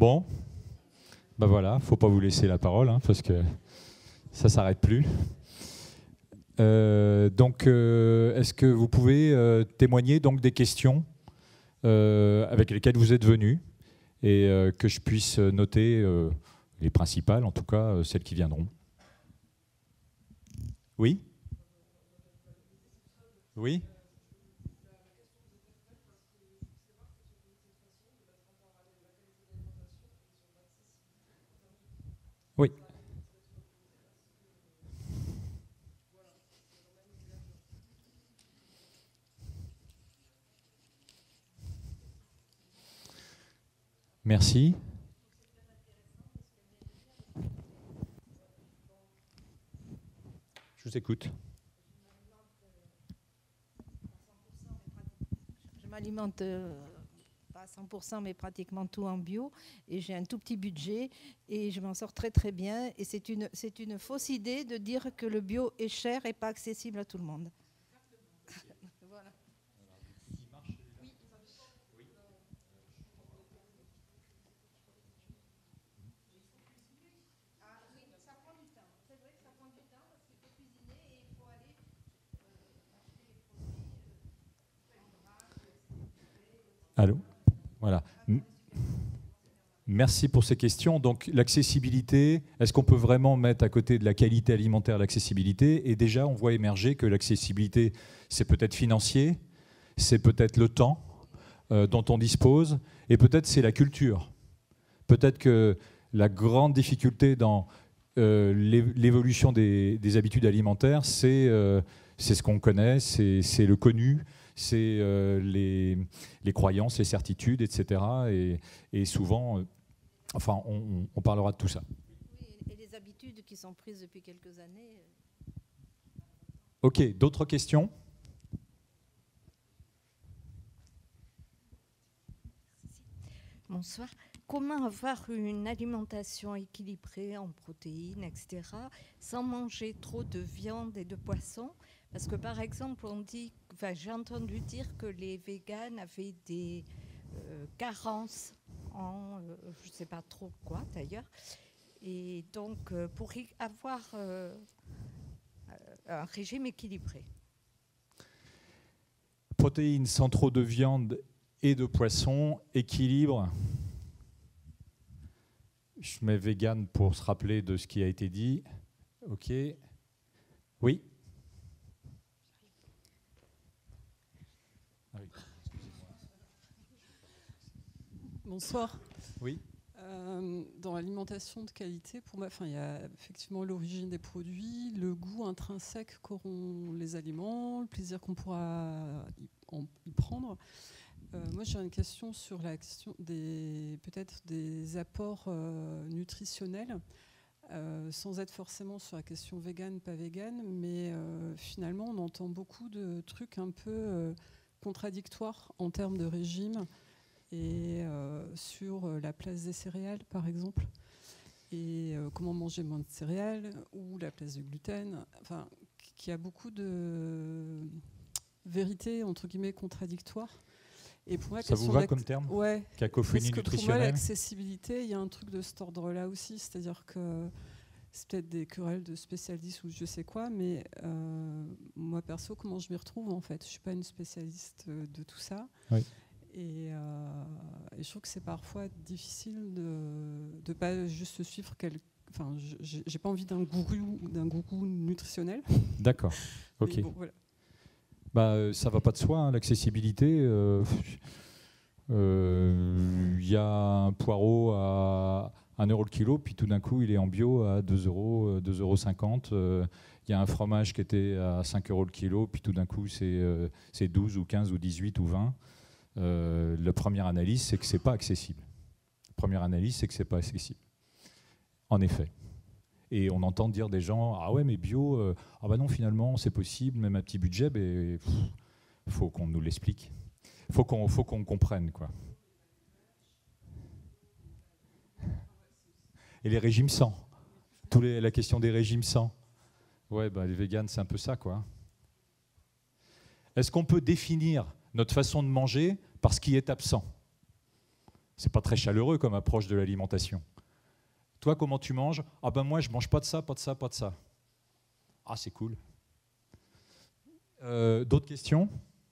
Bon, ben voilà, faut pas vous laisser la parole, hein, parce que ça s'arrête plus. Est-ce que vous pouvez témoigner donc des questions avec lesquelles vous êtes venus et que je puisse noter les principales, en tout cas celles qui viendront. Oui? Oui? Oui. Merci. Je vous écoute. Je m'alimente pas à 100%, mais pratiquement tout en bio. Et j'ai un tout petit budget et je m'en sors très très bien. Et c'est une fausse idée de dire que le bio est cher et pas accessible à tout le monde. Voilà. Allô? Voilà. Merci pour ces questions. Donc, l'accessibilité, est-ce qu'on peut vraiment mettre à côté de la qualité alimentaire l'accessibilité? Et déjà, on voit émerger que l'accessibilité, c'est peut-être financier, c'est peut-être le temps dont on dispose, et peut-être c'est la culture. Peut-être que la grande difficulté dans l'évolution des habitudes alimentaires, c'est ce qu'on connaît, c'est le connu, c'est les croyances, les certitudes, etc. Et souvent, enfin, on parlera de tout ça. Oui, et les habitudes qui sont prises depuis quelques années. Ok, d'autres questions? Bonsoir. Comment avoir une alimentation équilibrée en protéines, etc., sans manger trop de viande et de poisson? Parce que, par exemple, j'ai entendu dire que les véganes avaient des carences en, je ne sais pas trop quoi d'ailleurs. Et donc, pour avoir un régime équilibré. Protéines sans trop de viande et de poisson, équilibre. Je mets vegan pour se rappeler de ce qui a été dit. Ok. Oui. Bonsoir. Oui. Dans l'alimentation de qualité, pour moi, il y a effectivement l'origine des produits, le goût intrinsèque qu'auront les aliments, le plaisir qu'on pourra y prendre. Moi, j'ai une question sur la question peut-être des apports nutritionnels, sans être forcément sur la question vegan, pas vegan, mais finalement, on entend beaucoup de trucs un peu contradictoires en termes de régime et sur la place des céréales, par exemple, et comment manger moins de céréales, ou la place du gluten, enfin, qui a beaucoup de vérités, entre guillemets, contradictoires. Et pour moi, ça vous va comme terme? Ouais. Cacophonie nutritionnelle. Pour moi, l'accessibilité, il y a un truc de cet ordre-là aussi, c'est-à-dire que c'est peut-être des querelles de spécialistes ou je sais quoi, mais moi perso, comment je m'y retrouve en fait? Je suis pas une spécialiste de tout ça. Oui. Et je trouve que c'est parfois difficile de pas juste suivre Enfin, j'ai pas envie d'un gourou nutritionnel. D'accord. Ok. Bon, voilà. Bah, ça va pas de soi, hein, l'accessibilité. Y a un poireau à 1 euro le kilo, puis tout d'un coup, il est en bio à 2 euros, 2,50 €. Il y a un fromage qui était à 5 euros le kilo, puis tout d'un coup, c'est 12 ou 15 ou 18 ou 20. La première analyse, c'est que c'est pas accessible. La première analyse, c'est que c'est pas accessible. En effet. Et on entend dire des gens, ah ouais, mais bio, ah bah non, finalement, c'est possible, même à petit budget, mais faut qu'on nous l'explique. Faut qu'on comprenne, quoi. Et les régimes sans. La question des régimes sans. Ouais, bah, les véganes, c'est un peu ça, quoi. Est-ce qu'on peut définir notre façon de manger par ce qui est absent? C'est pas très chaleureux comme approche de l'alimentation. Toi, comment tu manges? Ah ben moi, je mange pas de ça, pas de ça, pas de ça. Ah, c'est cool. D'autres questions?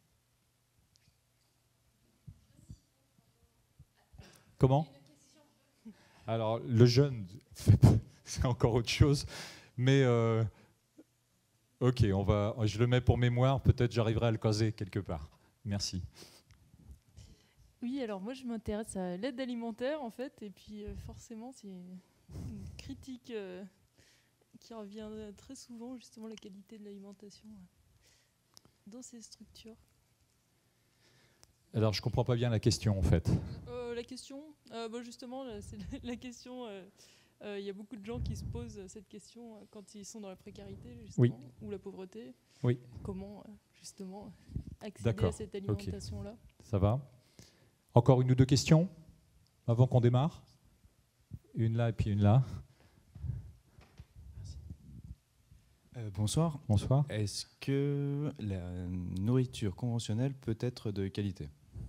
Comment? Alors, le jeûne, c'est encore autre chose. Mais ok, je le mets pour mémoire. Peut-être j'arriverai à le caser quelque part. Merci. Oui, alors moi je m'intéresse à l'aide alimentaire en fait, et puis forcément c'est une critique qui revient très souvent, justement la qualité de l'alimentation dans ces structures. Alors je comprends pas bien la question en fait. La question, justement, c'est la question. Il y a beaucoup de gens qui se posent cette question quand ils sont dans la précarité justement, oui. ou la pauvreté. Oui. Comment justement accéder à cette alimentation-là? Okay. Ça va. Encore une ou deux questions avant qu'on démarre? Une là et puis une là. Bonsoir. Bonsoir. Est-ce que la nourriture conventionnelle peut être de qualité?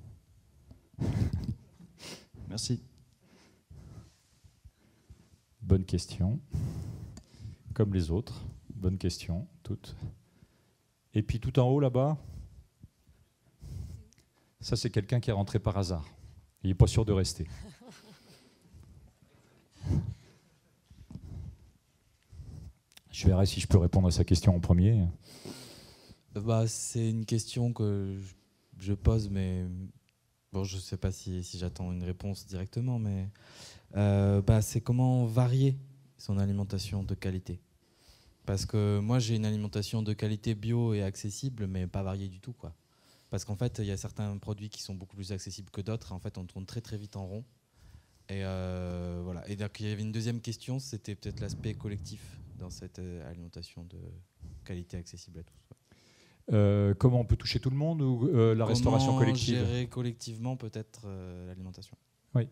Merci. Bonne question. Comme les autres. Bonne question, toutes. Et puis tout en haut là-bas, ça c'est quelqu'un qui est rentré par hasard. Il n'est pas sûr de rester. Je verrai si je peux répondre à sa question en premier. C'est une question que je pose, mais bon, je ne sais pas si j'attends une réponse directement, mais c'est comment varier son alimentation de qualité. Parce que moi, j'ai une alimentation de qualité bio et accessible, mais pas variée du tout, quoi. Parce qu'en fait, il y a certains produits qui sont beaucoup plus accessibles que d'autres. En fait, on tourne très très vite en rond. Et voilà. Et donc, il y avait une deuxième question, c'était peut-être l'aspect collectif dans cette alimentation de qualité accessible à tous. Comment on peut toucher tout le monde ou la restauration collective? Comment gérer collectivement peut-être l'alimentation? Oui.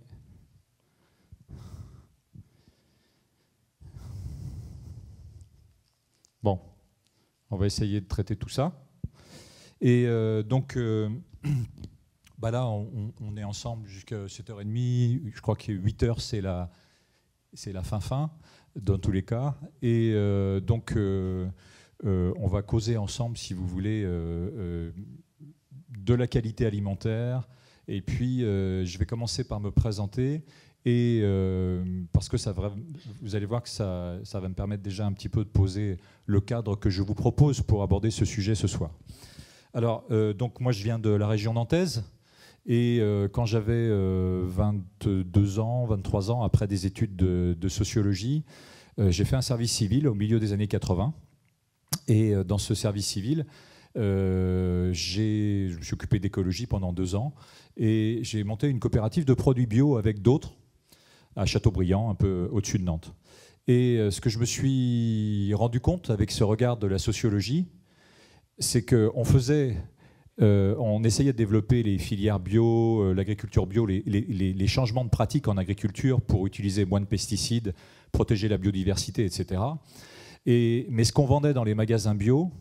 Bon, on va essayer de traiter tout ça. Et donc, là, on est ensemble jusqu'à 7h30. Je crois que 8h, c'est la fin, dans tous les cas. Et donc, on va causer ensemble, si vous voulez, de la qualité alimentaire. Et puis, je vais commencer par me présenter. Et parce que vous allez voir que ça va me permettre déjà un petit peu de poser le cadre que je vous propose pour aborder ce sujet ce soir. Alors, donc moi je viens de la région nantaise et quand j'avais 22 ans, 23 ans, après des études de sociologie, j'ai fait un service civil au milieu des années 80. Et dans ce service civil, je me suis occupé d'écologie pendant 2 ans et j'ai monté une coopérative de produits bio avec d'autres à Châteaubriand, un peu au-dessus de Nantes. Et ce que je me suis rendu compte avec ce regard de la sociologie, c'est qu'on on essayait de développer les filières bio, l'agriculture bio, les changements de pratiques en agriculture pour utiliser moins de pesticides, protéger la biodiversité, etc. Mais ce qu'on vendait dans les magasins bio,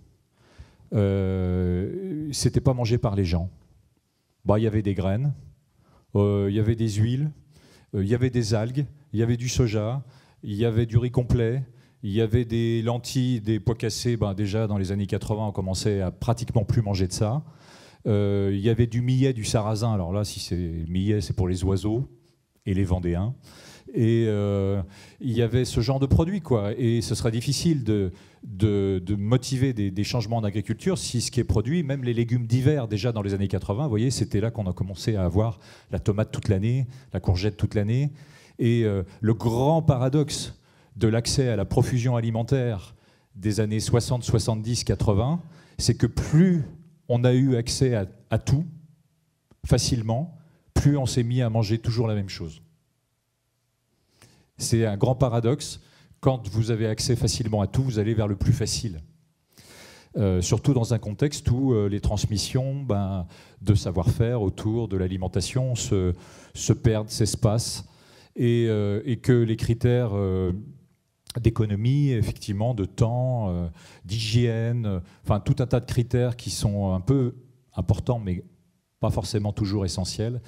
c'était pas mangé par les gens. Il y avait des graines, il y avait des huiles, il y avait des algues, il y avait du soja, il y avait du riz complet, il y avait des lentilles, des pois cassés. Déjà, dans les années 80, on commençait à pratiquement plus manger de ça. Il y avait du millet, du sarrasin. Alors là, si c'est millet, c'est pour les oiseaux et les Vendéens. Et il y avait ce genre de produits, quoi. Et ce serait difficile de motiver des changements en agriculture si ce qui est produit, même les légumes d'hiver, déjà dans les années 80, vous voyez, c'était là qu'on a commencé à avoir la tomate toute l'année, la courgette toute l'année. Et le grand paradoxe de l'accès à la profusion alimentaire des années 60, 70, 80, c'est que plus on a eu accès à tout facilement, plus on s'est mis à manger toujours la même chose. C'est un grand paradoxe. Quand vous avez accès facilement à tout, vous allez vers le plus facile. Surtout dans un contexte où les transmissions de savoir-faire autour de l'alimentation se perdent, s'espacent, et que les critères d'économie, effectivement, de temps, d'hygiène, tout un tas de critères qui sont un peu importants, mais pas forcément toujours essentiels,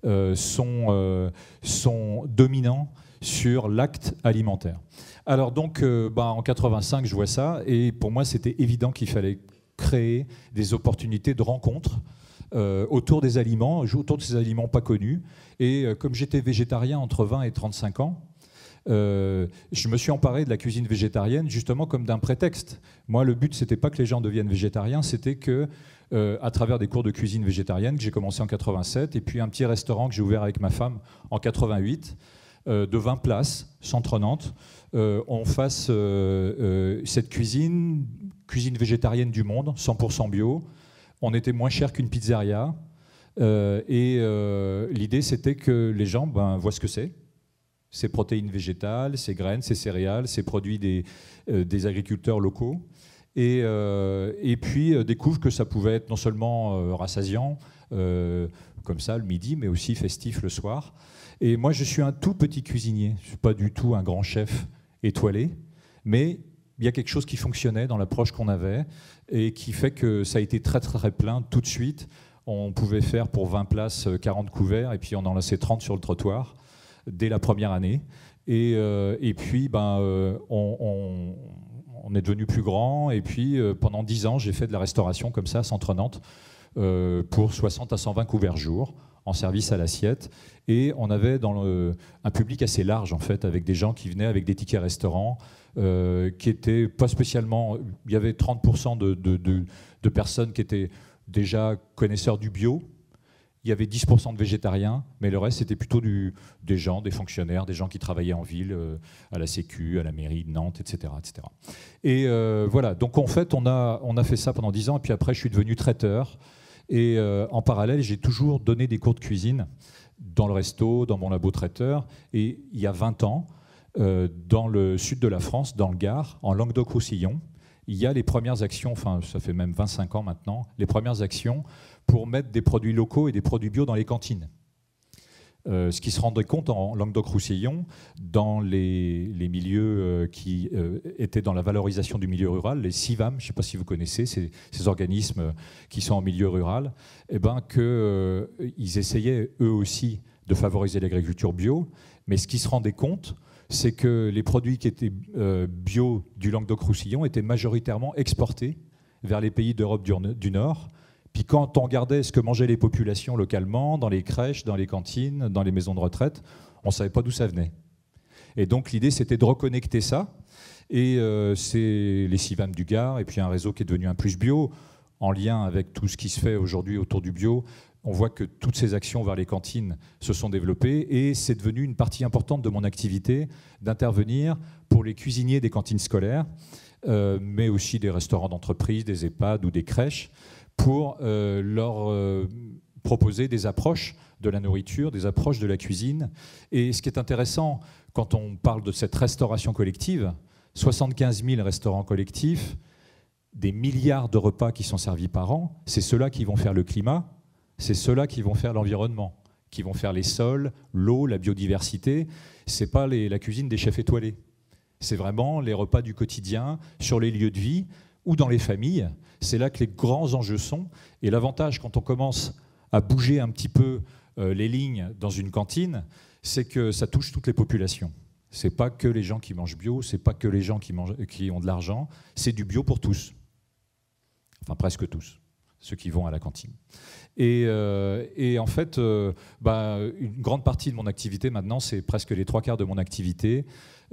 sont dominants sur l'acte alimentaire. Alors donc, en 85, je vois ça, et pour moi, c'était évident qu'il fallait créer des opportunités de rencontres autour des aliments pas connus. Et comme j'étais végétarien entre 20 et 35 ans, je me suis emparé de la cuisine végétarienne justement comme d'un prétexte. Moi, le but, c'était pas que les gens deviennent végétariens, c'était que, à travers des cours de cuisine végétarienne que j'ai commencé en 87, et puis un petit restaurant que j'ai ouvert avec ma femme en 88, de 20 places, centre Nantes, on fasse cette cuisine végétarienne du monde, 100% bio. On était moins cher qu'une pizzeria. L'idée, c'était que les gens voient ce que c'est. Ces protéines végétales, ces graines, ces céréales, ces produits des agriculteurs locaux. Et puis découvrent que ça pouvait être non seulement rassasiant, comme ça le midi, mais aussi festif le soir. Et moi, je suis un tout petit cuisinier. Je ne suis pas du tout un grand chef étoilé, mais il y a quelque chose qui fonctionnait dans l'approche qu'on avait et qui fait que ça a été très, très plein tout de suite. On pouvait faire pour 20 places 40 couverts et puis on en laissait 30 sur le trottoir dès la première année. Et puis, on est devenu plus grand. Et puis, pendant 10 ans, j'ai fait de la restauration comme ça, centre Nantes, pour 60 à 120 couverts jour, en service à l'assiette. Et on avait un public assez large, en fait, avec des gens qui venaient avec des tickets restaurants, qui étaient pas spécialement... Il y avait 30% de personnes qui étaient déjà connaisseurs du bio. Il y avait 10% de végétariens, mais le reste, c'était plutôt des gens, des fonctionnaires, des gens qui travaillaient en ville, à la Sécu, à la mairie de Nantes, etc. etc. Et voilà, donc en fait, on a fait ça pendant 10 ans, et puis après, je suis devenu traiteur. Et en parallèle, j'ai toujours donné des cours de cuisine dans le resto, dans mon labo traiteur. Et il y a 20 ans, dans le sud de la France, dans le Gard, en Languedoc-Roussillon, il y a les premières actions, enfin ça fait même 25 ans maintenant, les premières actions pour mettre des produits locaux et des produits bio dans les cantines. Ce qui se rendrait compte en Languedoc-Roussillon, dans les milieux qui étaient dans la valorisation du milieu rural, les CIVAM, je ne sais pas si vous connaissez, ces organismes qui sont en milieu rural, qu'ils essayaient eux aussi de favoriser l'agriculture bio, mais ce qui se rendait compte, c'est que les produits qui étaient bio du Languedoc-Roussillon étaient majoritairement exportés vers les pays d'Europe du Nord. Puis quand on regardait ce que mangeaient les populations localement, dans les crèches, dans les cantines, dans les maisons de retraite, on ne savait pas d'où ça venait. Et donc l'idée, c'était de reconnecter ça. Et c'est les CIVAM du Gard, et puis un réseau qui est devenu un plus bio, en lien avec tout ce qui se fait aujourd'hui autour du bio. On voit que toutes ces actions vers les cantines se sont développées, et c'est devenu une partie importante de mon activité d'intervenir pour les cuisiniers des cantines scolaires, mais aussi des restaurants d'entreprise, des EHPAD ou des crèches, pour leur proposer des approches de la nourriture, des approches de la cuisine. Et ce qui est intéressant, quand on parle de cette restauration collective, 75 000 restaurants collectifs, des milliards de repas qui sont servis par an, c'est ceux-là qui vont faire le climat, c'est ceux-là qui vont faire l'environnement, qui vont faire les sols, l'eau, la biodiversité. Ce n'est pas la cuisine des chefs étoilés. C'est vraiment les repas du quotidien, sur les lieux de vie ou dans les familles. C'est là que les grands enjeux sont. Et l'avantage, quand on commence à bouger un petit peu les lignes dans une cantine, c'est que ça touche toutes les populations. Ce n'est pas que les gens qui mangent bio, ce n'est pas que les gens qui ont de l'argent, c'est du bio pour tous. Enfin, presque tous, ceux qui vont à la cantine. Et en fait, une grande partie de mon activité maintenant, c'est presque les 3/4 de mon activité,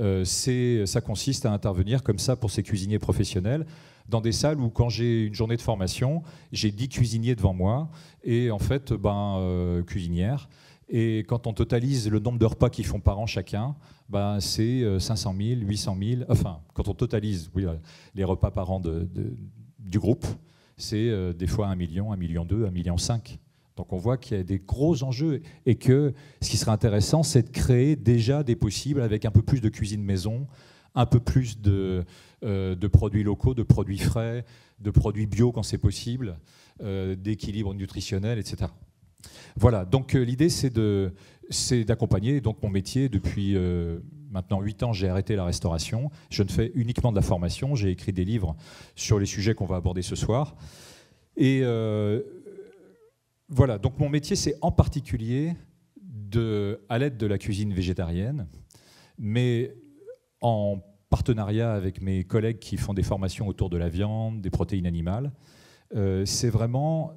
ça consiste à intervenir comme ça pour ces cuisiniers professionnels, dans des salles où, quand j'ai une journée de formation, j'ai 10 cuisiniers devant moi, et en fait, cuisinières. Et quand on totalise le nombre de repas qu'ils font par an chacun, c'est 500 000, 800 000. Enfin, quand on totalise les repas par an du groupe, c'est des fois 1 million, 1,2 million, 1,5 million. Donc on voit qu'il y a des gros enjeux, et que ce qui serait intéressant, c'est de créer déjà des possibles avec un peu plus de cuisine maison, un peu plus de produits locaux, de produits frais, de produits bio quand c'est possible, d'équilibre nutritionnel, etc. Voilà, donc l'idée, c'est d'accompagner. Donc mon métier, depuis maintenant 8 ans, j'ai arrêté la restauration. Je ne fais uniquement de la formation. J'ai écrit des livres sur les sujets qu'on va aborder ce soir. Et voilà, donc mon métier, c'est en particulier à l'aide de la cuisine végétarienne, mais en partenariat avec mes collègues qui font des formations autour de la viande, des protéines animales. C'est vraiment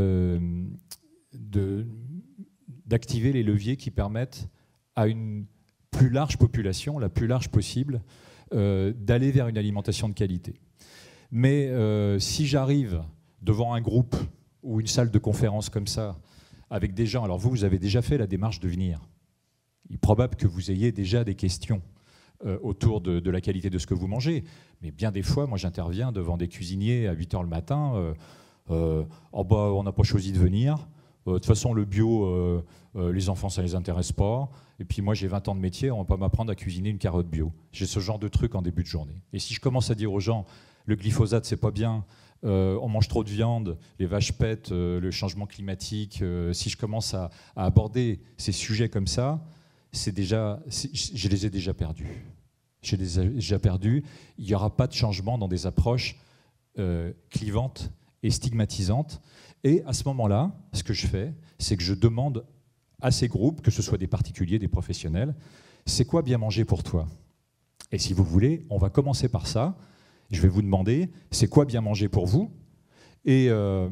d'activer les leviers qui permettent à une plus large population, la plus large possible, d'aller vers une alimentation de qualité. Mais si j'arrive devant un groupe ou une salle de conférence comme ça, avec des gens, alors vous avez déjà fait la démarche de venir. Il est probable que vous ayez déjà des questions autour de la qualité de ce que vous mangez. Mais bien des fois, moi j'interviens devant des cuisiniers à 8h le matin. Oh bah, on n'a pas choisi de venir. De toute façon, le bio, les enfants, ça ne les intéresse pas. Et puis moi, j'ai 20 ans de métier, on ne va pas m'apprendre à cuisiner une carotte bio. J'ai ce genre de truc en début de journée. Et si je commence à dire aux gens, le glyphosate, c'est pas bien, on mange trop de viande, les vaches pètent, le changement climatique, si je commence à aborder ces sujets comme ça, je les ai déjà perdus. Je les ai déjà perdus. Il n'y aura pas de changement dans des approches clivantes et stigmatisantes. Et à ce moment-là, ce que je fais, c'est que je demande à ces groupes, que ce soit des particuliers, des professionnels, c'est quoi bien manger pour toi? Et si vous voulez, on va commencer par ça. Je vais vous demander, c'est quoi bien manger pour vous? Et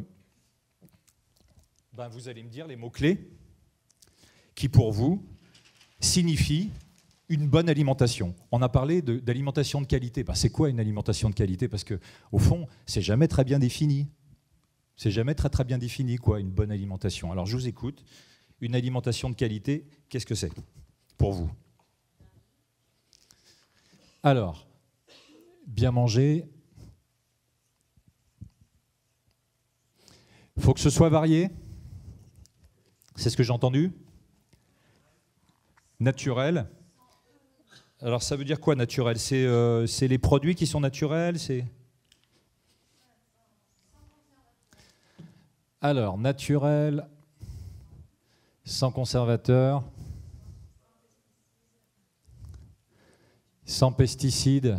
vous allez me dire les mots-clés qui, pour vous, signifient une bonne alimentation. On a parlé d'alimentation de qualité. C'est quoi une alimentation de qualité? Parce qu'au fond, c'est jamais très bien défini. C'est jamais très très bien défini, quoi, une bonne alimentation. Alors je vous écoute. Une alimentation de qualité, qu'est-ce que c'est pour vous? Alors, bien manger, il faut que ce soit varié. C'est ce que j'ai entendu. Naturel. Alors ça veut dire quoi naturel? C'est les produits qui sont naturels, Alors, naturel, sans conservateur, sans pesticides.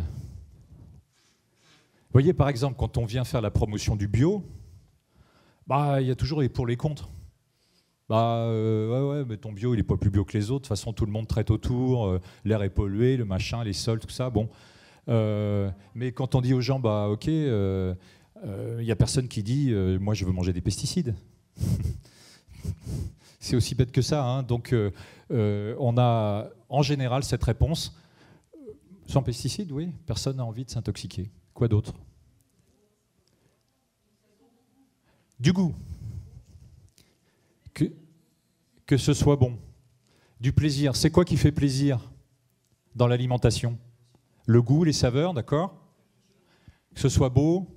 Vous voyez, par exemple, quand on vient faire la promotion du bio, il y a toujours les pour les contre. Ouais, mais ton bio, il n'est pas plus bio que les autres. De toute façon, tout le monde traite autour, l'air est pollué, le machin, les sols, tout ça. Bon. Mais quand on dit aux gens, ok, il n'y a personne qui dit moi je veux manger des pesticides. C'est aussi bête que ça, hein. Donc on a en général cette réponse sans pesticides, oui, personne n'a envie de s'intoxiquer. Quoi d'autre? Du goût, que ce soit bon, du plaisir. C'est quoi qui fait plaisir dans l'alimentation? Le goût, les saveurs, d'accord? Que ce soit beau,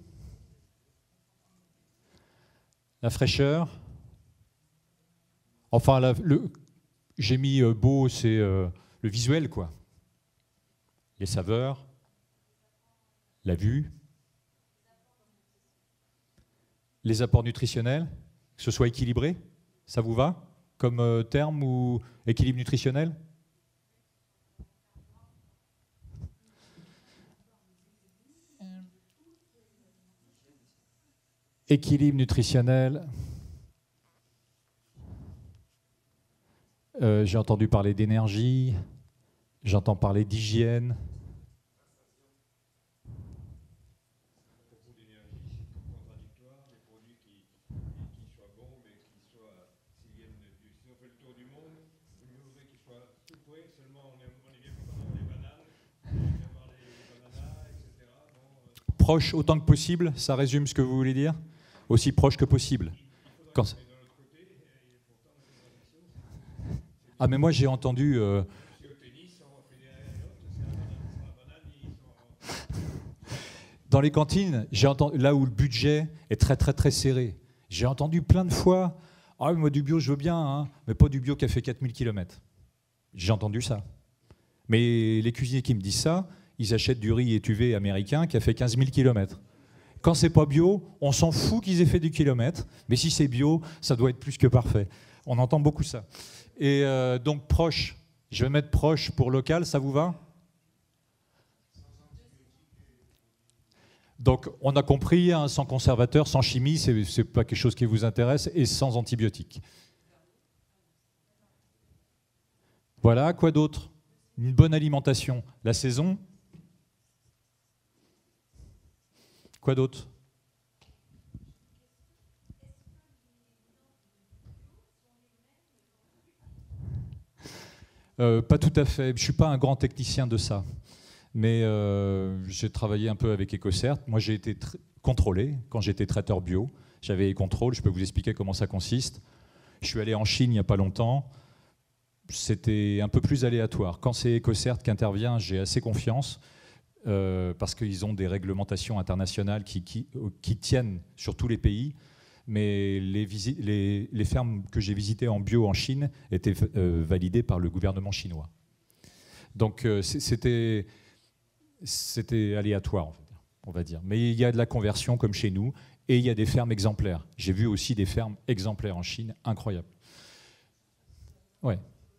la fraîcheur. Enfin, j'ai mis beau, c'est le visuel, quoi. Les saveurs, la vue, les apports nutritionnels, que ce soit équilibré, ça vous va comme terme ou équilibre nutritionnel? Équilibre nutritionnel. J'ai entendu parler d'énergie, j'entends parler d'hygiène. Proche autant que possible, ça résume ce que vous voulez dire? Aussi proche que possible. Ah mais moi j'ai entendu... Dans les cantines, j'ai entendu, là où le budget est très très très serré, j'ai entendu plein de fois « Ah moi du bio je veux bien, hein, mais pas du bio qui a fait 4000 km. » J'ai entendu ça. Mais les cuisiniers qui me disent ça, ils achètent du riz étuvé américain qui a fait 15 000 km. Quand c'est pas bio, on s'en fout qu'ils aient fait du kilomètre, mais si c'est bio, ça doit être plus que parfait. On entend beaucoup ça. Et donc proche, je vais mettre proche pour local, ça vous va? Donc on a compris, hein, sans conservateur, sans chimie, c'est pas quelque chose qui vous intéresse, et sans antibiotiques. Voilà, quoi d'autre? Une bonne alimentation. La saison. Quoi d'autre? Pas tout à fait. Je ne suis pas un grand technicien de ça. Mais j'ai travaillé un peu avec EcoCert. Moi, j'ai été contrôlé quand j'étais traiteur bio. J'avais les contrôles. Je peux vous expliquer comment ça consiste. Je suis allé en Chine il n'y a pas longtemps. C'était un peu plus aléatoire. Quand c'est EcoCert qui intervient, j'ai assez confiance parce qu'ils ont des réglementations internationales qui tiennent sur tous les pays. Mais les fermes que j'ai visitées en bio en Chine étaient validées par le gouvernement chinois. Donc c'était aléatoire, on va dire. Mais il y a de la conversion comme chez nous, et il y a des fermes exemplaires. J'ai vu aussi des fermes exemplaires en Chine, incroyables. Ouais.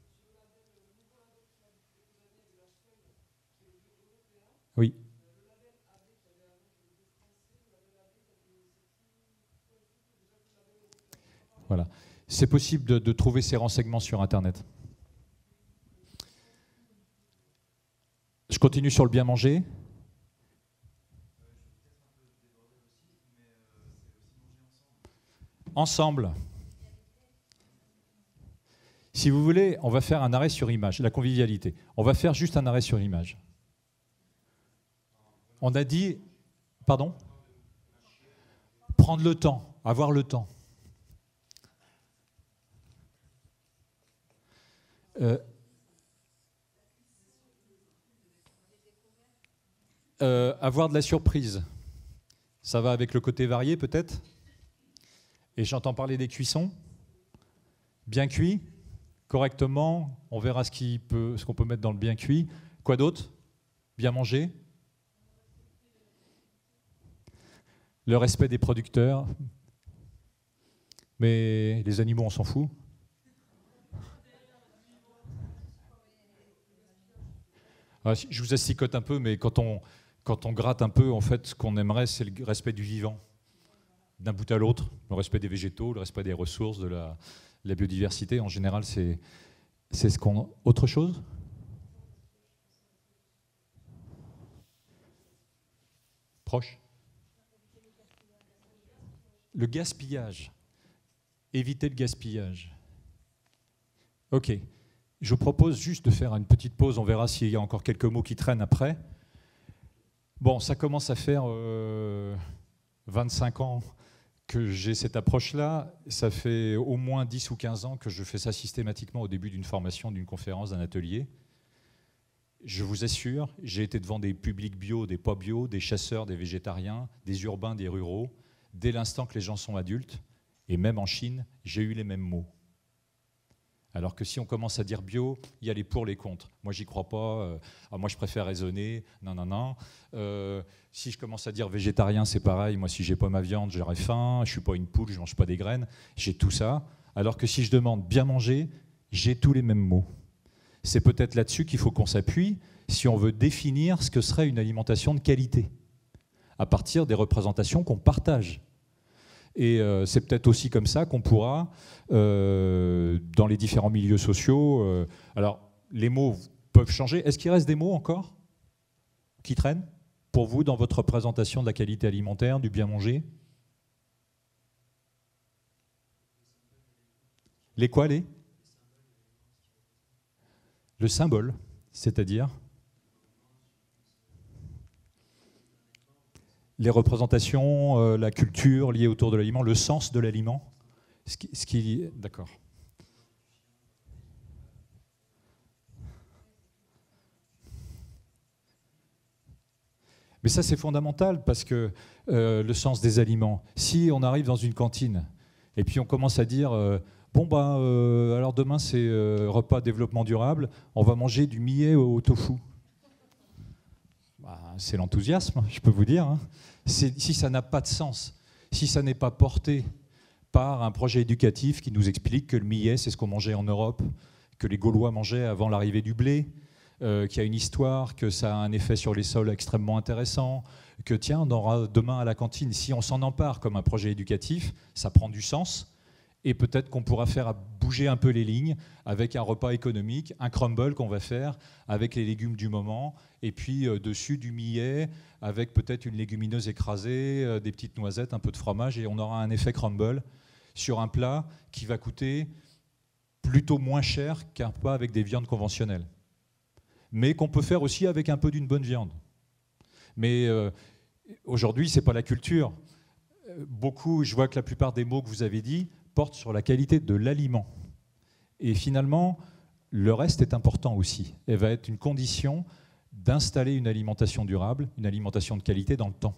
Oui. Voilà. C'est possible de trouver ces renseignements sur Internet. Je continue sur le bien manger. Ensemble. Si vous voulez, on va faire un arrêt sur image, la convivialité. On va faire juste un arrêt sur image. On a dit, pardon? Prendre le temps, avoir le temps. Avoir de la surprise, ça va avec le côté varié peut-être. Et j'entends parler des cuissons. Bien cuit, correctement, on verra ce qu'on peut mettre dans le bien cuit. Quoi d'autre? Bien manger. Le respect des producteurs. Mais les animaux, on s'en fout. Je vous asticote un peu, mais quand on gratte un peu, en fait, ce qu'on aimerait, c'est le respect du vivant, d'un bout à l'autre, le respect des végétaux, le respect des ressources, de la biodiversité. En général, c'est ce qu'on... Autre chose? Proche? Le gaspillage. Éviter le gaspillage. Ok. Je vous propose juste de faire une petite pause, on verra s'il y a encore quelques mots qui traînent après. Bon, ça commence à faire 25 ans que j'ai cette approche-là. Ça fait au moins 10 ou 15 ans que je fais ça systématiquement au début d'une formation, d'une conférence, d'un atelier. Je vous assure, j'ai été devant des publics bio, des pas bio, des chasseurs, des végétariens, des urbains, des ruraux, dès l'instant que les gens sont adultes. Et même en Chine, j'ai eu les mêmes mots. Alors que si on commence à dire bio, il y a les pour, les contre. Moi, j'y crois pas. Moi, je préfère raisonner. Non. Si je commence à dire végétarien, c'est pareil. Moi, si j'ai pas ma viande, j'aurai faim. Je suis pas une poule, je mange pas des graines. J'ai tout ça. Alors que si je demande bien manger, j'ai tous les mêmes mots. C'est peut-être là-dessus qu'il faut qu'on s'appuie si on veut définir ce que serait une alimentation de qualité, à partir des représentations qu'on partage. Et c'est peut-être aussi comme ça qu'on pourra, dans les différents milieux sociaux... alors, les mots peuvent changer. Est-ce qu'il reste des mots encore qui traînent pour vous dans votre représentation de la qualité alimentaire, du bien manger? Les quoi, les? Le symbole, c'est-à-dire les représentations, la culture liée autour de l'aliment, le sens de l'aliment. D'accord. Mais ça, c'est fondamental parce que le sens des aliments, si on arrive dans une cantine et puis on commence à dire alors demain c'est repas développement durable, on va manger du millet au tofu. C'est l'enthousiasme, je peux vous dire. Hein. Si ça n'a pas de sens, si ça n'est pas porté par un projet éducatif qui nous explique que le millet, c'est ce qu'on mangeait en Europe, que les Gaulois mangeaient avant l'arrivée du blé, qu'il y a une histoire, que ça a un effet sur les sols extrêmement intéressant, que tiens, on aura demain à la cantine, si on s'en empare comme un projet éducatif, ça prend du sens. Et peut-être qu'on pourra faire bouger un peu les lignes avec un repas économique, un crumble qu'on va faire avec les légumes du moment, et puis dessus du millet avec peut-être une légumineuse écrasée, des petites noisettes, un peu de fromage, et on aura un effet crumble sur un plat qui va coûter plutôt moins cher qu'un plat avec des viandes conventionnelles. Mais qu'on peut faire aussi avec un peu d'une bonne viande. Mais aujourd'hui, ce n'est pas la culture. Beaucoup, je vois que la plupart des mots que vous avez dit portent sur la qualité de l'aliment. Et finalement, le reste est important aussi. Elle va être une condition d'installer une alimentation durable, une alimentation de qualité dans le temps.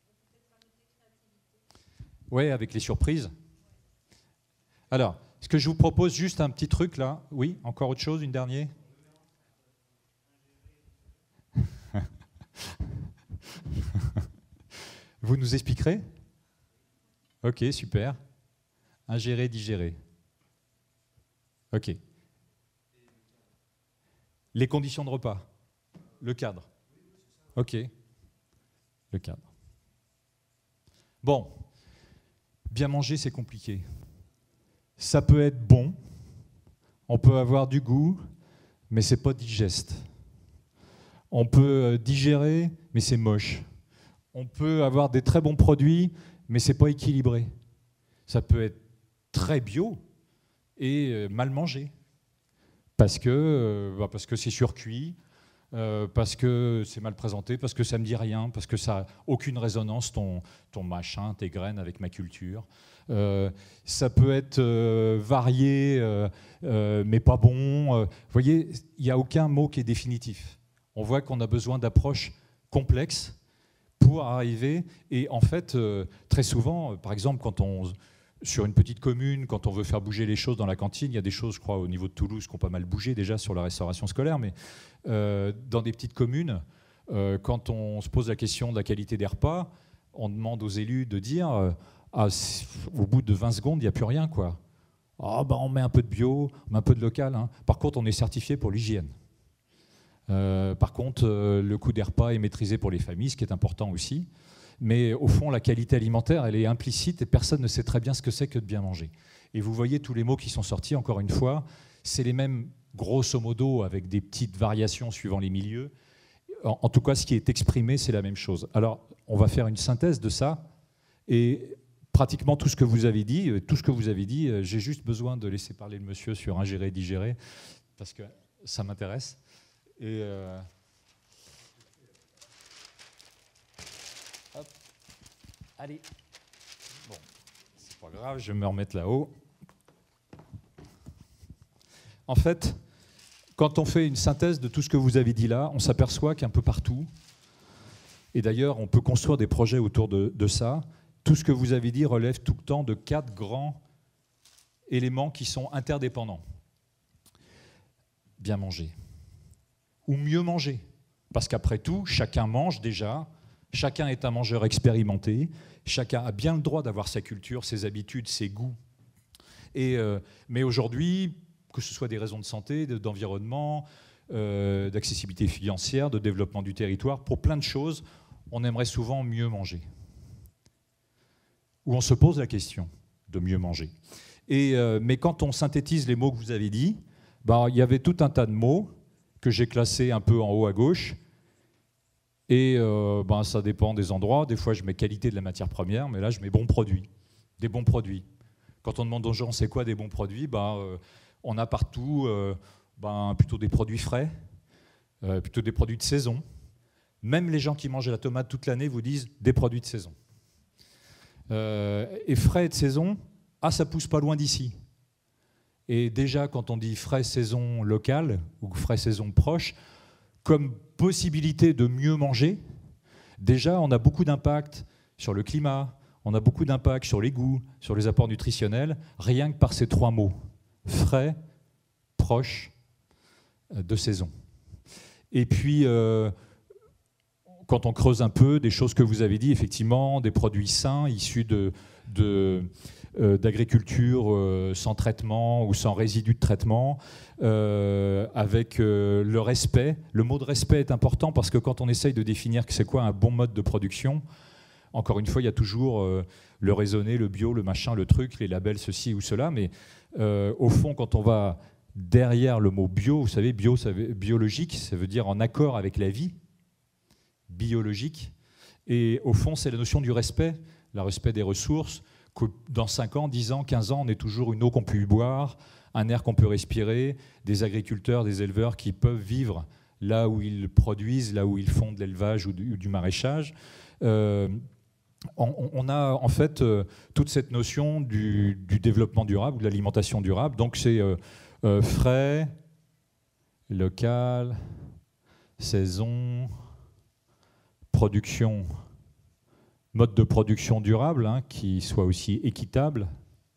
Oui, avec les surprises. Alors, ce que je vous propose, juste un petit truc là. Oui, encore autre chose, une dernière. Vous nous expliquerez? Ok, super. Ingérer, digérer. Ok. Les conditions de repas. Le cadre. Ok. Le cadre. Bon. Bien manger, c'est compliqué. Ça peut être bon. On peut avoir du goût, mais c'est pas digeste. On peut digérer, mais c'est moche. On peut avoir des très bons produits, mais c'est pas équilibré. Ça peut être très bio et mal mangé. Parce que c'est surcuit, parce que c'est mal présenté, parce que ça ne me dit rien, parce que ça n'a aucune résonance, ton machin, tes graines avec ma culture. Ça peut être varié, mais pas bon. Vous voyez, il n'y a aucun mot qui est définitif. On voit qu'on a besoin d'approches complexes pour arriver. Et en fait, très souvent, par exemple, sur une petite commune, quand on veut faire bouger les choses dans la cantine, il y a des choses, je crois, au niveau de Toulouse, qui ont pas mal bougé déjà sur la restauration scolaire, mais dans des petites communes, quand on se pose la question de la qualité des repas, on demande aux élus de dire au bout de 20 secondes, il n'y a plus rien, quoi. On met un peu de bio, on met un peu de local. Hein. Par contre, on est certifié pour l'hygiène. Par contre, le coût des repas est maîtrisé pour les familles, ce qui est important aussi. Mais au fond, la qualité alimentaire, elle est implicite et personne ne sait très bien ce que c'est que de bien manger. Et vous voyez tous les mots qui sont sortis, encore une fois, c'est les mêmes grosso modo avec des petites variations suivant les milieux. En tout cas, ce qui est exprimé, c'est la même chose. Alors, on va faire une synthèse de ça et pratiquement tout ce que vous avez dit, j'ai juste besoin de laisser parler le monsieur sur ingérer, digérer, parce que ça m'intéresse. Et hop. Allez. Bon, c'est pas grave, je vais me remettre là-haut. En fait, quand on fait une synthèse de tout ce que vous avez dit là, on s'aperçoit qu'un peu partout, et d'ailleurs on peut construire des projets autour de ça, tout ce que vous avez dit relève tout le temps de 4 grands éléments qui sont interdépendants. Bien manger. Ou mieux manger. Parce qu'après tout, chacun mange déjà, chacun est un mangeur expérimenté, chacun a bien le droit d'avoir sa culture, ses habitudes, ses goûts. Mais aujourd'hui, que ce soit des raisons de santé, d'environnement, d'accessibilité financière, de développement du territoire, pour plein de choses, on aimerait souvent mieux manger. Ou on se pose la question de mieux manger. Mais quand on synthétise les mots que vous avez dit, il y avait tout un tas de mots que j'ai classés un peu en haut à gauche. Et ça dépend des endroits. Des fois, je mets qualité de la matière première, mais là, je mets bons produits. Des bons produits. Quand on demande aux gens c'est quoi des bons produits, on a partout plutôt des produits frais, plutôt des produits de saison. Même les gens qui mangent la tomate toute l'année vous disent des produits de saison. Et frais et de saison, ça pousse pas loin d'ici. Et déjà, quand on dit frais saison locale ou frais saison proche, comme possibilité de mieux manger, déjà, on a beaucoup d'impact sur le climat, on a beaucoup d'impact sur les goûts, sur les apports nutritionnels, rien que par ces 3 mots. Frais, proche, de saison. Et puis, quand on creuse un peu, des choses que vous avez dit, effectivement, des produits sains issus d'agriculture sans traitement ou sans résidus de traitement, avec le respect. Le mot de respect est important parce que quand on essaye de définir que c'est quoi un bon mode de production, encore une fois, il y a toujours le raisonné, le bio, le machin, le truc, les labels, ceci ou cela. Mais au fond, quand on va derrière le mot bio, vous savez, bio, biologique, ça veut dire en accord avec la vie, biologique. Et au fond, c'est la notion du respect, le respect des ressources, que dans 5 ans, 10 ans, 15 ans, on ait toujours une eau qu'on peut boire, un air qu'on peut respirer, des agriculteurs, des éleveurs qui peuvent vivre là où ils produisent, là où ils font de l'élevage ou du maraîchage. On a en fait toute cette notion du développement durable, ou de l'alimentation durable. Donc c'est frais, local, saison, production, mode de production durable, hein, qui soit aussi équitable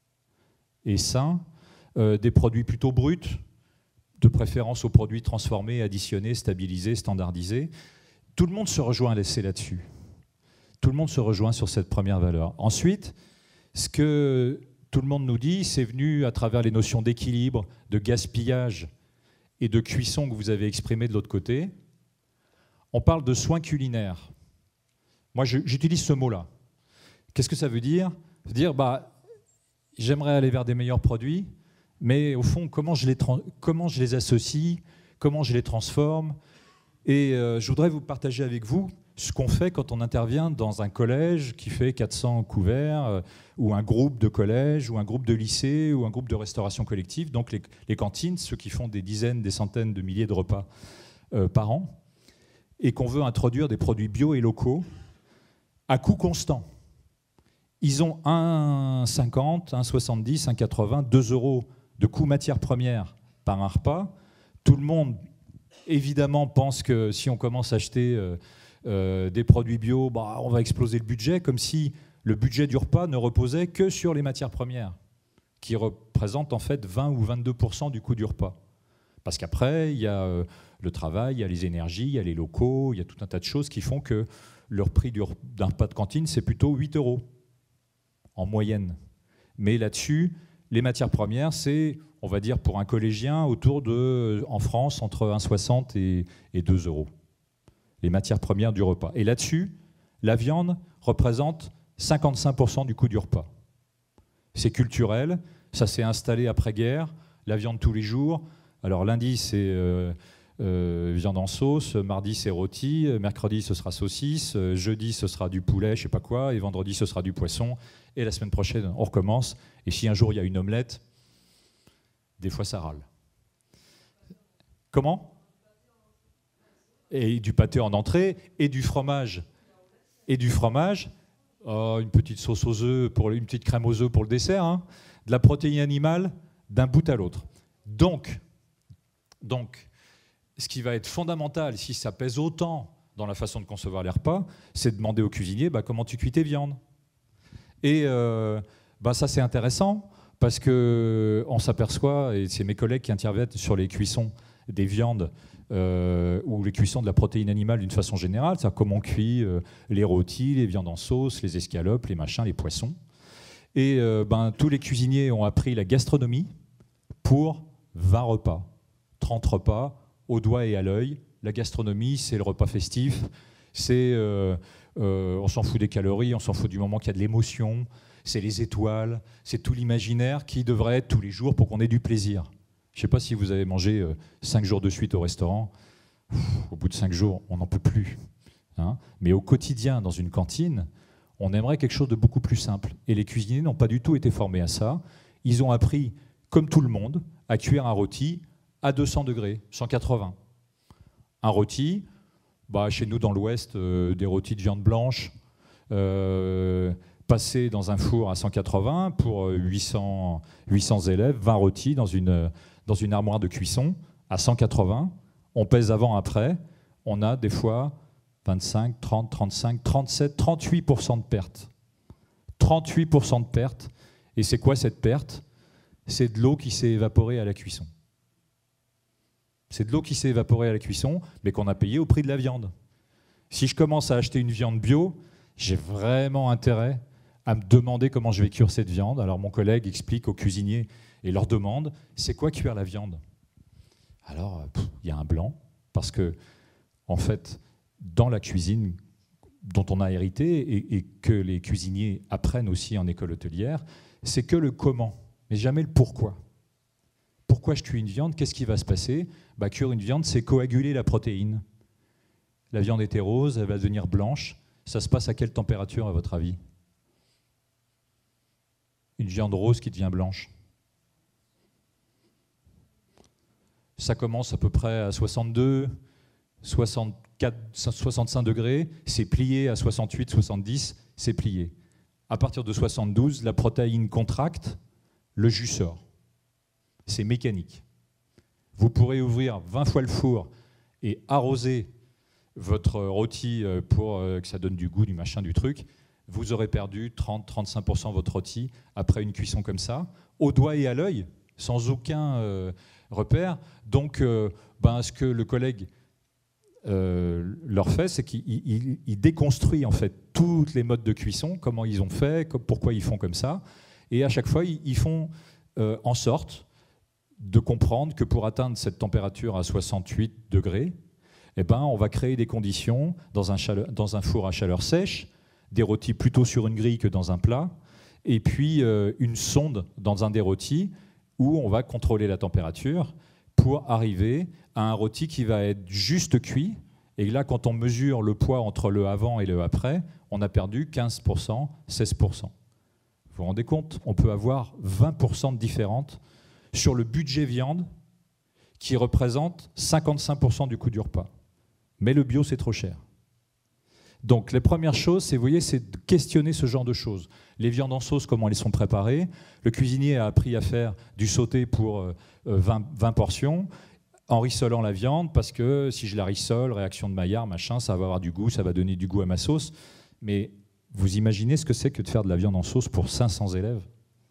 et sain, des produits plutôt bruts, de préférence aux produits transformés, additionnés, stabilisés, standardisés. Tout le monde se rejoint là-dessus. Tout le monde se rejoint sur cette première valeur. Ensuite, ce que tout le monde nous dit, c'est venu à travers les notions d'équilibre, de gaspillage et de cuisson que vous avez exprimées de l'autre côté. On parle de soins culinaires. Moi, j'utilise ce mot-là. Qu'est-ce que ça veut dire? Ça veut dire, j'aimerais aller vers des meilleurs produits, mais au fond, comment je les associe, comment je les transforme. Et je voudrais vous partager avec vous ce qu'on fait quand on intervient dans un collège qui fait 400 couverts, ou un groupe de collège, ou un groupe de lycée, ou un groupe de restauration collective, donc les cantines, ceux qui font des dizaines, des centaines de milliers de repas par an, et qu'on veut introduire des produits bio et locaux à coût constant. Ils ont 1,50, 1,70, 1,80, 2 € de coût matière première par un repas. Tout le monde, évidemment, pense que si on commence à acheter des produits bio, on va exploser le budget, comme si le budget du repas ne reposait que sur les matières premières, qui représentent en fait 20 ou 22% du coût du repas. Parce qu'après, il y a le travail, il y a les énergies, il y a les locaux, il y a tout un tas de choses qui font que le prix d'un repas de cantine, c'est plutôt 8 € en moyenne. Mais là-dessus, les matières premières, c'est, on va dire, pour un collégien, autour de, en France, entre 1,60 et 2 €. Les matières premières du repas. Et là-dessus, la viande représente 55% du coût du repas. C'est culturel, ça s'est installé après-guerre, la viande tous les jours. Alors lundi, c'est viande en sauce, mardi, c'est rôti, mercredi, ce sera saucisse, jeudi, ce sera du poulet, je sais pas quoi, et vendredi, ce sera du poisson, et la semaine prochaine, on recommence. Et si un jour, il y a une omelette, des fois, ça râle. Comment ? Et du pâté en entrée, et du fromage. Et du fromage, une petite sauce aux œufs, une petite crème aux œufs pour le dessert, hein, de la protéine animale d'un bout à l'autre. Donc, ce qui va être fondamental, si ça pèse autant dans la façon de concevoir les repas, c'est de demander au cuisinier comment tu cuis tes viandes. Et ça, c'est intéressant, parce qu'on s'aperçoit, et c'est mes collègues qui interviennent sur les cuissons des viandes, ou les cuissons de la protéine animale d'une façon générale, c'est-à-dire comment on cuit les rôtis, les viandes en sauce, les escalopes, les machins, les poissons. Et tous les cuisiniers ont appris la gastronomie pour 20 repas, 30 repas, au doigt et à l'œil. La gastronomie, c'est le repas festif, c'est on s'en fout des calories, on s'en fout du moment qu'il y a de l'émotion, c'est les étoiles, c'est tout l'imaginaire qui devrait être tous les jours pour qu'on ait du plaisir. Je ne sais pas si vous avez mangé 5 jours de suite au restaurant. Au bout de 5 jours, on n'en peut plus. Hein. Mais au quotidien, dans une cantine, on aimerait quelque chose de beaucoup plus simple. Et les cuisiniers n'ont pas du tout été formés à ça. Ils ont appris, comme tout le monde, à cuire un rôti à 200 degrés, 180. Un rôti, chez nous dans l'Ouest, des rôtis de viande blanche, passés dans un four à 180 pour 800 élèves, 20 rôtis dans une armoire de cuisson à 180. On pèse avant-après, on a des fois 25, 30, 35, 37, 38% de perte. 38% de perte. Et c'est quoi cette perte? C'est de l'eau qui s'est évaporée à la cuisson. C'est de l'eau qui s'est évaporée à la cuisson, mais qu'on a payé au prix de la viande. Si je commence à acheter une viande bio, j'ai vraiment intérêt à me demander comment je vais cuire cette viande. Alors mon collègue explique aux cuisiniers et leur demande, c'est quoi cuire la viande? Alors, il y a un blanc, parce que, en fait, dans la cuisine dont on a hérité et que les cuisiniers apprennent aussi en école hôtelière, c'est que le comment, mais jamais le pourquoi. Pourquoi je cuis une viande? Qu'est-ce qui va se passer? Cuire une viande, c'est coaguler la protéine. La viande était rose, elle va devenir blanche. Ça se passe à quelle température, à votre avis? Une viande rose qui devient blanche. Ça commence à peu près à 62, 64, 65 degrés. C'est plié à 68, 70, c'est plié. À partir de 72, la protéine contracte, le jus sort. C'est mécanique. Vous pourrez ouvrir 20 fois le four et arroser votre rôti pour que ça donne du goût, du machin, du truc. Vous aurez perdu 30-35% de votre rôti après une cuisson comme ça, au doigt et à l'œil, sans aucun repère. Donc, ce que le collègue leur fait, c'est qu'il déconstruit en fait toutes les modes de cuisson, comment ils ont fait, pourquoi ils font comme ça. Et à chaque fois, ils font en sorte de comprendre que pour atteindre cette température à 68 degrés, on va créer des conditions dans un four à chaleur sèche, des rôtis plutôt sur une grille que dans un plat, et puis une sonde dans un des rôtis où on va contrôler la température pour arriver à un rôti qui va être juste cuit. Et là, quand on mesure le poids entre le avant et le après, on a perdu 15%, 16%. Vous vous rendez compte? On peut avoir 20% de différence sur le budget viande qui représente 55% du coût du repas. Mais le bio, c'est trop cher. Donc les premières choses, c'est de questionner ce genre de choses. Les viandes en sauce, comment elles sont préparées. Le cuisinier a appris à faire du sauté pour 20 portions, en rissolant la viande, parce que si je la rissole, réaction de Maillard, machin, ça va avoir du goût, ça va donner du goût à ma sauce. Mais vous imaginez ce que c'est que de faire de la viande en sauce pour 500 élèves?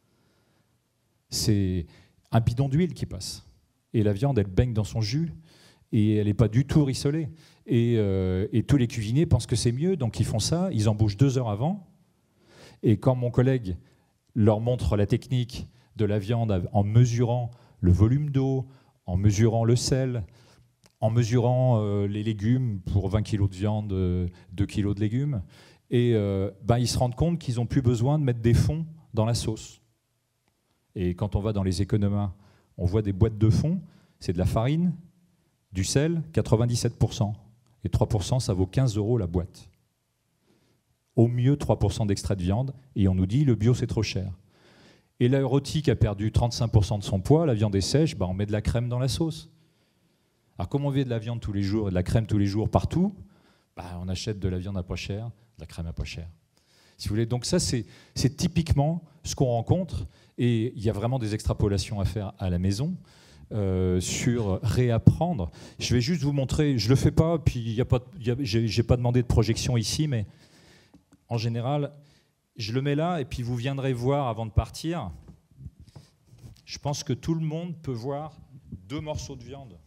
C'est un bidon d'huile qui passe. Et la viande, elle baigne dans son jus, et elle n'est pas du tout rissolée. Et tous les cuisiniers pensent que c'est mieux, donc ils font ça, ils embauchent 2 heures avant. Et quand mon collègue leur montre la technique de la viande en mesurant le volume d'eau, en mesurant le sel, en mesurant les légumes pour 20 kg de viande, 2 kg de légumes, et ils se rendent compte qu'ils n'ont plus besoin de mettre des fonds dans la sauce. Et quand on va dans les économas, on voit des boîtes de fond, c'est de la farine, du sel, 97%. Et 3%, ça vaut 15 € la boîte. Au mieux, 3% d'extrait de viande, et on nous dit le bio, c'est trop cher. Et le rôti qui a perdu 35% de son poids, la viande est sèche, on met de la crème dans la sauce. Alors comme on veut de la viande tous les jours et de la crème tous les jours partout, on achète de la viande à pas cher, de la crème à pas cher. Si vous voulez. Donc ça, c'est typiquement ce qu'on rencontre, et il y a vraiment des extrapolations à faire à la maison sur réapprendre. Je vais juste vous montrer, je ne le fais pas, puis je n'ai pas demandé de projection ici, mais en général, je le mets là, et puis vous viendrez voir avant de partir. Je pense que tout le monde peut voir 2 morceaux de viande.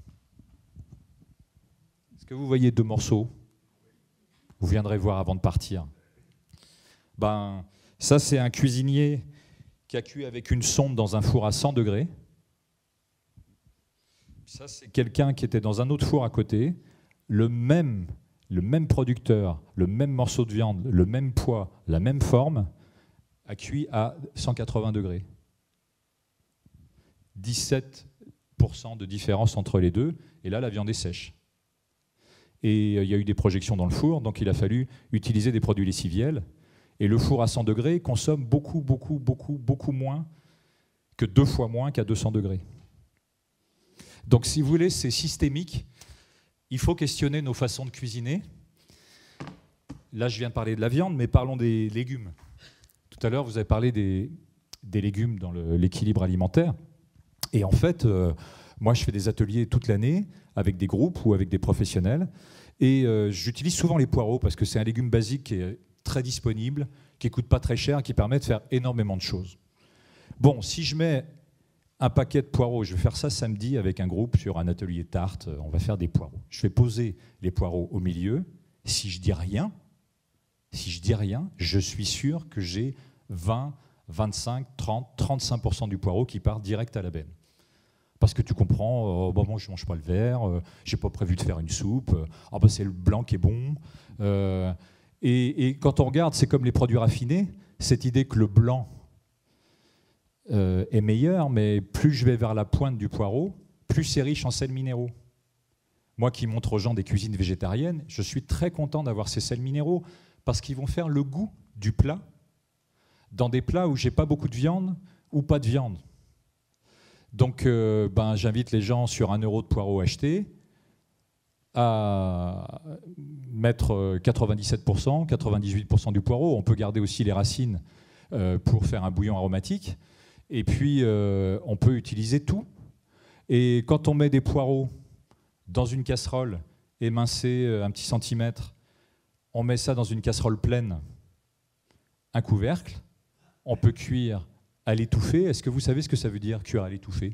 Est-ce que vous voyez 2 morceaux? Vous viendrez voir avant de partir. Ça, c'est un cuisinier qui a cuit avec une sonde dans un four à 100 degrés. Ça, c'est quelqu'un qui était dans un autre four à côté, le même producteur, le même morceau de viande, le même poids, la même forme, a cuit à 180 degrés. 17% de différence entre les deux, et là, la viande est sèche. Et il y a eu des projections dans le four, donc il a fallu utiliser des produits lessiviels. Et le four à 100 degrés consomme beaucoup moins que 2 fois moins qu'à 200 degrés. Donc, si vous voulez, c'est systémique. Il faut questionner nos façons de cuisiner. Là, je viens de parler de la viande, mais parlons des légumes. Tout à l'heure, vous avez parlé des légumes dans l'équilibre alimentaire. Et en fait, moi, je fais des ateliers toute l'année avec des groupes ou avec des professionnels. Et j'utilise souvent les poireaux parce que c'est un légume basique qui est très disponible, qui ne coûte pas très cher, qui permet de faire énormément de choses. Bon, si je mets un paquet de poireaux, je vais faire ça samedi avec un groupe sur un atelier tarte, on va faire des poireaux. Je vais poser les poireaux au milieu. Si je dis rien, je suis sûr que j'ai 20, 25, 30, 35% du poireau qui part direct à la benne. Parce que tu comprends, moi je ne mange pas le vert, je n'ai pas prévu de faire une soupe, c'est le blanc qui est bon. Et quand on regarde, c'est comme les produits raffinés, cette idée que le blanc est meilleur, mais plus je vais vers la pointe du poireau, plus c'est riche en sels minéraux. Moi qui montre aux gens des cuisines végétariennes, je suis très content d'avoir ces sels minéraux parce qu'ils vont faire le goût du plat dans des plats où j'ai pas beaucoup de viande ou pas de viande. Donc j'invite les gens sur 1 € de poireau acheté à mettre 97%, 98% du poireau. On peut garder aussi les racines pour faire un bouillon aromatique. Et puis, on peut utiliser tout. Et quand on met des poireaux dans une casserole émincée 1 petit centimètre, on met ça dans une casserole pleine, un couvercle, on peut cuire à l'étouffée. Est-ce que vous savez ce que ça veut dire, cuire à l'étouffée?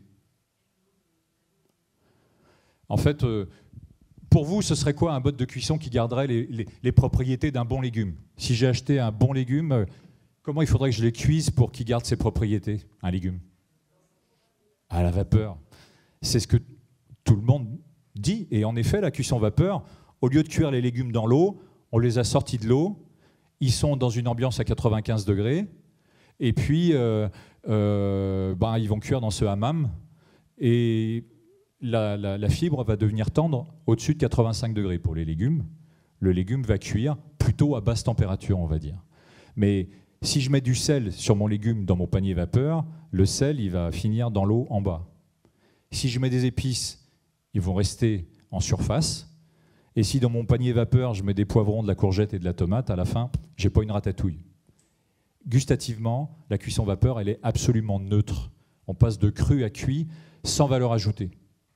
En fait, pour vous, ce serait quoi un mode de cuisson qui garderait les propriétés d'un bon légume? Si j'ai acheté un bon légume, comment il faudrait que je le cuise pour qu'il garde ses propriétés, un légume? À la vapeur. C'est ce que tout le monde dit. Et en effet, la cuisson vapeur, au lieu de cuire les légumes dans l'eau, on les a sortis de l'eau. Ils sont dans une ambiance à 95 degrés. Et puis, ils vont cuire dans ce hammam. Et la fibre va devenir tendre au-dessus de 85 degrés pour les légumes. Le légume va cuire plutôt à basse température, on va dire. Mais si je mets du sel sur mon légume dans mon panier vapeur, le sel, il va finir dans l'eau en bas. Si je mets des épices, ils vont rester en surface. Et si dans mon panier vapeur, je mets des poivrons, de la courgette et de la tomate, à la fin, je n'ai pas une ratatouille. Gustativement, la cuisson vapeur, elle est absolument neutre. On passe de cru à cuit sans valeur ajoutée.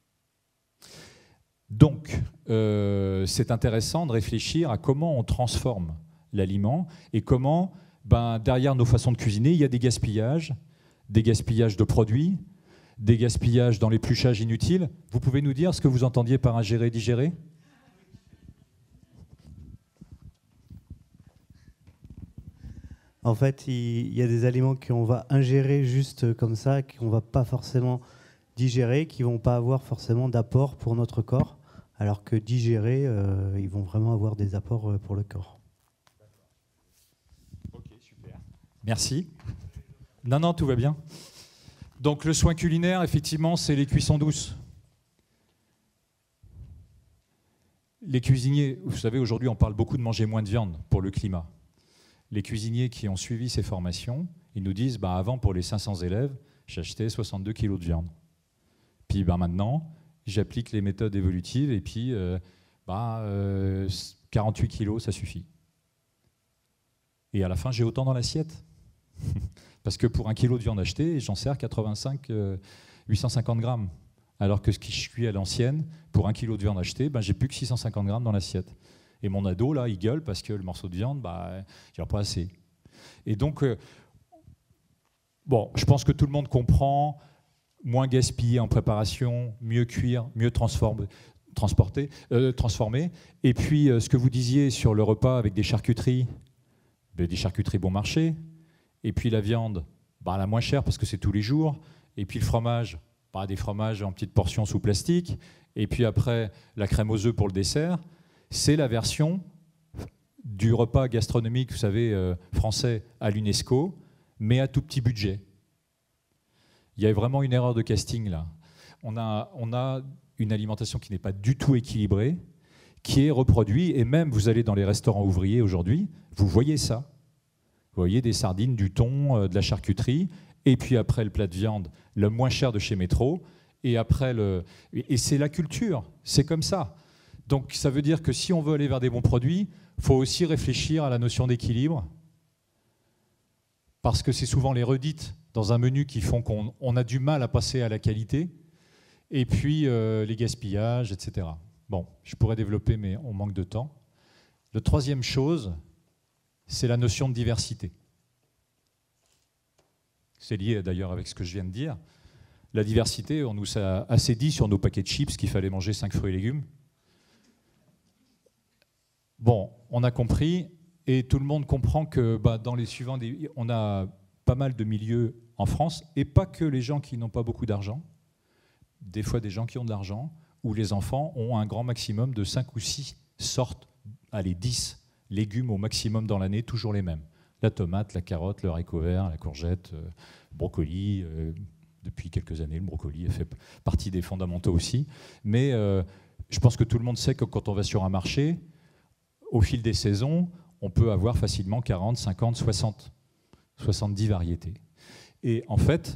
Donc, c'est intéressant de réfléchir à comment on transforme l'aliment et comment, derrière nos façons de cuisiner, il y a des gaspillages de produits, des gaspillages dans l'épluchage inutile. Vous pouvez nous dire ce que vous entendiez par ingérer-digérer ? En fait, il y a des aliments qu'on va ingérer juste comme ça, qu'on ne va pas forcément digérer, qui ne vont pas avoir forcément d'apport pour notre corps, alors que digérer, ils vont vraiment avoir des apports pour le corps. Ok, super. Merci. Non, tout va bien. Donc le soin culinaire, effectivement, c'est les cuissons douces. Les cuisiniers, vous savez, aujourd'hui, on parle beaucoup de manger moins de viande pour le climat. Les cuisiniers qui ont suivi ces formations, ils nous disent, avant, pour les 500 élèves, j'achetais 62 kilos de viande. Puis maintenant, j'applique les méthodes évolutives et puis 48 kilos, ça suffit. Et à la fin, j'ai autant dans l'assiette. Parce que pour 1 kilo de viande achetée, j'en sers 850 grammes. Alors que ce qui je cuis à l'ancienne, pour 1 kilo de viande achetée, j'ai plus que 650 grammes dans l'assiette. Et mon ado, là, il gueule parce que le morceau de viande, il n'y a pas assez. Et donc, je pense que tout le monde comprend, moins gaspiller en préparation, mieux cuire, mieux transformer. Et puis, ce que vous disiez sur le repas avec des charcuteries bon marché, et puis la viande, la moins chère parce que c'est tous les jours, et puis le fromage, des fromages en petites portions sous plastique, et puis après, la crème aux œufs pour le dessert. C'est la version du repas gastronomique, vous savez, français à l'UNESCO, mais à tout petit budget. Il y a vraiment une erreur de casting là. On a une alimentation qui n'est pas du tout équilibrée, qui est reproduite, et même vous allez dans les restaurants ouvriers aujourd'hui, vous voyez ça. Vous voyez des sardines, du thon, de la charcuterie, et puis après le plat de viande, le moins cher de chez Métro, et après et c'est la culture, c'est comme ça. Donc ça veut dire que si on veut aller vers des bons produits, il faut aussi réfléchir à la notion d'équilibre, parce que c'est souvent les redites dans un menu qui font qu'on a du mal à passer à la qualité, et puis les gaspillages, etc. Bon, je pourrais développer, mais on manque de temps. La troisième chose, c'est la notion de diversité. C'est lié d'ailleurs avec ce que je viens de dire. La diversité, on nous a assez dit sur nos paquets de chips qu'il fallait manger 5 fruits et légumes. Bon, on a compris, et tout le monde comprend que dans les suivants, on a pas mal de milieux en France, et pas que les gens qui n'ont pas beaucoup d'argent, des fois des gens qui ont de l'argent, où les enfants ont un grand maximum de 5 ou 6 sortes, allez 10 légumes au maximum dans l'année, toujours les mêmes. La tomate, la carotte, le haricot vert, la courgette, le brocoli. Depuis quelques années, le brocoli fait partie des fondamentaux aussi. Mais je pense que tout le monde sait que quand on va sur un marché, au fil des saisons, on peut avoir facilement 40, 50, 60, 70 variétés. Et en fait,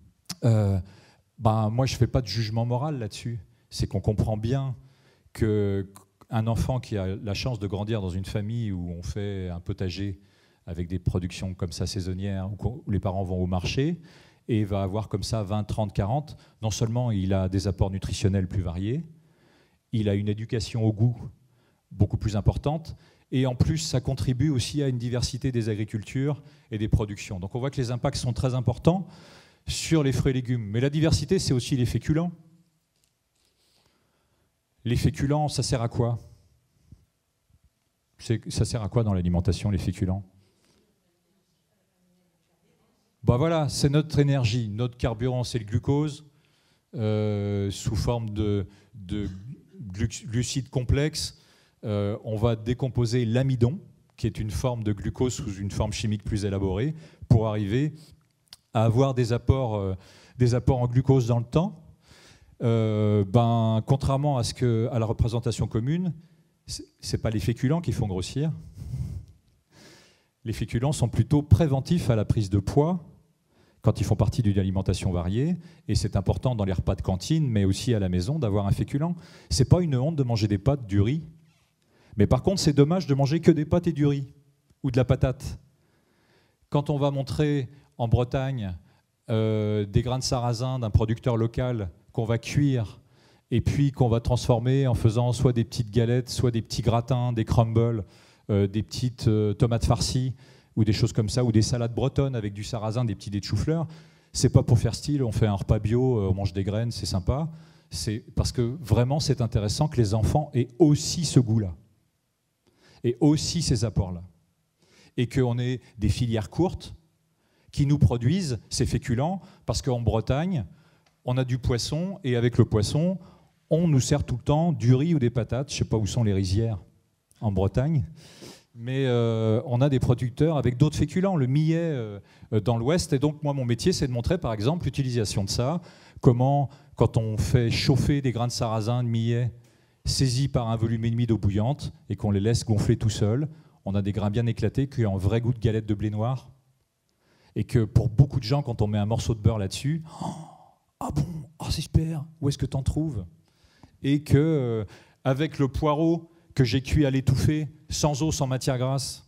moi, je ne fais pas de jugement moral là-dessus. C'est qu'on comprend bien qu'un enfant qui a la chance de grandir dans une famille où on fait un potager avec des productions comme ça saisonnières, où les parents vont au marché et va avoir comme ça 20, 30, 40, non seulement il a des apports nutritionnels plus variés, il a une éducation au goût beaucoup plus importante, et en plus, ça contribue aussi à une diversité des agricultures et des productions. Donc on voit que les impacts sont très importants sur les fruits et légumes. Mais la diversité, c'est aussi les féculents. Les féculents, ça sert à quoi? Ça sert à quoi dans l'alimentation, les féculents? Voilà, c'est notre énergie. Notre carburant, c'est le glucose, sous forme de glucides complexes. On va décomposer l'amidon, qui est une forme de glucose sous une forme chimique plus élaborée, pour arriver à avoir des apports en glucose dans le temps. Contrairement à la représentation commune, ce n'est pas les féculents qui font grossir. Les féculents sont plutôt préventifs à la prise de poids quand ils font partie d'une alimentation variée. Et c'est important dans les repas de cantine, mais aussi à la maison, d'avoir un féculent. Ce n'est pas une honte de manger des pâtes, du riz. Mais par contre, c'est dommage de manger que des pâtes et du riz, ou de la patate. Quand on va montrer en Bretagne des grains de sarrasin d'un producteur local qu'on va cuire et puis qu'on va transformer en faisant soit des petites galettes, soit des petits gratins, des crumbles, des petites tomates farcies ou des choses comme ça, ou des salades bretonnes avec du sarrasin, des petits dés de chou-fleur, c'est pas pour faire style, on fait un repas bio, on mange des graines, c'est sympa. C'est parce que vraiment c'est intéressant que les enfants aient aussi ce goût-là et aussi ces apports-là. Et qu'on ait des filières courtes qui nous produisent ces féculents, parce qu'en Bretagne, on a du poisson, et avec le poisson, on nous sert tout le temps du riz ou des patates. Je ne sais pas où sont les rizières en Bretagne, mais on a des producteurs avec d'autres féculents, le millet dans l'Ouest. Et donc, moi, mon métier, c'est de montrer, par exemple, l'utilisation de ça, comment, quand on fait chauffer des grains de sarrasin, de millet, saisis par un volume et demi d'eau bouillante, et qu'on les laisse gonfler tout seuls, on a des grains bien éclatés qui ont un vrai goût de galette de blé noir. Et que pour beaucoup de gens, quand on met un morceau de beurre là-dessus, ah bon, c'est super, où est-ce que tu en trouves? Et que avec le poireau que j'ai cuit à l'étouffée, sans eau, sans matière grasse,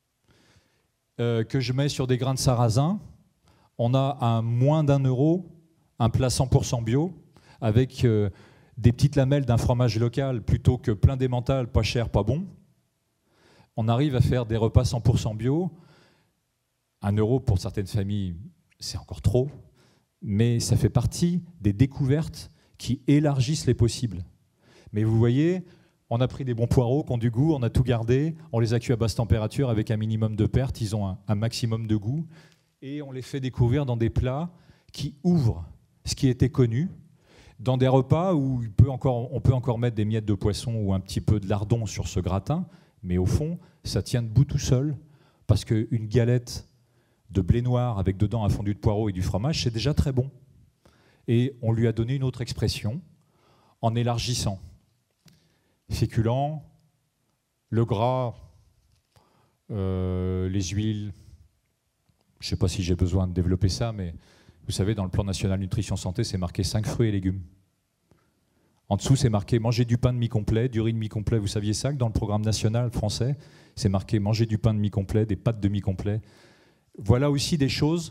que je mets sur des grains de sarrasin, on a à moins d'€1 un plat 100% bio, avec des petites lamelles d'un fromage local plutôt que plein d'emmental, pas cher, pas bon. On arrive à faire des repas 100% bio. 1 euro pour certaines familles, c'est encore trop, mais ça fait partie des découvertes qui élargissent les possibles. Mais vous voyez, on a pris des bons poireaux qui ont du goût, on a tout gardé, on les a cuits à basse température avec un minimum de pertes, ils ont un maximum de goût, et on les fait découvrir dans des plats qui ouvrent ce qui était connu, dans des repas où on peut encore mettre des miettes de poisson ou un petit peu de lardon sur ce gratin, mais au fond, ça tient debout tout seul, parce qu'une galette de blé noir avec dedans un fondu de poireau et du fromage, c'est déjà très bon. Et on lui a donné une autre expression en élargissant. Féculents, le gras, les huiles, je ne sais pas si j'ai besoin de développer ça, mais vous savez, dans le plan national nutrition santé, c'est marqué 5 fruits et légumes. En dessous, c'est marqué manger du pain demi-complet, du riz demi-complet. Vous saviez ça, que dans le programme national français, c'est marqué manger du pain demi-complet, des pâtes demi-complet. Voilà aussi des choses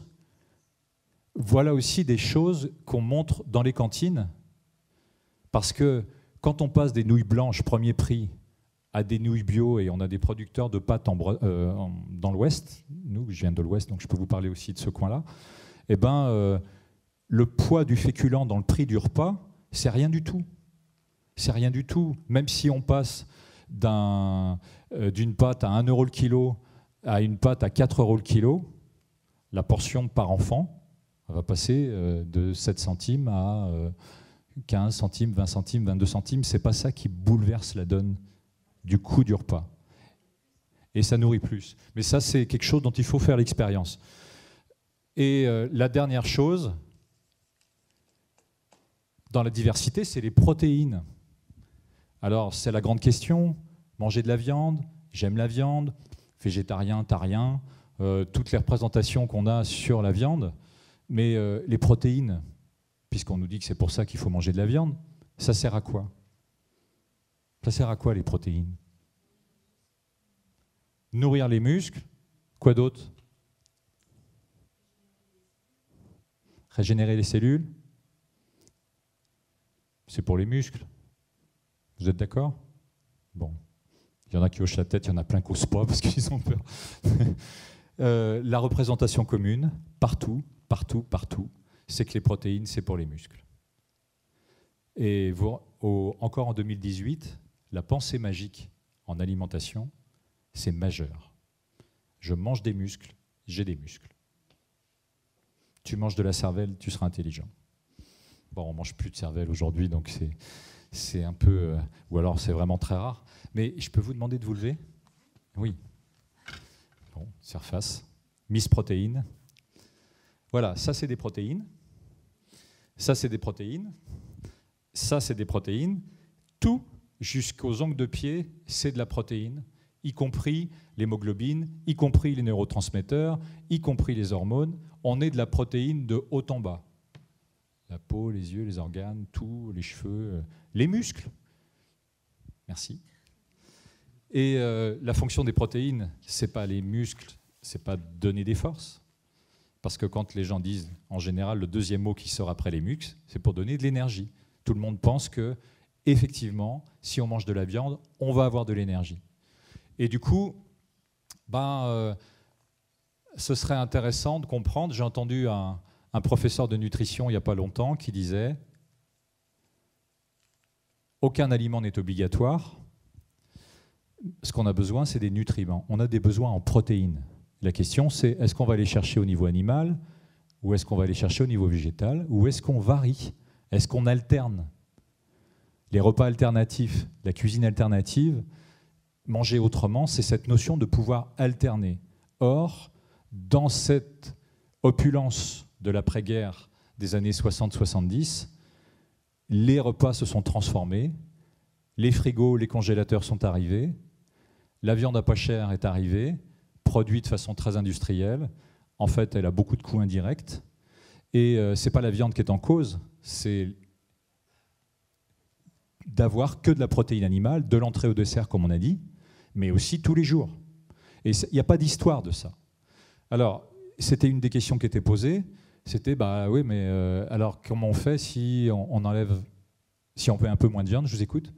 qu'on montre dans les cantines, parce que quand on passe des nouilles blanches premier prix à des nouilles bio, et on a des producteurs de pâtes dans l'Ouest, je viens de l'Ouest, donc je peux vous parler aussi de ce coin-là, le poids du féculent dans le prix du repas, c'est rien du tout. C'est rien du tout. Même si on passe d'une pâte à 1 euro le kilo à une pâte à 4 euros le kilo, la portion par enfant va passer de 7 centimes à 15 centimes, 20 centimes, 22 centimes. Ce n'est pas ça qui bouleverse la donne du coût du repas. et ça nourrit plus. Mais ça, c'est quelque chose dont il faut faire l'expérience. Et la dernière chose, dans la diversité, c'est les protéines. Alors, c'est la grande question. Manger de la viande, j'aime la viande, végétarien, tarien, toutes les représentations qu'on a sur la viande. Mais les protéines, puisqu'on nous dit que c'est pour ça qu'il faut manger de la viande, ça sert à quoi? Ça sert à quoi les protéines? Nourrir les muscles. Quoi d'autre? Régénérer les cellules. C'est pour les muscles. Vous êtes d'accord? Bon. Il y en a qui hochent la tête, il y en a plein qui n'osent pas parce qu'ils ont peur. La représentation commune, partout, partout, partout, c'est que les protéines, c'est pour les muscles. Et encore en 2018, la pensée magique en alimentation, c'est majeur. Je mange des muscles, j'ai des muscles. Tu manges de la cervelle, tu seras intelligent. Bon, on ne mange plus de cervelle aujourd'hui, donc c'est un peu... ou alors c'est vraiment très rare. Mais je peux vous demander de vous lever? Oui. Bon, surface. Miss Protéines. Voilà, ça c'est des protéines. Ça c'est des protéines. Ça c'est des protéines. Tout, jusqu'aux ongles de pied, c'est de la protéine, y compris l'hémoglobine, y compris les neurotransmetteurs, y compris les hormones. On est de la protéine de haut en bas. La peau, les yeux, les organes, tout, les cheveux, les muscles. Merci. Et la fonction des protéines, c'est pas les muscles, c'est pas donner des forces. Parce que quand les gens disent, en général, le deuxième mot qui sort après les muscles, c'est pour donner de l'énergie. Tout le monde pense que, effectivement, si on mange de la viande, on va avoir de l'énergie. Et du coup, ce serait intéressant de comprendre. J'ai entendu un professeur de nutrition il n'y a pas longtemps qui disait « Aucun aliment n'est obligatoire. Ce qu'on a besoin, c'est des nutriments. On a des besoins en protéines. La question, c'est est-ce qu'on va les chercher au niveau animal ou est-ce qu'on va les chercher au niveau végétal ou est-ce qu'on varie? Est-ce qu'on alterne? Les repas alternatifs, la cuisine alternative, manger autrement, c'est cette notion de pouvoir alterner. Or, dans cette opulence de l'après-guerre des années 60-70, les repas se sont transformés, les frigos, les congélateurs sont arrivés, la viande à pas cher est arrivée, produite de façon très industrielle. En fait, elle a beaucoup de coûts indirects. Et ce n'est pas la viande qui est en cause, c'est d'avoir que de la protéine animale, de l'entrée au dessert, comme on a dit, mais aussi tous les jours. Et il n'y a pas d'histoire de ça. Alors, c'était une des questions qui était posée. C'était, oui, mais alors comment on fait si on enlève, si on fait un peu moins de viande? Je vous écoute.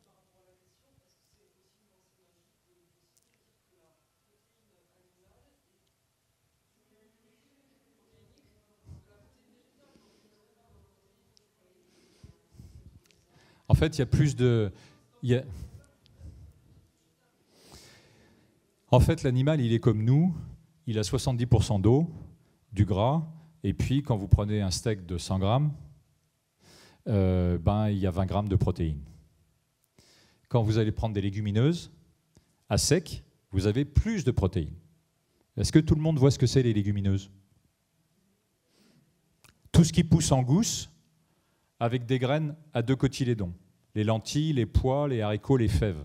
En fait, il y a plus de... En fait, l'animal, il est comme nous. Il a 70% d'eau, du gras, et puis quand vous prenez un steak de 100 grammes, il y a 20 grammes de protéines. Quand vous allez prendre des légumineuses, à sec, vous avez plus de protéines. Est-ce que tout le monde voit ce que c'est les légumineuses? Tout ce qui pousse en gousse, avec des graines à 2 cotylédons. Les lentilles, les pois, les haricots, les fèves.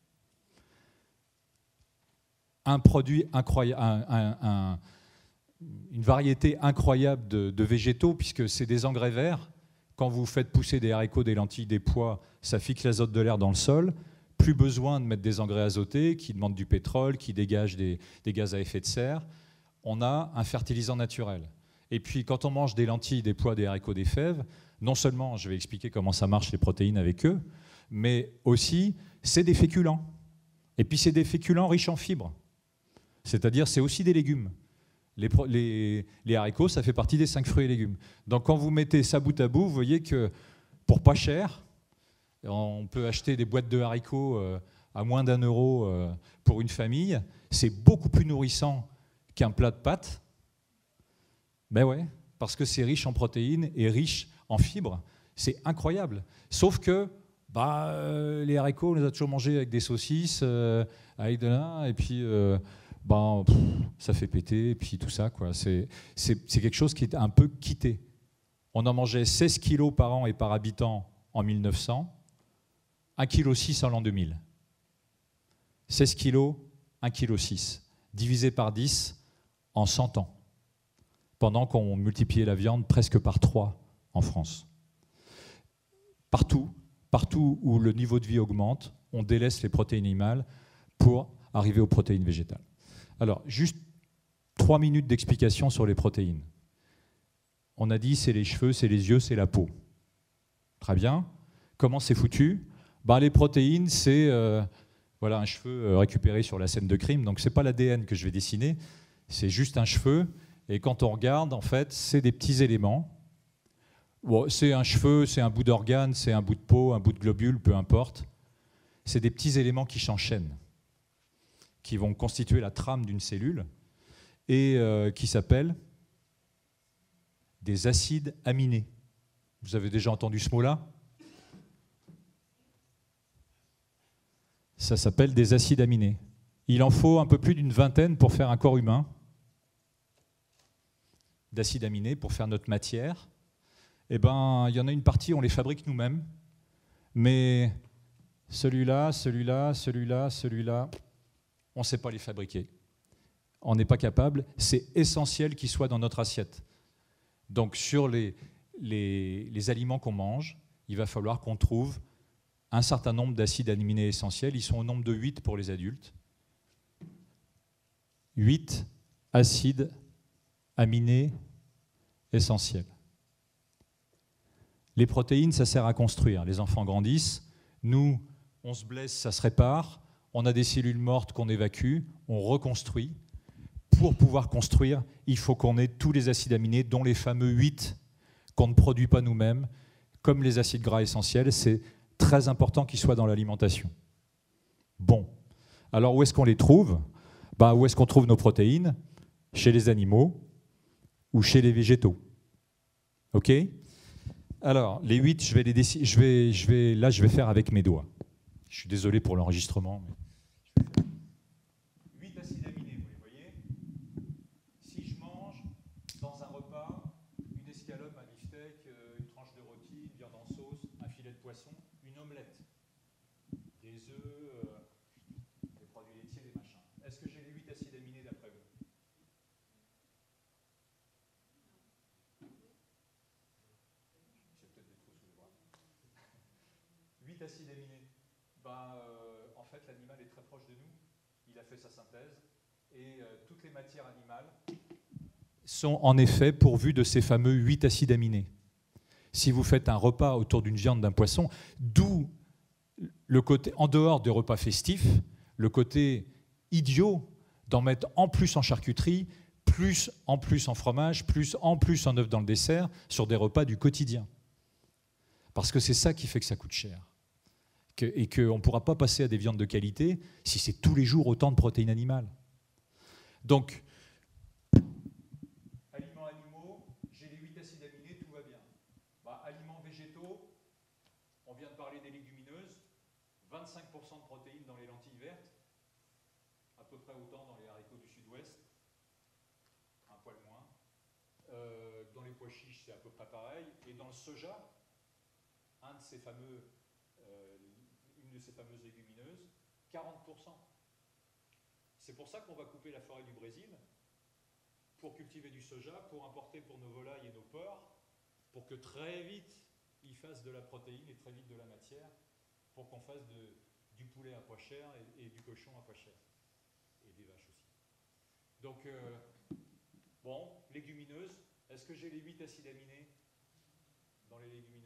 Un produit incroyable, une variété incroyable de végétaux, puisque c'est des engrais verts. Quand vous faites pousser des haricots, des lentilles, des pois, ça fixe l'azote de l'air dans le sol. Plus besoin de mettre des engrais azotés qui demandent du pétrole, qui dégagent des gaz à effet de serre. On a un fertilisant naturel. Et puis, quand on mange des lentilles, des pois, des haricots, des fèves, non seulement, je vais expliquer comment ça marche les protéines avec eux, mais aussi, c'est des féculents. Et puis, c'est des féculents riches en fibres. C'est-à-dire, c'est aussi des légumes. Les haricots, ça fait partie des 5 fruits et légumes. Donc, quand vous mettez ça bout à bout, vous voyez que pour pas cher, on peut acheter des boîtes de haricots à moins d'1 euro pour une famille. C'est beaucoup plus nourrissant qu'un plat de pâtes. Ben ouais, parce que c'est riche en protéines et riche en fibres. C'est incroyable. Sauf que Les haricots, on les a toujours mangés avec des saucisses, avec de là, et puis ça fait péter, et puis tout ça, quoi. C'est quelque chose qui est un peu quitté. On en mangeait 16 kilos par an et par habitant en 1900, 1,6 kg en l'an 2000. 16 kilos, 1,6 kg, divisé par 10 en 100 ans, pendant qu'on multipliait la viande presque par 3 en France. Partout où le niveau de vie augmente, on délaisse les protéines animales pour arriver aux protéines végétales. Alors, juste 3 minutes d'explication sur les protéines. On a dit c'est les cheveux, c'est les yeux, c'est la peau. Très bien. Comment c'est foutu ? Les protéines, c'est un cheveu récupéré sur la scène de crime. Donc, ce n'est pas l'ADN que je vais dessiner, c'est juste un cheveu. Et quand on regarde, en fait, c'est des petits éléments. Bon, c'est un cheveu, c'est un bout d'organe, c'est un bout de peau, un bout de globule, peu importe. C'est des petits éléments qui s'enchaînent, qui vont constituer la trame d'une cellule et qui s'appellent des acides aminés. Vous avez déjà entendu ce mot-là ? Ça s'appelle des acides aminés. Il en faut un peu plus d'une vingtaine pour faire un corps humain d'acides aminés, pour faire notre matière. Il y en a une partie, on les fabrique nous-mêmes, mais celui-là, on ne sait pas les fabriquer. On n'est pas capable. C'est essentiel qu'ils soient dans notre assiette. Donc sur les aliments qu'on mange, il va falloir qu'on trouve un certain nombre d'acides aminés essentiels. Ils sont au nombre de 8 pour les adultes. 8 acides aminés essentiels. Les protéines, ça sert à construire. Les enfants grandissent. Nous, on se blesse, ça se répare. On a des cellules mortes qu'on évacue. On reconstruit. Pour pouvoir construire, il faut qu'on ait tous les acides aminés, dont les fameux 8 qu'on ne produit pas nous-mêmes, comme les acides gras essentiels. C'est très important qu'ils soient dans l'alimentation. Bon. Alors, où est-ce qu'on les trouve ? Où est-ce qu'on trouve nos protéines ? Chez les animaux ou chez les végétaux. OK ? Alors, les 8, je vais faire avec mes doigts. Je suis désolé pour l'enregistrement. Mais 8 acides aminés, vous les voyez ? Si je mange dans un repas une escalope, un beefsteak, une tranche de rôti, une viande en sauce, un filet de poisson, une omelette, des œufs, des produits laitiers, des machins. Est-ce que j'ai les 8 acides aminés d'après vous ? J'ai peut-être des trous sous les bras. 8 acides aminés. En fait, l'animal est très proche de nous. Il a fait sa synthèse. Et toutes les matières animales sont en effet pourvues de ces fameux 8 acides aminés. Si vous faites un repas autour d'une viande, d'un poisson, d'où le côté, en dehors des repas festifs, le côté idiot d'en mettre en plus en charcuterie, plus en plus en fromage, plus en plus en œufs dans le dessert, sur des repas du quotidien. Parce que c'est ça qui fait que ça coûte cher. Et qu'on ne pourra pas passer à des viandes de qualité si c'est tous les jours autant de protéines animales. Donc, aliments animaux, j'ai les 8 acides aminés, tout va bien. Aliments végétaux, on vient de parler des légumineuses, 25% de protéines dans les lentilles vertes, à peu près autant dans les haricots du sud-ouest, un poil moins. Dans les pois chiches, c'est à peu près pareil. Et dans le soja, une de ces fameuses légumineuses, 40%. C'est pour ça qu'on va couper la forêt du Brésil pour cultiver du soja, pour importer pour nos volailles et nos porcs, pour que très vite ils fassent de la protéine et très vite de la matière, pour qu'on fasse du poulet à pas cher et du cochon à pas cher. Et des vaches aussi. Donc, légumineuses, est-ce que j'ai les 8 acides aminés dans les légumineuses ?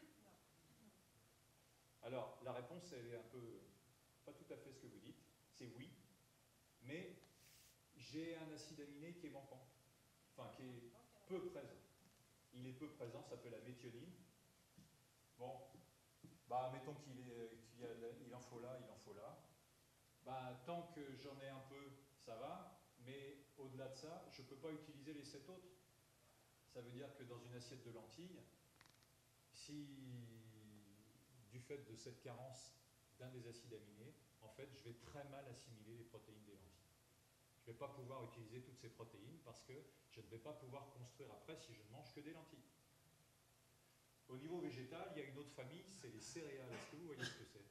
Alors, la réponse, elle est un peu, pas tout à fait ce que vous dites, c'est oui, mais j'ai un acide aminé qui est manquant, qui est peu présent. Il est peu présent, ça s'appelle la méthionine. Bon, mettons qu'il en faut là, il en faut là. Tant que j'en ai un peu, ça va, mais au-delà de ça, je ne peux pas utiliser les 7 autres. Ça veut dire que dans une assiette de lentilles, si du fait de cette carence d'un des acides aminés, en fait, je vais très mal assimiler les protéines des lentilles. Je ne vais pas pouvoir utiliser toutes ces protéines parce que je ne vais pas pouvoir construire après si je ne mange que des lentilles. Au niveau végétal, il y a une autre famille, c'est les céréales. Est-ce que vous voyez ce que c'est?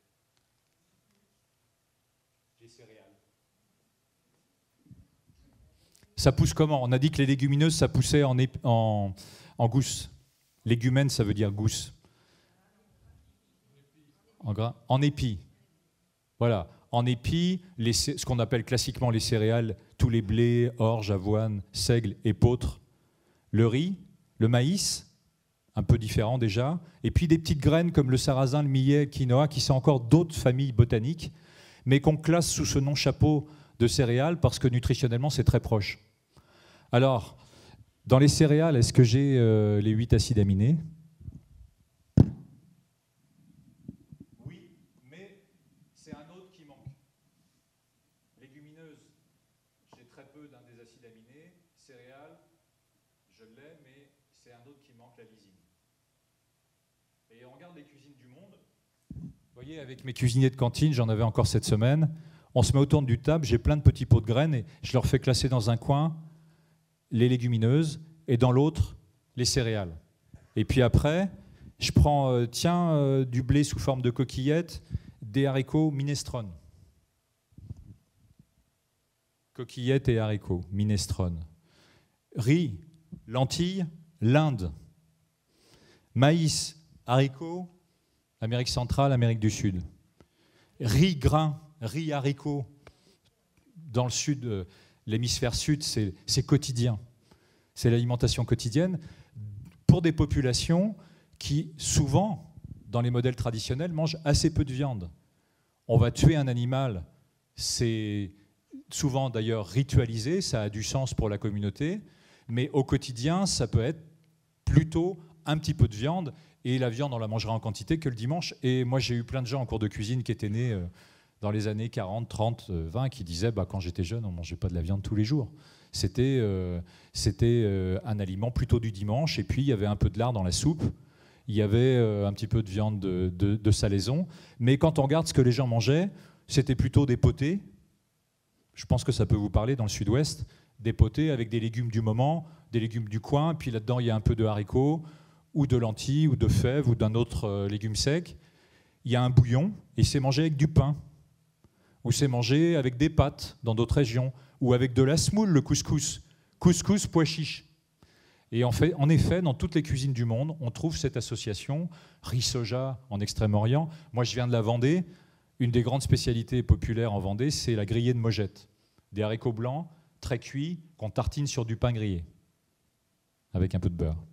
Les céréales. Ça pousse comment? On a dit que les légumineuses, ça poussait en gousse. Légumène, ça veut dire gousse. En épi. Voilà. En épi, ce qu'on appelle classiquement les céréales, tous les blés, orge, avoine, seigle, épeautre, le riz, le maïs, un peu différent déjà, et puis des petites graines comme le sarrasin, le millet, le quinoa, qui sont encore d'autres familles botaniques, mais qu'on classe sous ce nom chapeau de céréales parce que nutritionnellement, c'est très proche. Alors, dans les céréales, est-ce que j'ai les 8 acides aminés? Oui, mais c'est un autre qui manque. Légumineuse, j'ai très peu d'un des acides aminés. Céréales, je l'ai, mais c'est un autre qui manque, la lysine. Et on regarde les cuisines du monde. Vous voyez, avec mes cuisiniers de cantine, j'en avais encore cette semaine, on se met autour du table, j'ai plein de petits pots de graines et je leur fais classer dans un coin les légumineuses et dans l'autre les céréales. Et puis après, je prends du blé sous forme de coquillettes, des haricots, minestrone. Coquillettes et haricots, minestrone. Riz, lentilles, l'Inde. Maïs, haricots, Amérique centrale, Amérique du Sud. Riz, grain, riz, haricots, dans le sud, l'hémisphère sud, c'est quotidien. C'est l'alimentation quotidienne pour des populations qui, souvent, dans les modèles traditionnels, mangent assez peu de viande. On va tuer un animal, c'est souvent d'ailleurs ritualisé, ça a du sens pour la communauté, mais au quotidien, ça peut être plutôt un petit peu de viande, et la viande, on la mangera en quantité que le dimanche. Et moi, j'ai eu plein de gens en cours de cuisine qui étaient nés dans les années 40, 30, 20, qui disaient quand j'étais jeune, on ne mangeait pas de la viande tous les jours. C'était un aliment plutôt du dimanche, et puis il y avait un peu de lard dans la soupe, il y avait un petit peu de viande de salaison, mais quand on regarde ce que les gens mangeaient, c'était plutôt des potés. Je pense que ça peut vous parler dans le sud-ouest, des potés avec des légumes du moment, des légumes du coin, puis là-dedans il y a un peu de haricots, ou de lentilles, ou de fèves, ou d'un autre légume sec. Il y a un bouillon, et c'est mangé avec du pain, ou c'est mangé avec des pâtes dans d'autres régions, ou avec de la semoule, le couscous. Couscous, pois chiche. Et en effet, dans toutes les cuisines du monde, on trouve cette association riz-soja en Extrême-Orient. Moi, je viens de la Vendée. Une des grandes spécialités populaires en Vendée, c'est la grillée de Mogette. Des haricots blancs, très cuits, qu'on tartine sur du pain grillé, avec un peu de beurre.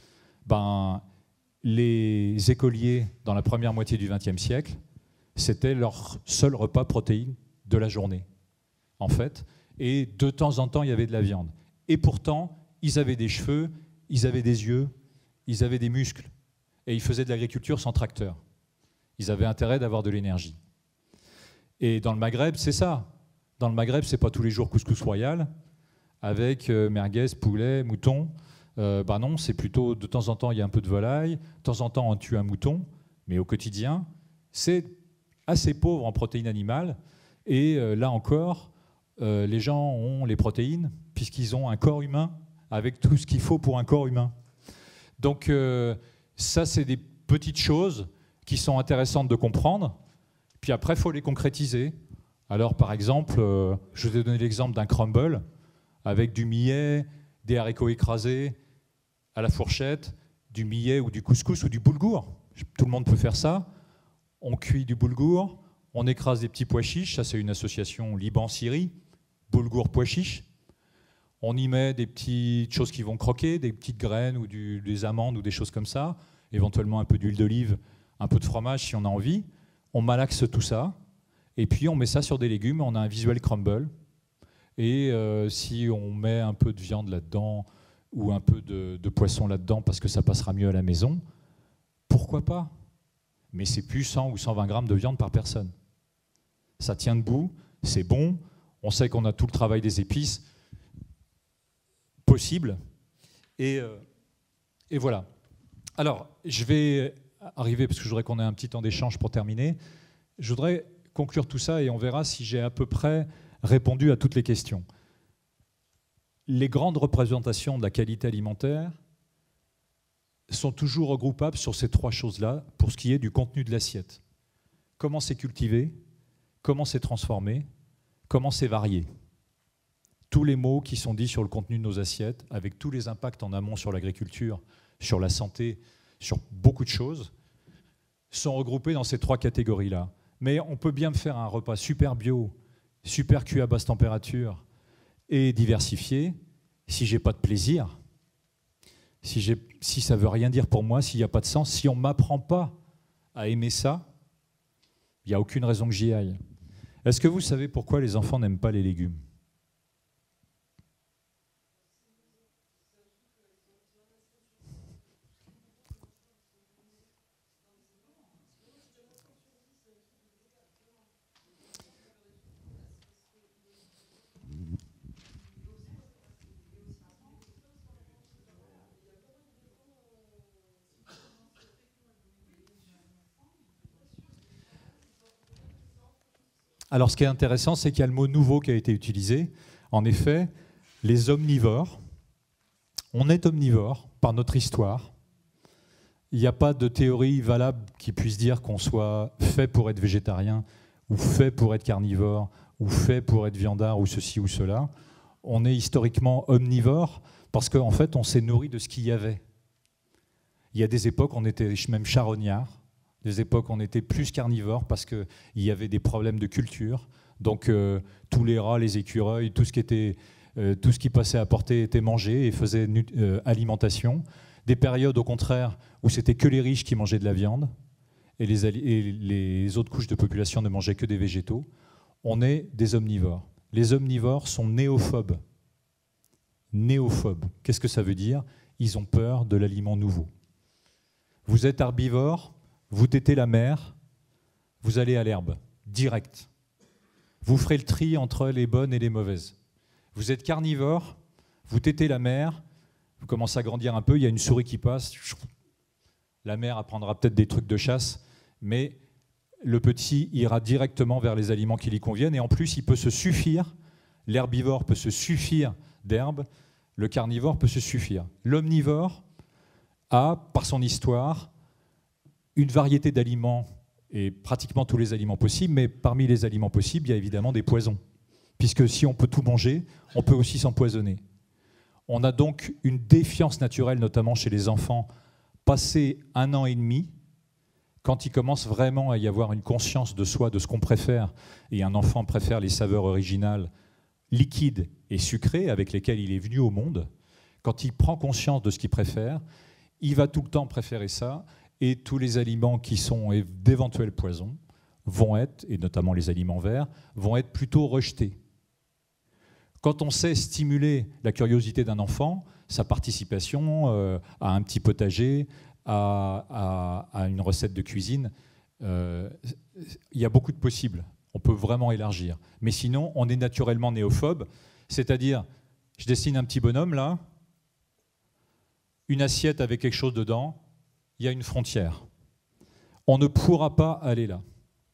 Les écoliers, dans la première moitié du XXe siècle, c'était leur seul repas protéine de la journée, en fait. Et de temps en temps, il y avait de la viande. Et pourtant, ils avaient des cheveux, ils avaient des yeux, ils avaient des muscles. Et ils faisaient de l'agriculture sans tracteur. Ils avaient intérêt d'avoir de l'énergie. Et dans le Maghreb, c'est ça. Dans le Maghreb, c'est pas tous les jours couscous royal, avec merguez, poulet, mouton. Non, c'est plutôt de temps en temps, il y a un peu de volaille, de temps en temps, on tue un mouton, mais au quotidien, c'est assez pauvre en protéines animales. Et là encore, les gens ont les protéines, puisqu'ils ont un corps humain, avec tout ce qu'il faut pour un corps humain. Donc ça, c'est des petites choses qui sont intéressantes de comprendre. Puis après, il faut les concrétiser. Alors, par exemple, je vous ai donné l'exemple d'un crumble avec du millet, des haricots écrasés à la fourchette, du millet ou du couscous ou du boulgour. Tout le monde peut faire ça. On cuit du boulgour, on écrase des petits pois chiches. Ça, c'est une association Liban-Syrie. Boulgour, pois chiches. On y met des petites choses qui vont croquer, des petites graines ou des amandes ou des choses comme ça, éventuellement un peu d'huile d'olive, un peu de fromage si on a envie. On malaxe tout ça, et puis on met ça sur des légumes, on a un visuel crumble. Et si on met un peu de viande là-dedans, ou un peu de poisson là-dedans, parce que ça passera mieux à la maison, pourquoi pas? Mais c'est plus 100 ou 120 grammes de viande par personne. Ça tient debout, c'est bon, on sait qu'on a tout le travail des épices possible, et voilà. Alors, je vais arriver, parce que je voudrais qu'on ait un petit temps d'échange pour terminer. Je voudrais conclure tout ça et on verra si j'ai à peu près répondu à toutes les questions. Les grandes représentations de la qualité alimentaire sont toujours regroupables sur ces 3 choses-là pour ce qui est du contenu de l'assiette. Comment c'est cultivé, comment c'est transformé, comment c'est varié. Tous les mots qui sont dits sur le contenu de nos assiettes, avec tous les impacts en amont sur l'agriculture, sur la santé, sur beaucoup de choses, sont regroupés dans ces 3 catégories-là. Mais on peut bien me faire un repas super bio, super cuit à basse température et diversifié, si j'ai pas de plaisir, si ça veut rien dire pour moi, s'il n'y a pas de sens, si on ne m'apprend pas à aimer ça, il n'y a aucune raison que j'y aille. Est-ce que vous savez pourquoi les enfants n'aiment pas les légumes ? Alors, ce qui est intéressant, c'est qu'il y a le mot nouveau qui a été utilisé. En effet, les omnivores, on est omnivores par notre histoire. Il n'y a pas de théorie valable qui puisse dire qu'on soit fait pour être végétarien, ou fait pour être carnivore, ou fait pour être viandard, ou ceci ou cela. On est historiquement omnivore parce qu'en fait, on s'est nourri de ce qu'il y avait. Il y a des époques, on était même charognards. Des époques, on était plus carnivores parce qu'il y avait des problèmes de culture. Donc, tous les rats, les écureuils, tout ce qui passait à portée était mangé et faisait alimentation. Des périodes, au contraire, où c'était que les riches qui mangeaient de la viande et les autres couches de population ne mangeaient que des végétaux. On est des omnivores. Les omnivores sont néophobes. Néophobes. Qu'est-ce que ça veut dire ? Ils ont peur de l'aliment nouveau. Vous êtes herbivore, vous tétez la mer, vous allez à l'herbe, direct. Vous ferez le tri entre les bonnes et les mauvaises. Vous êtes carnivore, vous tétez la mer, vous commencez à grandir un peu, il y a une souris qui passe, la mère apprendra peut-être des trucs de chasse, mais le petit ira directement vers les aliments qui lui conviennent, et en plus, il peut se suffire, l'herbivore peut se suffire d'herbe, le carnivore peut se suffire. L'omnivore a, par son histoire, une variété d'aliments, et pratiquement tous les aliments possibles, mais parmi les aliments possibles, il y a évidemment des poisons. Puisque si on peut tout manger, on peut aussi s'empoisonner. On a donc une défiance naturelle, notamment chez les enfants, passé 1 an et demi, quand il commence vraiment à y avoir une conscience de soi, de ce qu'on préfère, et un enfant préfère les saveurs originales, liquides et sucrées, avec lesquelles il est venu au monde, quand il prend conscience de ce qu'il préfère, il va tout le temps préférer ça, et tous les aliments qui sont d'éventuels poisons vont être, et notamment les aliments verts, vont être plutôt rejetés. Quand on sait stimuler la curiosité d'un enfant, sa participation à un petit potager, à une recette de cuisine, il y a beaucoup de possibles. On peut vraiment élargir. Mais sinon, on est naturellement néophobe, c'est-à-dire, je dessine un petit bonhomme là, une assiette avec quelque chose dedans, il y a une frontière. On ne pourra pas aller là.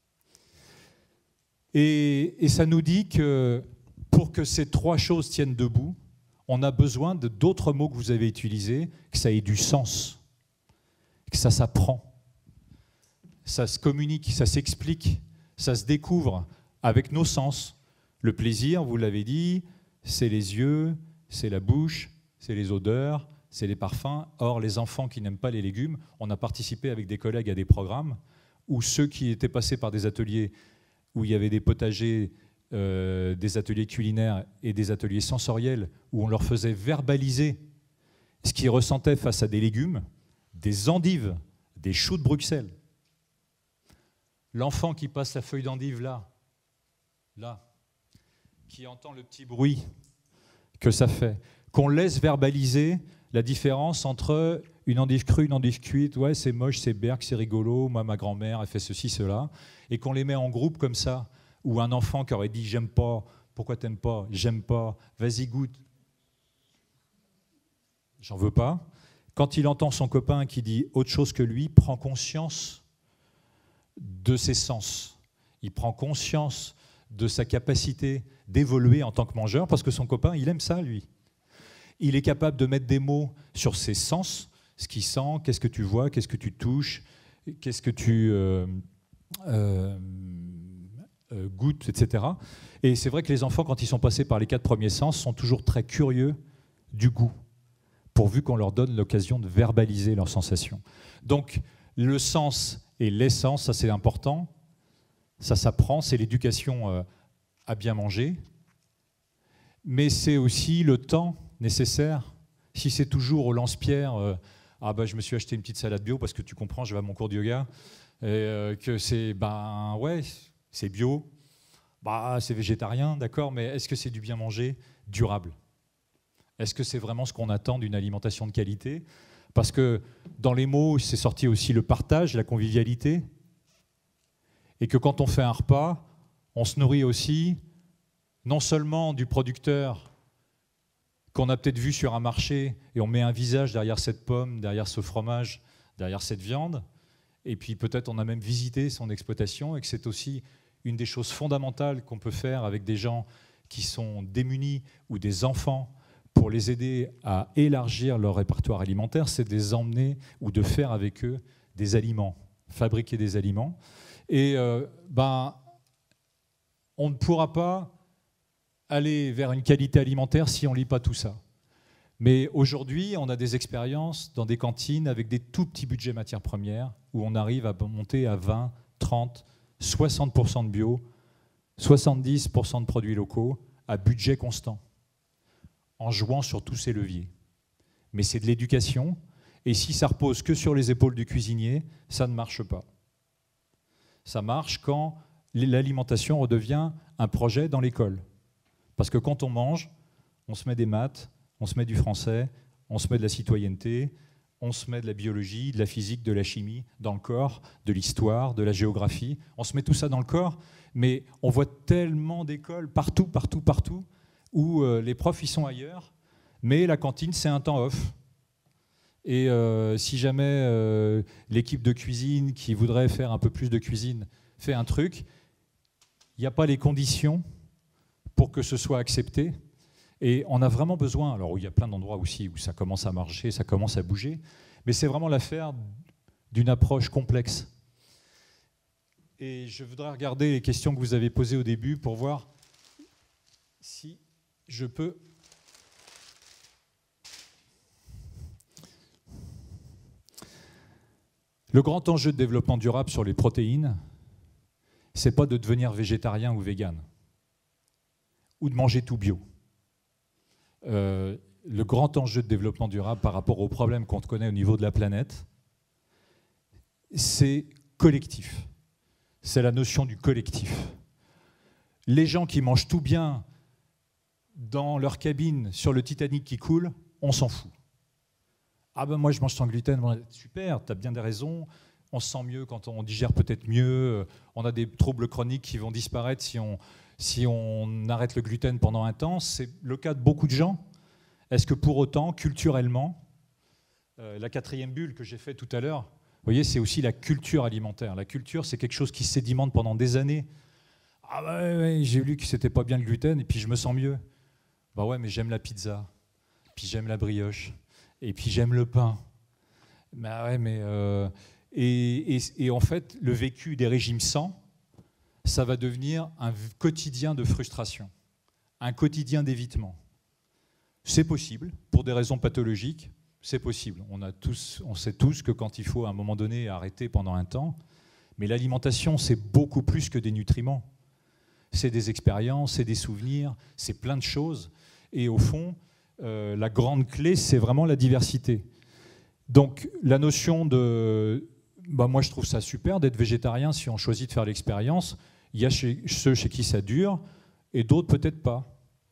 Et ça nous dit que pour que ces 3 choses tiennent debout, on a besoin d'autres mots que vous avez utilisés, que ça ait du sens, que ça s'apprend, ça se communique, ça s'explique, ça se découvre avec nos sens. Le plaisir, vous l'avez dit, c'est les yeux, c'est la bouche, c'est les odeurs, c'est les parfums. Or, les enfants qui n'aiment pas les légumes, on a participé avec des collègues à des programmes où ceux qui étaient passés par des ateliers où il y avait des potagers, des ateliers culinaires et des ateliers sensoriels, où on leur faisait verbaliser ce qu'ils ressentaient face à des légumes, des endives, des choux de Bruxelles. L'enfant qui passe la feuille d'endive là, qui entend le petit bruit que ça fait, qu'on laisse verbaliser la différence entre une endive crue, une endive cuite, ouais, c'est moche, c'est berk, c'est rigolo, moi, ma grand-mère, elle fait ceci, cela, et qu'on les met en groupe comme ça, ou un enfant qui aurait dit « j'aime pas »,« pourquoi t'aimes pas »,« j'aime pas »,« vas-y, goûte », j'en veux pas, quand il entend son copain qui dit autre chose que lui, prend conscience de ses sens. Il prend conscience de sa capacité d'évoluer en tant que mangeur, parce que son copain, il aime ça, lui. Il est capable de mettre des mots sur ses sens, ce qu'il sent, qu'est-ce que tu vois, qu'est-ce que tu touches, qu'est-ce que tu goûtes, etc. Et c'est vrai que les enfants, quand ils sont passés par les 4 premiers sens, sont toujours très curieux du goût, pourvu qu'on leur donne l'occasion de verbaliser leurs sensations. Donc, le sens et l'essence, ça c'est important, ça s'apprend, c'est l'éducation à bien manger, mais c'est aussi le temps nécessaire. Si c'est toujours au lance-pierre, ah ben, je me suis acheté une petite salade bio parce que tu comprends, je vais à mon cours de yoga, et que c'est, ben ouais, c'est bio, bah, c'est végétarien, d'accord, mais est-ce que c'est du bien manger durable? Est-ce que c'est vraiment ce qu'on attend d'une alimentation de qualité? Parce que dans les mots, c'est sorti aussi le partage, la convivialité, et que quand on fait un repas, on se nourrit aussi non seulement du producteur qu'on a peut-être vu sur un marché, et on met un visage derrière cette pomme, derrière ce fromage, derrière cette viande, et puis peut-être on a même visité son exploitation, et que c'est aussi une des choses fondamentales qu'on peut faire avec des gens qui sont démunis ou des enfants pour les aider à élargir leur répertoire alimentaire, c'est de les emmener ou de faire avec eux des aliments, fabriquer des aliments. Et on ne pourra pas aller vers une qualité alimentaire si on ne lit pas tout ça. Mais aujourd'hui, on a des expériences dans des cantines avec des tout petits budgets matières premières où on arrive à monter à 20, 30, 60% de bio, 70% de produits locaux à budget constant, en jouant sur tous ces leviers. Mais c'est de l'éducation, et si ça repose que sur les épaules du cuisinier, ça ne marche pas. Ça marche quand l'alimentation redevient un projet dans l'école. Parce que quand on mange, on se met des maths, on se met du français, on se met de la citoyenneté, on se met de la biologie, de la physique, de la chimie dans le corps, de l'histoire, de la géographie. On se met tout ça dans le corps, mais on voit tellement d'écoles partout, où les profs, ils sont ailleurs, mais la cantine, c'est un temps off. Et si jamais l'équipe de cuisine qui voudrait faire un peu plus de cuisine fait un truc, il n'y a pas les conditions pour que ce soit accepté. Et on a vraiment besoin, alors il y a plein d'endroits aussi où ça commence à marcher, ça commence à bouger, mais c'est vraiment l'affaire d'une approche complexe. Et je voudrais regarder les questions que vous avez posées au début pour voir si je peux... Le grand enjeu de développement durable sur les protéines, c'est pas de devenir végétarien ou vegan, ou de manger tout bio. Le grand enjeu de développement durable par rapport aux problèmes qu'on connaît au niveau de la planète, c'est collectif. C'est la notion du collectif. Les gens qui mangent tout bien dans leur cabine sur le Titanic qui coule, on s'en fout. Ah ben moi je mange sans gluten, super, tu as bien des raisons, on se sent mieux quand on digère peut-être mieux, on a des troubles chroniques qui vont disparaître si on arrête le gluten pendant un temps, c'est le cas de beaucoup de gens. Est-ce que pour autant, culturellement, la 4e bulle que j'ai faite tout à l'heure, vous voyez, c'est aussi la culture alimentaire. La culture, c'est quelque chose qui sédimente pendant des années. Ah ouais, j'ai lu que c'était pas bien le gluten, et puis je me sens mieux. Bah ouais, mais j'aime la pizza, puis j'aime la brioche, et puis j'aime le pain. Bah ouais, mais et en fait, le vécu des régimes sans, ça va devenir un quotidien de frustration, un quotidien d'évitement. C'est possible, pour des raisons pathologiques, c'est possible. On sait tous que quand il faut à un moment donné arrêter pendant un temps, mais l'alimentation, c'est beaucoup plus que des nutriments. C'est des expériences, c'est des souvenirs, c'est plein de choses. Et au fond, la grande clé, c'est vraiment la diversité. Donc la notion de... moi, je trouve ça super d'être végétarien si on choisit de faire l'expérience. Il y a ceux chez qui ça dure et d'autres peut-être pas.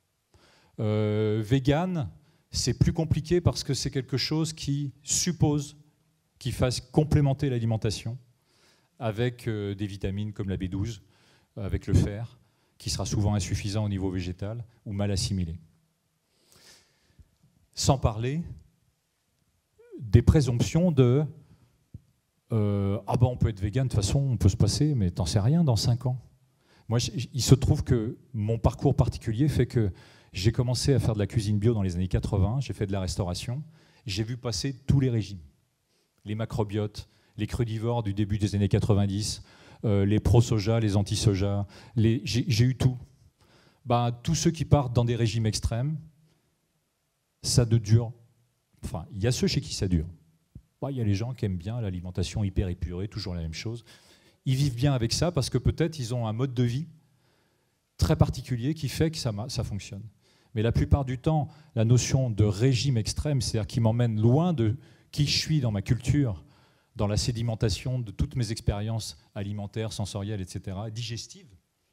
Vegan, c'est plus compliqué parce que c'est quelque chose qui suppose qu'il fasse complémenter l'alimentation avec des vitamines comme la B12, avec le fer, qui sera souvent insuffisant au niveau végétal ou mal assimilé. Sans parler des présomptions de ah ben on peut être vegan, de toute façon on peut se passer, mais t'en sais rien dans 5 ans. Moi, il se trouve que mon parcours particulier fait que j'ai commencé à faire de la cuisine bio dans les années 80, j'ai fait de la restauration, j'ai vu passer tous les régimes. Les macrobiotes, les crudivores du début des années 90, les pro-soja, les anti-soja, j'ai eu tout. Ben, tous ceux qui partent dans des régimes extrêmes, ça ne dure. Enfin, il y a ceux chez qui ça dure. Ben, il y a les gens qui aiment bien l'alimentation hyper épurée, toujours la même chose. Ils vivent bien avec ça parce que peut-être ils ont un mode de vie très particulier qui fait que ça fonctionne. Mais la plupart du temps, la notion de régime extrême, c'est-à-dire qui m'emmène loin de qui je suis dans ma culture, dans la sédimentation de toutes mes expériences alimentaires, sensorielles, etc., digestives,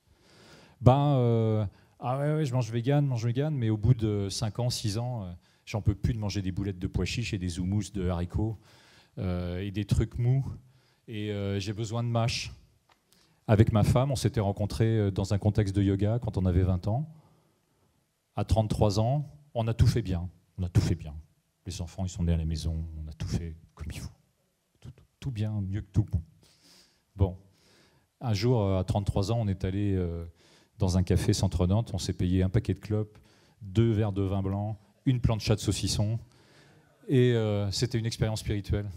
ben, ah ouais, je mange vegan, mais au bout de 5 ans, 6 ans, j'en peux plus de manger des boulettes de pois chiches et des houmous de haricots et des trucs mous. Et j'ai besoin de mâche. Avec ma femme, on s'était rencontrés dans un contexte de yoga quand on avait 20 ans. À 33 ans, on a tout fait bien. On a tout fait bien. Les enfants, ils sont nés à la maison. On a tout fait comme il faut. Tout bien, mieux que tout. Bon. Un jour, à 33 ans, on est allé dans un café Centre-Nantes. On s'est payé un paquet de clopes, 2 verres de vin blanc, une plancha de saucisson. Et c'était une expérience spirituelle.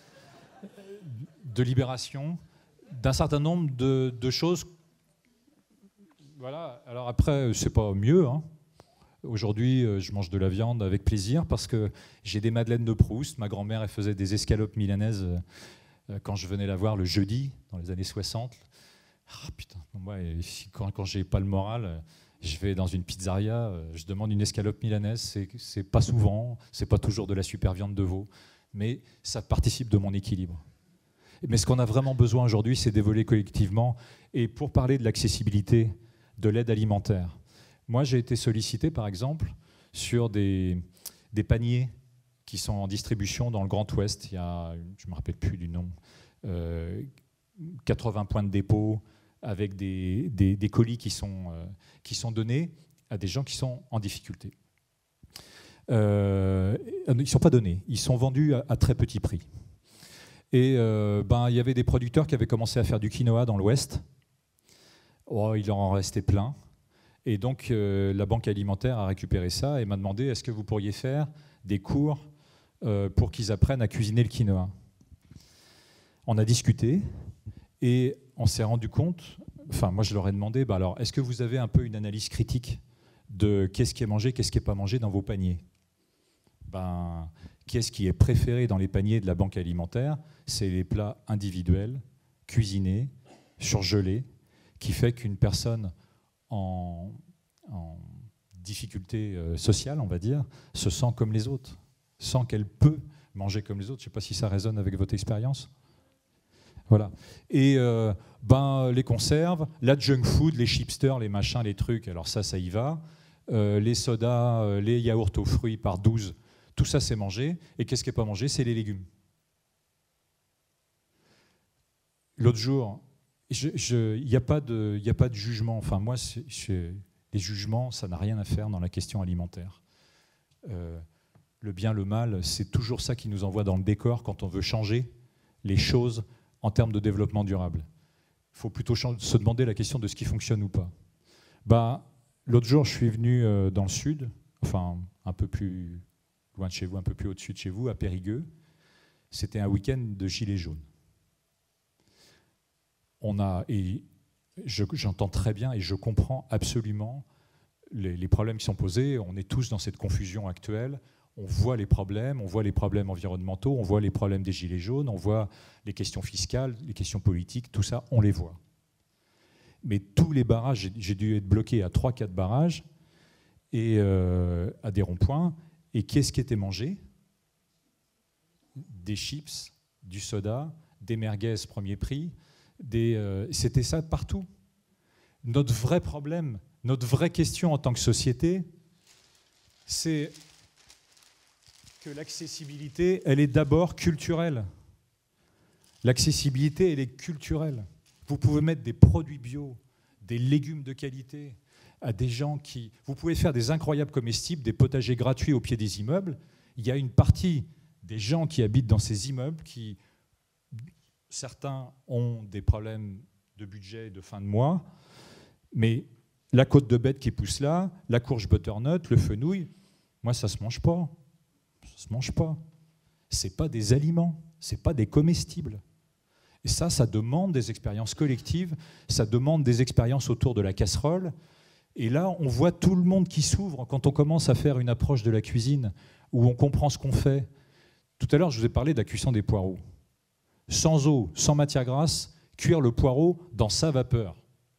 De libération, d'un certain nombre de choses. Voilà. Alors après, c'est pas mieux. Hein. Aujourd'hui, je mange de la viande avec plaisir parce que j'ai des madeleines de Proust. Ma grand-mère, elle faisait des escalopes milanaises quand je venais la voir le jeudi, dans les années 60. Ah, putain, moi, quand j'ai pas le moral, je vais dans une pizzeria, je demande une escalope milanaise. C'est pas souvent, c'est pas toujours de la super viande de veau, mais ça participe de mon équilibre. Mais ce qu'on a vraiment besoin aujourd'hui, c'est d'évoluer collectivement. Et pour parler de l'accessibilité de l'aide alimentaire, moi, j'ai été sollicité, par exemple, sur des paniers qui sont en distribution dans le Grand Ouest. Il y a, je ne me rappelle plus du nom, 80 points de dépôt avec des colis qui sont donnés à des gens qui sont en difficulté. Ils ne sont pas donnés, ils sont vendus à très petit prix. Et il y avait des producteurs qui avaient commencé à faire du quinoa dans l'Ouest. Oh, il en restait plein. Et donc, la Banque alimentaire a récupéré ça et m'a demandé est-ce que vous pourriez faire des cours pour qu'ils apprennent à cuisiner le quinoa. On a discuté et on s'est rendu compte, enfin, moi je leur ai demandé alors, est-ce que vous avez un peu une analyse critique de qu'est-ce qui est mangé, qu'est-ce qui n'est pas mangé dans vos paniers? Qu'est-ce qui est préféré dans les paniers de la Banque alimentaire? C'est les plats individuels, cuisinés, surgelés, qui fait qu'une personne en difficulté sociale, on va dire, se sent comme les autres, sent qu'elle peut manger comme les autres. Je ne sais pas si ça résonne avec votre expérience. Voilà. Et les conserves, la junk food, les chipsters, les machins, les trucs, alors ça y va. Les sodas, les yaourts aux fruits par 12, tout ça c'est mangé. Et qu'est-ce qui n'est pas mangé? C'est les légumes. L'autre jour, il n'y a pas de jugement. Enfin, moi, les jugements, ça n'a rien à faire dans la question alimentaire. Le bien, le mal, c'est toujours ça qui nous envoie dans le décor quand on veut changer les choses en termes de développement durable. Il faut plutôt se demander la question de ce qui fonctionne ou pas. L'autre jour, je suis venu dans le sud, enfin un peu plus loin de chez vous, un peu plus au-dessus de chez vous, à Périgueux. C'était un week-end de gilets jaunes. J'entends très bien et je comprends absolument les problèmes qui sont posés. On est tous dans cette confusion actuelle. On voit les problèmes environnementaux, on voit les problèmes des gilets jaunes, on voit les questions fiscales, les questions politiques, tout ça, on les voit. Mais tous les barrages, j'ai dû être bloqué à 3-4 barrages et à des ronds-points. Et qu'est-ce qui était mangé? Des chips, du soda, des merguez premier prix. C'était ça partout. Notre vrai problème, notre vraie question en tant que société, c'est que l'accessibilité, elle est d'abord culturelle. L'accessibilité, elle est culturelle. Vous pouvez mettre des produits bio, des légumes de qualité à des gens vous pouvez faire des incroyables comestibles, des potagers gratuits au pied des immeubles. Il y a une partie des gens qui habitent dans ces immeubles, certains ont des problèmes de budget et de fin de mois, mais la côte de bête qui pousse là, la courge butternut, le fenouil, moi ça se mange pas. Ça se mange pas. C'est pas des aliments, c'est pas des comestibles. Et ça demande des expériences collectives, ça demande des expériences autour de la casserole. Et là, on voit tout le monde qui s'ouvre quand on commence à faire une approche de la cuisine où on comprend ce qu'on fait. Tout à l'heure, je vous ai parlé de la cuisson des poireaux. Sans eau, sans matière grasse, cuire le poireau dans sa vapeur.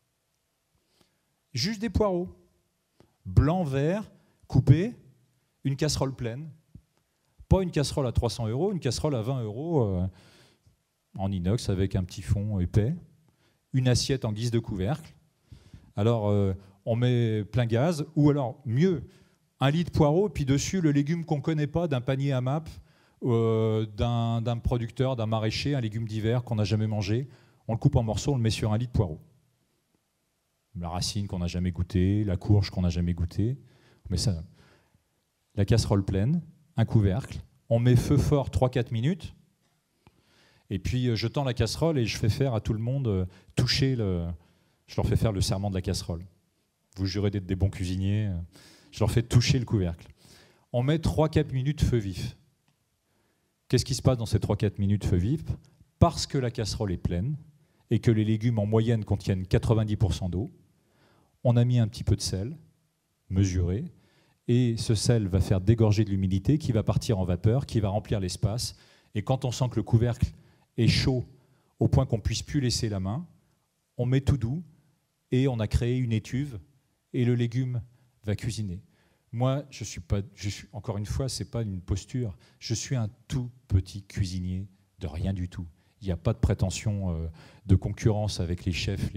Juste des poireaux. Blanc, vert, coupés, une casserole pleine. Pas une casserole à 300 €, une casserole à 20 € en inox avec un petit fond épais. Une assiette en guise de couvercle. Alors, on met plein gaz, ou alors, mieux, un lit de poireaux, puis dessus, le légume qu'on ne connaît pas, d'un panier AMAP, d'un producteur, d'un maraîcher, un légume d'hiver qu'on n'a jamais mangé. On le coupe en morceaux, on le met sur un lit de poireaux. La racine qu'on n'a jamais goûtée, la courge qu'on n'a jamais goûtée. On met ça, la casserole pleine, un couvercle, on met feu fort 3-4 minutes, et puis je tends la casserole et je fais faire à tout le monde je leur fais faire le serment de la casserole. Vous jurez d'être des bons cuisiniers, je leur fais toucher le couvercle. On met 3-4 minutes feu vif. Qu'est-ce qui se passe dans ces 3-4 minutes feu vif? Parce que la casserole est pleine et que les légumes en moyenne contiennent 90% d'eau, on a mis un petit peu de sel, mesuré, et ce sel va faire dégorger de l'humidité qui va partir en vapeur, qui va remplir l'espace. Et quand on sent que le couvercle est chaud au point qu'on ne puisse plus laisser la main, on met tout doux et on a créé une étuve et le légume va cuisiner. Moi, encore une fois, ce n'est pas une posture, je suis un tout petit cuisinier de rien du tout. Il n'y a pas de prétention de concurrence avec les chefs.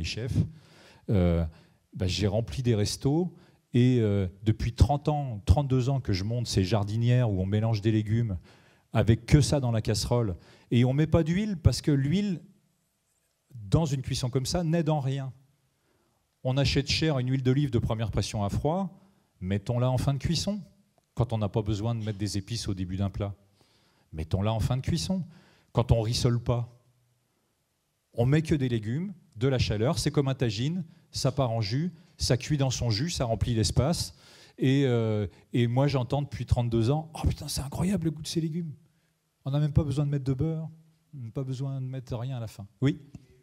J'ai rempli des restos et depuis 32 ans que je monte ces jardinières où on mélange des légumes avec que ça dans la casserole et on ne met pas d'huile parce que l'huile, dans une cuisson comme ça, n'aide en rien. On achète cher une huile d'olive de première pression à froid, mettons-la en fin de cuisson quand on n'a pas besoin de mettre des épices au début d'un plat. Mettons-la en fin de cuisson. Quand on rissole pas, on met que des légumes, de la chaleur, c'est comme un tagine, ça part en jus, ça cuit dans son jus, ça remplit l'espace. Et moi, j'entends depuis 32 ans, « Oh putain, c'est incroyable le goût de ces légumes. On n'a même pas besoin de mettre de beurre, on n'a pas besoin de mettre rien à la fin. » Oui ?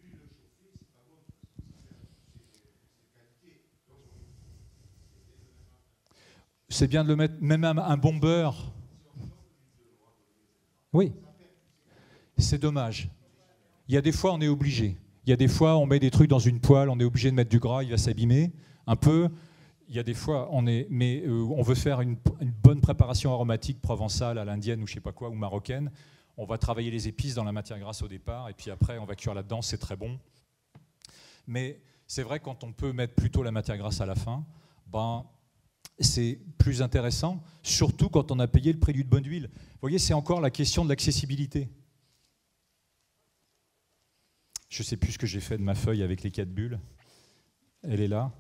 C'est bien de le mettre, même un bon beurre. Oui. C'est dommage. Il y a des fois, on est obligé. Il y a des fois, on met des trucs dans une poêle, on est obligé de mettre du gras, il va s'abîmer un peu. Il y a des fois, on veut faire une bonne préparation aromatique provençale à l'indienne ou je sais pas quoi, ou marocaine. On va travailler les épices dans la matière grasse au départ, et puis après, on va cuire là-dedans, c'est très bon. Mais c'est vrai, quand on peut mettre plutôt la matière grasse à la fin, c'est plus intéressant, surtout quand on a payé le prix d'une bonne huile. Vous voyez, c'est encore la question de l'accessibilité. Je ne sais plus ce que j'ai fait de ma feuille avec les 4 bulles. Elle est là.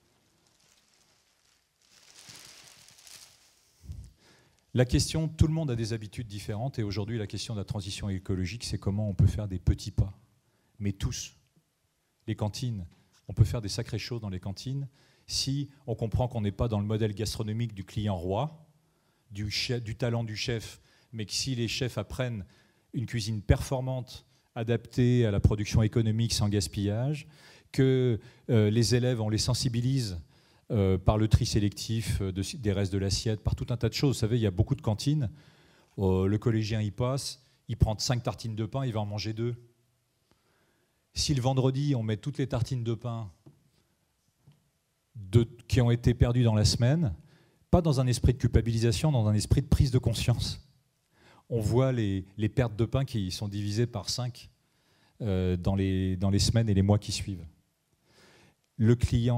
La question, tout le monde a des habitudes différentes, et aujourd'hui, la question de la transition écologique, c'est comment on peut faire des petits pas. Mais tous. Les cantines, on peut faire des sacrées choses dans les cantines, si on comprend qu'on n'est pas dans le modèle gastronomique du client roi, du talent du chef, mais que si les chefs apprennent une cuisine performante, adaptée à la production économique sans gaspillage, que les élèves, on les sensibilise par le tri sélectif des restes de l'assiette, par tout un tas de choses. Vous savez, il y a beaucoup de cantines. Le collégien y passe, il prend 5 tartines de pain, il va en manger 2. Si le vendredi, on met toutes les tartines de pain qui ont été perdues dans la semaine, pas dans un esprit de culpabilisation, dans un esprit de prise de conscience. On voit les pertes de pain qui sont divisées par 5 dans les semaines et les mois qui suivent. Le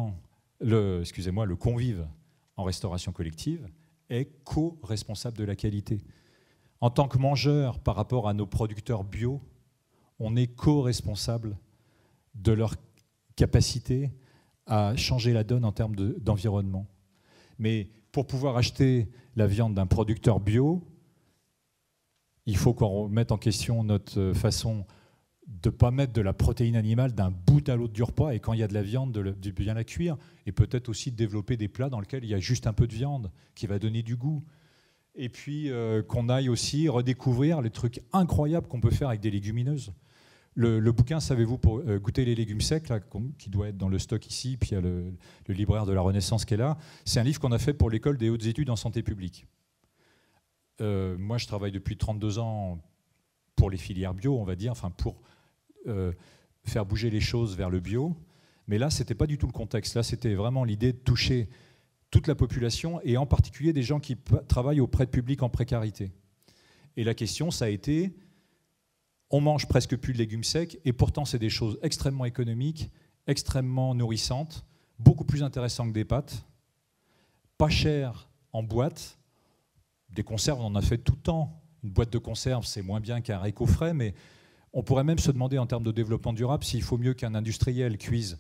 convive en restauration collective est co-responsable de la qualité. En tant que mangeur, par rapport à nos producteurs bio, on est co-responsable de leur capacité à changer la donne en termes d'environnement. Mais pour pouvoir acheter la viande d'un producteur bio, Il faut qu'on remette en question notre façon de ne pas mettre de la protéine animale d'un bout à l'autre du repas, et quand il y a de la viande, de bien la cuire, et peut-être aussi de développer des plats dans lesquels il y a juste un peu de viande, qui va donner du goût. Et puis qu'on aille aussi redécouvrir les trucs incroyables qu'on peut faire avec des légumineuses. Le bouquin, savez-vous, pour goûter les légumes secs, là, qui doit être dans le stock ici, puis il y a le libraire de la Renaissance qui est là, c'est un livre qu'on a fait pour l'école des hautes études en santé publique. Moi, je travaille depuis 32 ans pour les filières bio, on va dire, enfin pour faire bouger les choses vers le bio. Mais là, ce n'était pas du tout le contexte. Là, c'était vraiment l'idée de toucher toute la population, et en particulier des gens qui travaillent auprès de publics en précarité. Et la question, ça a été, on mange presque plus de légumes secs, et pourtant, c'est des choses extrêmement économiques, extrêmement nourrissantes, beaucoup plus intéressantes que des pâtes, pas chères en boîte. Des conserves, on en a fait tout le temps. Une boîte de conserve, c'est moins bien qu'un haricot frais, mais on pourrait même se demander en termes de développement durable s'il faut mieux qu'un industriel cuise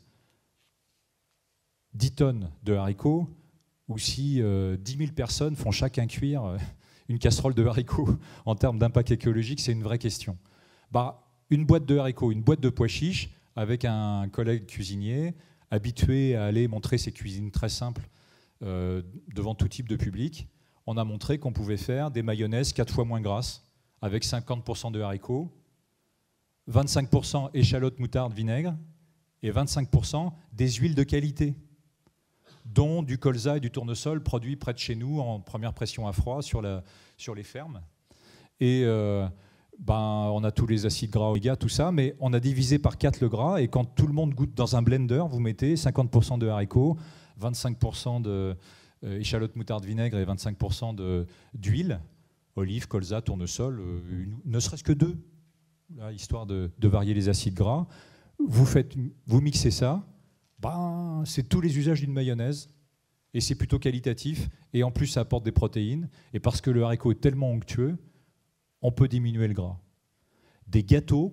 10 tonnes de haricots, ou si 10 000 personnes font chacun cuire une casserole de haricots. En termes d'impact écologique, c'est une vraie question. Une boîte de haricots, une boîte de pois chiches, avec un collègue cuisinier habitué à aller montrer ses cuisines très simples devant tout type de public, on a montré qu'on pouvait faire des mayonnaises 4 fois moins grasses, avec 50% de haricots, 25% échalotes, moutarde, vinaigre, et 25% des huiles de qualité, dont du colza et du tournesol produits près de chez nous en première pression à froid sur les fermes. Et on a tous les acides gras oméga, tout ça, mais on a divisé par 4 le gras, et quand tout le monde goûte dans un blender, vous mettez 50% de haricots, 25% de échalotes, moutarde, vinaigre et 25% d'huile, olive, colza, tournesol, ne serait-ce que 2, là, histoire de varier les acides gras. Vous mixez ça, c'est tous les usages d'une mayonnaise, et c'est plutôt qualitatif, et en plus ça apporte des protéines, et parce que le haricot est tellement onctueux, on peut diminuer le gras. Des gâteaux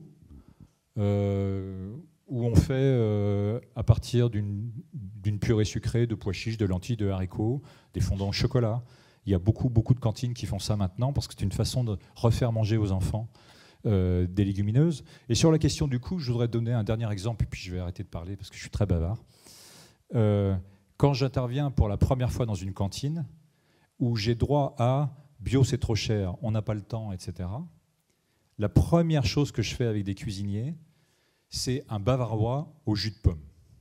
où on fait à partir d'une purée sucrée de pois chiches, de lentilles, de haricots, des fondants au chocolat. Il y a beaucoup de cantines qui font ça maintenant, parce que c'est une façon de refaire manger aux enfants des légumineuses. Et sur la question du coût, je voudrais donner un dernier exemple, puis je vais arrêter de parler parce que je suis très bavard. Quand j'interviens pour la première fois dans une cantine, où j'ai droit à bio c'est trop cher, on n'a pas le temps, etc., la première chose que je fais avec des cuisiniers, c'est un bavarois au jus de pomme.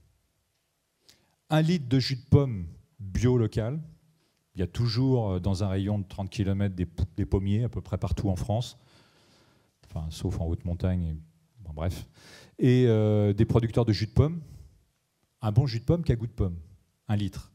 1 litre de jus de pomme bio local. Il y a toujours dans un rayon de 30 km des pommiers à peu près partout en France, enfin, sauf en haute montagne, bref. Et des producteurs de jus de pomme. Un bon jus de pomme qui a goût de pomme. 1 litre.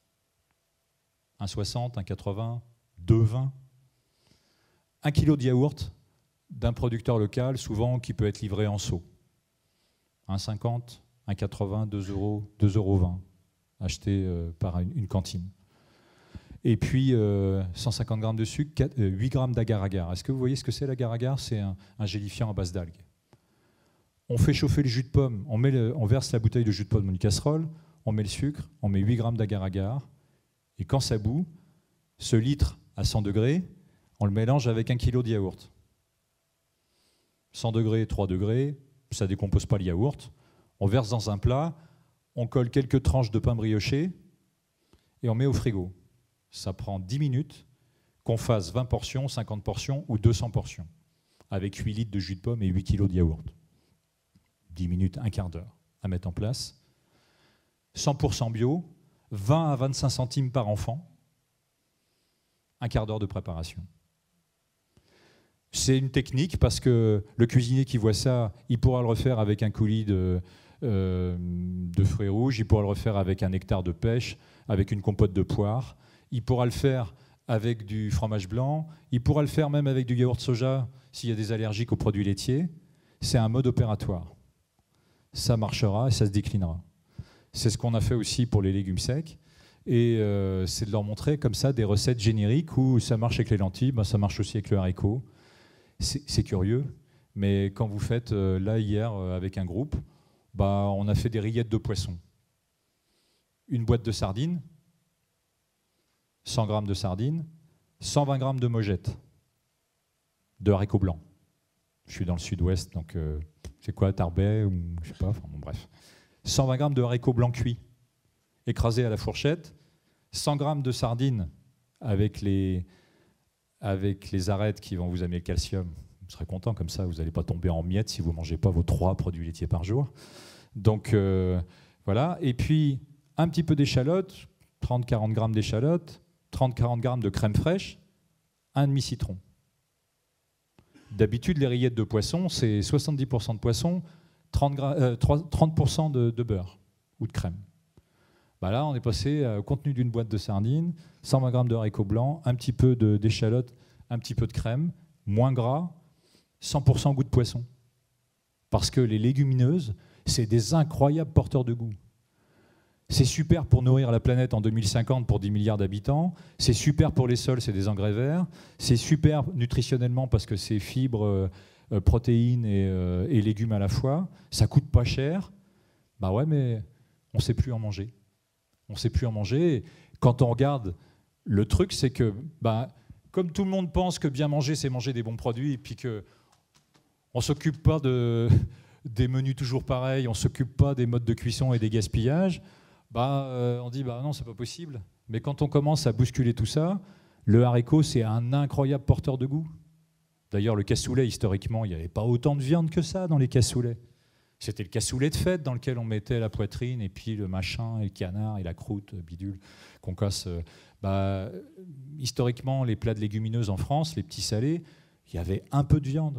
1,60, 1,80, 2,20. 1 kilo de yaourt d'un producteur local, souvent qui peut être livré en seau. 1,50, 1,80, 2 euros, 2,20 €, acheté par une cantine. Et puis 150 grammes de sucre, 8 grammes d'agar-agar. Est-ce que vous voyez ce que c'est l'agar-agar? C'est un gélifiant à base d'algues. On fait chauffer le jus de pomme, on verse la bouteille de jus de pomme dans une casserole, on met le sucre, on met 8 grammes d'agar-agar, et quand ça bout, ce litre à 100 degrés, on le mélange avec 1 kilo de yaourt. 100 degrés, 3 degrés, ça ne décompose pas le yaourt. On verse dans un plat, on colle quelques tranches de pain brioché et on met au frigo. Ça prend 10 minutes, qu'on fasse 20 portions, 50 portions ou 200 portions, avec 8 litres de jus de pomme et 8 kilos de yaourt. 10 minutes, un quart d'heure à mettre en place. 100% bio, 20 à 25 centimes par enfant, un quart d'heure de préparation. C'est une technique parce que le cuisinier qui voit ça, il pourra le refaire avec un coulis de fruits rouges, il pourra le refaire avec un hectare de pêche, avec une compote de poire, il pourra le faire avec du fromage blanc, il pourra le faire même avec du yaourt soja s'il y a des allergiques aux produits laitiers. C'est un mode opératoire. Ça marchera et ça se déclinera. C'est ce qu'on a fait aussi pour les légumes secs. Et c'est de leur montrer comme ça des recettes génériques où ça marche avec les lentilles, ça marche aussi avec le haricot. C'est curieux, mais quand vous faites, là hier avec un groupe, on a fait des rillettes de poisson. Une boîte de sardines, 100 grammes de sardines, 120 grammes de mojettes, de haricots blancs. Je suis dans le sud-ouest, donc c'est quoi, Tarbais ou je sais pas, enfin bon, bref. 120 grammes de haricots blancs cuits, écrasés à la fourchette, 100 grammes de sardines avec les arêtes qui vont vous amener le calcium. Vous serez content comme ça, vous n'allez pas tomber en miettes si vous ne mangez pas vos 3 produits laitiers par jour. Donc voilà, et puis un petit peu d'échalotes, 30-40 grammes d'échalotes, 30-40 grammes de crème fraîche, un demi-citron. D'habitude, les rillettes de poisson, c'est 70% de poisson, 30% de beurre ou de crème. Bah là, on est passé au contenu d'une boîte de sardines, 120 grammes de haricots blancs, un petit peu d'échalotes, un petit peu de crème, moins gras, 100% goût de poisson. Parce que les légumineuses, c'est des incroyables porteurs de goût. C'est super pour nourrir la planète en 2050 pour 10 milliards d'habitants. C'est super pour les sols, c'est des engrais verts. C'est super nutritionnellement parce que c'est fibres, protéines et légumes à la fois. Ça coûte pas cher. Bah ouais, mais on ne sait plus en manger. On ne sait plus en manger. Et quand on regarde, le truc, c'est que comme tout le monde pense que bien manger, c'est manger des bons produits, et puis qu'on ne s'occupe pas des menus toujours pareils, on ne s'occupe pas des modes de cuisson et des gaspillages, on dit non, c'est pas possible. Mais quand on commence à bousculer tout ça, le haricot, c'est un incroyable porteur de goût. D'ailleurs, le cassoulet, historiquement, il n'y avait pas autant de viande que ça dans les cassoulets. C'était le cassoulet de fête dans lequel on mettait la poitrine et puis le machin et le canard et la croûte bidule qu'on casse. Historiquement, les plats de légumineuses en France, les petits salés, il y avait un peu de viande.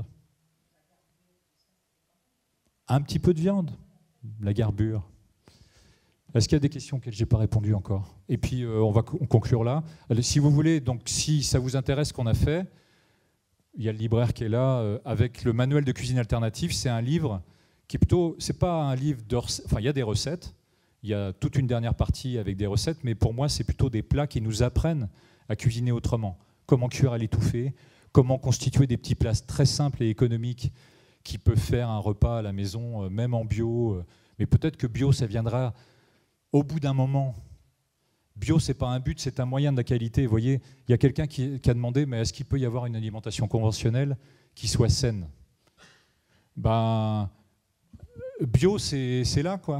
Un petit peu de viande, la garbure. Est-ce qu'il y a des questions auxquelles je n'ai pas répondu encore? Et puis, on va conclure là. Si vous voulez, donc, si ça vous intéresse ce qu'on a fait, il y a le libraire qui est là avec le manuel de cuisine alternative. C'est un livre qui est plutôt... C'est pas un livre de recettes. Enfin, il y a des recettes. Il y a toute une dernière partie avec des recettes. Mais pour moi, c'est plutôt des plats qui nous apprennent à cuisiner autrement. Comment cuire à l'étouffée, comment constituer des petits plats très simples et économiques qui peuvent faire un repas à la maison, même en bio. Mais peut-être que bio, ça viendra... Au bout d'un moment, bio, ce n'est pas un but, c'est un moyen de la qualité. Vous voyez, il y a quelqu'un qui a demandé, mais est-ce qu'il peut y avoir une alimentation conventionnelle qui soit saine? Bio, c'est là, quoi.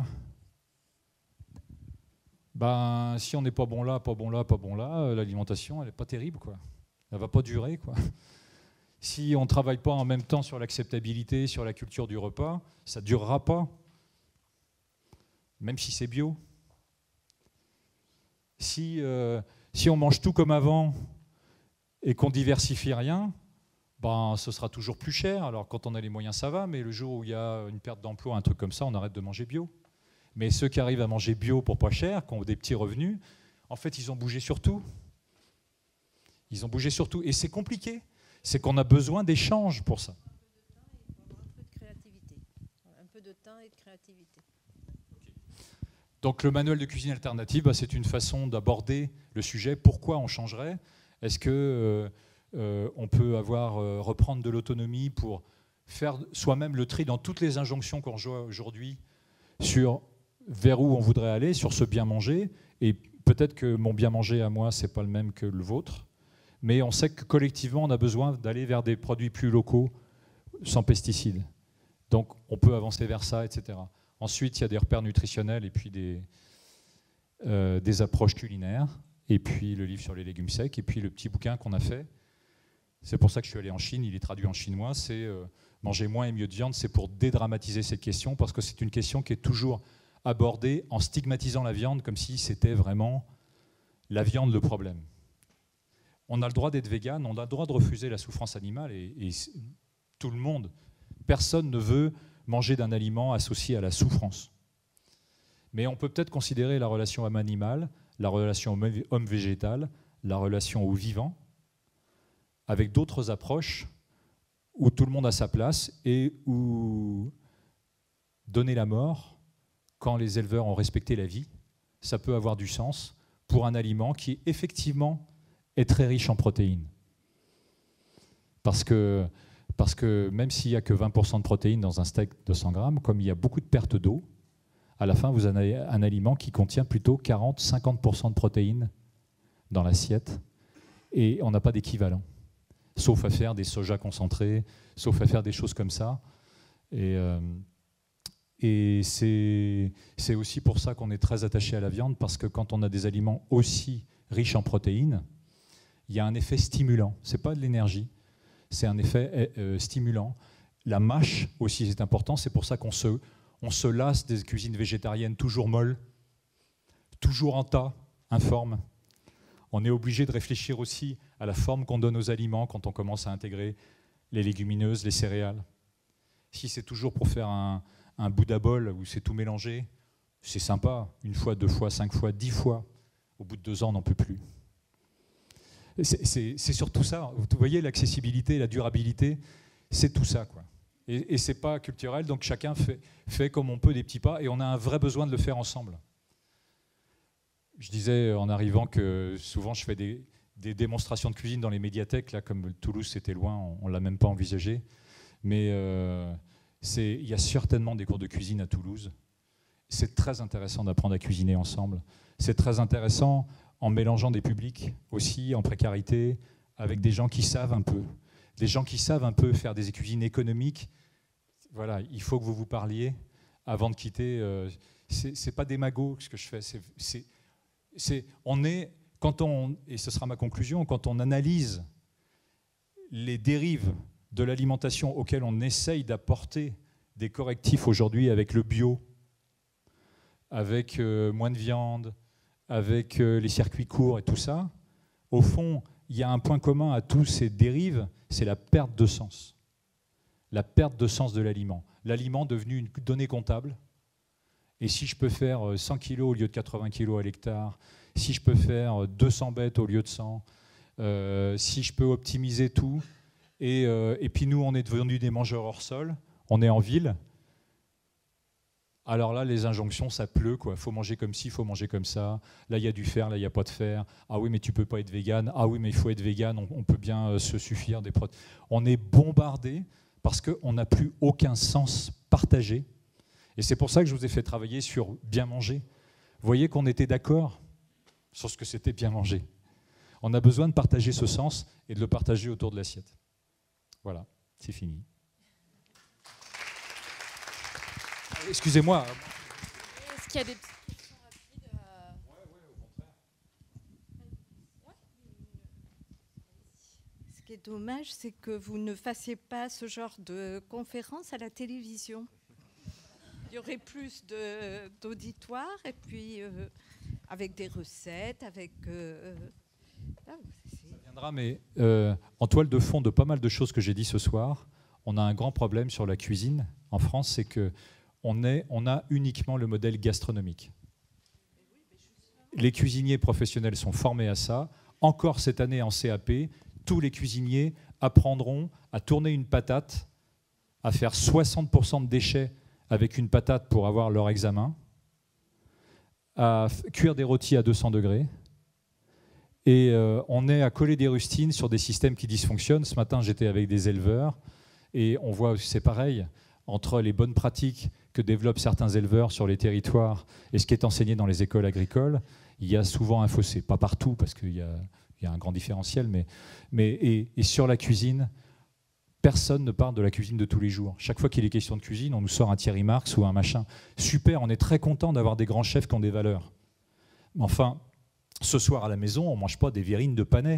Si on n'est pas bon là, l'alimentation, elle n'est pas terrible, quoi. Elle ne va pas durer, quoi. Si on ne travaille pas en même temps sur l'acceptabilité, sur la culture du repas, ça ne durera pas, même si c'est bio. Si on mange tout comme avant et qu'on ne diversifie rien, ce sera toujours plus cher. Alors quand on a les moyens, ça va, mais le jour où il y a une perte d'emploi, un truc comme ça, on arrête de manger bio. Mais ceux qui arrivent à manger bio pour pas cher, qui ont des petits revenus, en fait, ils ont bougé sur tout. Ils ont bougé sur tout. Et c'est compliqué. C'est qu'on a besoin d'échanges pour ça. Un peu de temps et de créativité. Donc le manuel de cuisine alternative, c'est une façon d'aborder le sujet. Pourquoi on changerait? Est-ce que on peut reprendre de l'autonomie pour faire soi-même le tri dans toutes les injonctions qu'on voit aujourd'hui sur vers où on voudrait aller, sur ce bien manger? Et peut-être que mon bien manger à moi, c'est pas le même que le vôtre, mais on sait que collectivement, on a besoin d'aller vers des produits plus locaux, sans pesticides. Donc on peut avancer vers ça, etc. Ensuite, il y a des repères nutritionnels et puis des approches culinaires, et puis le livre sur les légumes secs, et puis le petit bouquin qu'on a fait. C'est pour ça que je suis allé en Chine, il est traduit en chinois, c'est manger moins et mieux de viande, c'est pour dédramatiser cette question, parce que c'est une question qui est toujours abordée en stigmatisant la viande comme si c'était vraiment la viande le problème. On a le droit d'être végane, on a le droit de refuser la souffrance animale, et tout le monde, personne ne veut manger d'un aliment associé à la souffrance. Mais on peut peut-être considérer la relation homme-animal, la relation homme-végétal, la relation au vivant, avec d'autres approches où tout le monde a sa place et où donner la mort, quand les éleveurs ont respecté la vie, ça peut avoir du sens pour un aliment qui effectivement est très riche en protéines. Parce que même s'il n'y a que 20% de protéines dans un steak de 100 grammes, comme il y a beaucoup de perte d'eau, à la fin, vous avez un aliment qui contient plutôt 40-50% de protéines dans l'assiette, et on n'a pas d'équivalent. sauf à faire des sojas concentrés, sauf à faire des choses comme ça. Et c'est aussi pour ça qu'on est très attaché à la viande, parce que quand on a des aliments aussi riches en protéines, il y a un effet stimulant. Ce n'est pas de l'énergie, c'est un effet stimulant. La mâche aussi, c'est important. C'est pour ça qu'on se lasse des cuisines végétariennes toujours molles, toujours en tas, informes. On est obligé de réfléchir aussi à la forme qu'on donne aux aliments quand on commence à intégrer les légumineuses, les céréales. Si c'est toujours pour faire un Bouddha bol où c'est tout mélangé, c'est sympa, 1 fois, 2 fois, 5 fois, 10 fois. Au bout de 2 ans, on n'en peut plus. C'est surtout ça. Vous voyez, l'accessibilité, la durabilité, c'est tout ça, quoi. Et ce n'est pas culturel, donc chacun fait comme on peut des petits pas, et on a un vrai besoin de le faire ensemble. Je disais en arrivant que souvent je fais des démonstrations de cuisine dans les médiathèques, là, comme Toulouse c'était loin, on ne l'a même pas envisagé. Mais il y a certainement des cours de cuisine à Toulouse. C'est très intéressant d'apprendre à cuisiner ensemble. C'est très intéressant en mélangeant des publics aussi, en précarité, avec des gens qui savent un peu. Des gens qui savent un peu faire des cuisines économiques. Voilà, il faut que vous vous parliez avant de quitter. C'est pas des magots ce que je fais. Et ce sera ma conclusion, quand on analyse les dérives de l'alimentation auxquelles on essaye d'apporter des correctifs aujourd'hui avec le bio, avec moins de viande, avec les circuits courts et tout ça, au fond, il y a un point commun à tous ces dérives, c'est la perte de sens. La perte de sens de l'aliment. L'aliment devenu une donnée comptable. Et si je peux faire 100 kg au lieu de 80 kg à l'hectare, si je peux faire 200 bêtes au lieu de 100, si je peux optimiser tout, et puis nous, on est devenus des mangeurs hors sol, on est en ville, alors là, les injonctions, ça pleut, quoi. Faut manger comme ci, faut manger comme ça. Là, il y a du fer, là, il n'y a pas de fer. Ah oui, mais tu peux pas être végane. Ah oui, mais il faut être végane, on peut bien se suffire des protéines. On est bombardé parce qu'on n'a plus aucun sens partagé. Et c'est pour ça que je vous ai fait travailler sur bien manger. Vous voyez qu'on était d'accord sur ce que c'était bien manger. On a besoin de partager ce sens et de le partager autour de l'assiette. Voilà, c'est fini. Excusez-moi. Est-ce qu'il y a des petites questions rapides Ce qui est dommage, c'est que vous ne fassiez pas ce genre de conférence à la télévision. Il y aurait plus d'auditoire et puis avec des recettes, avec... Ça viendra, mais en toile de fond de pas mal de choses que j'ai dit ce soir, on a un grand problème sur la cuisine en France, c'est que on a uniquement le modèle gastronomique. Les cuisiniers professionnels sont formés à ça. Encore cette année en CAP, tous les cuisiniers apprendront à tourner une patate, à faire 60% de déchets avec une patate pour avoir leur examen, à cuire des rôtis à 200 degrés. Et on est à coller des rustines sur des systèmes qui dysfonctionnent. Ce matin, j'étais avec des éleveurs et on voit aussi, c'est pareil, entre les bonnes pratiques que développent certains éleveurs sur les territoires et ce qui est enseigné dans les écoles agricoles, il y a souvent un fossé. Pas partout, parce qu'il y a un grand différentiel, et sur la cuisine, personne ne parle de la cuisine de tous les jours. Chaque fois qu'il est question de cuisine, on nous sort un Thierry Marx ou un machin. Super, on est très content d'avoir des grands chefs qui ont des valeurs. Mais enfin, ce soir à la maison, on ne mange pas des verrines de panais.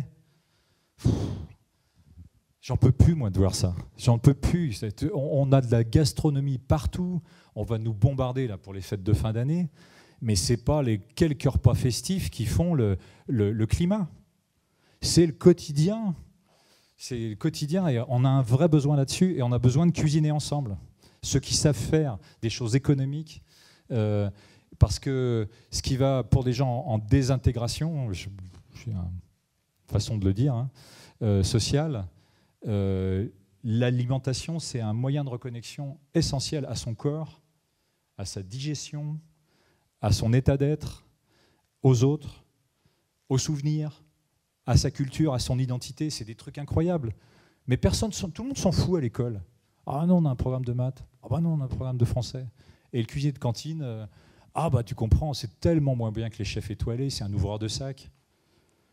J'en peux plus, moi, de voir ça. J'en peux plus. On a de la gastronomie partout. On va nous bombarder là pour les fêtes de fin d'année. Mais ce n'est pas les quelques repas festifs qui font le climat. C'est le quotidien. C'est le quotidien. Et on a un vrai besoin là-dessus. Et on a besoin de cuisiner ensemble. Ceux qui savent faire des choses économiques. Parce que ce qui va pour des gens en désintégration, j'ai une façon de le dire, sociale, l'alimentation, c'est un moyen de reconnexion essentiel à son corps, à sa digestion, à son état d'être, aux autres, aux souvenirs, à sa culture, à son identité. C'est des trucs incroyables. Mais tout le monde s'en fout à l'école. Ah non, on a un programme de maths. Ah bah non, on a un programme de français. Et le cuisinier de cantine, ah bah tu comprends, c'est tellement moins bien que les chefs étoilés, c'est un ouvreur de sac.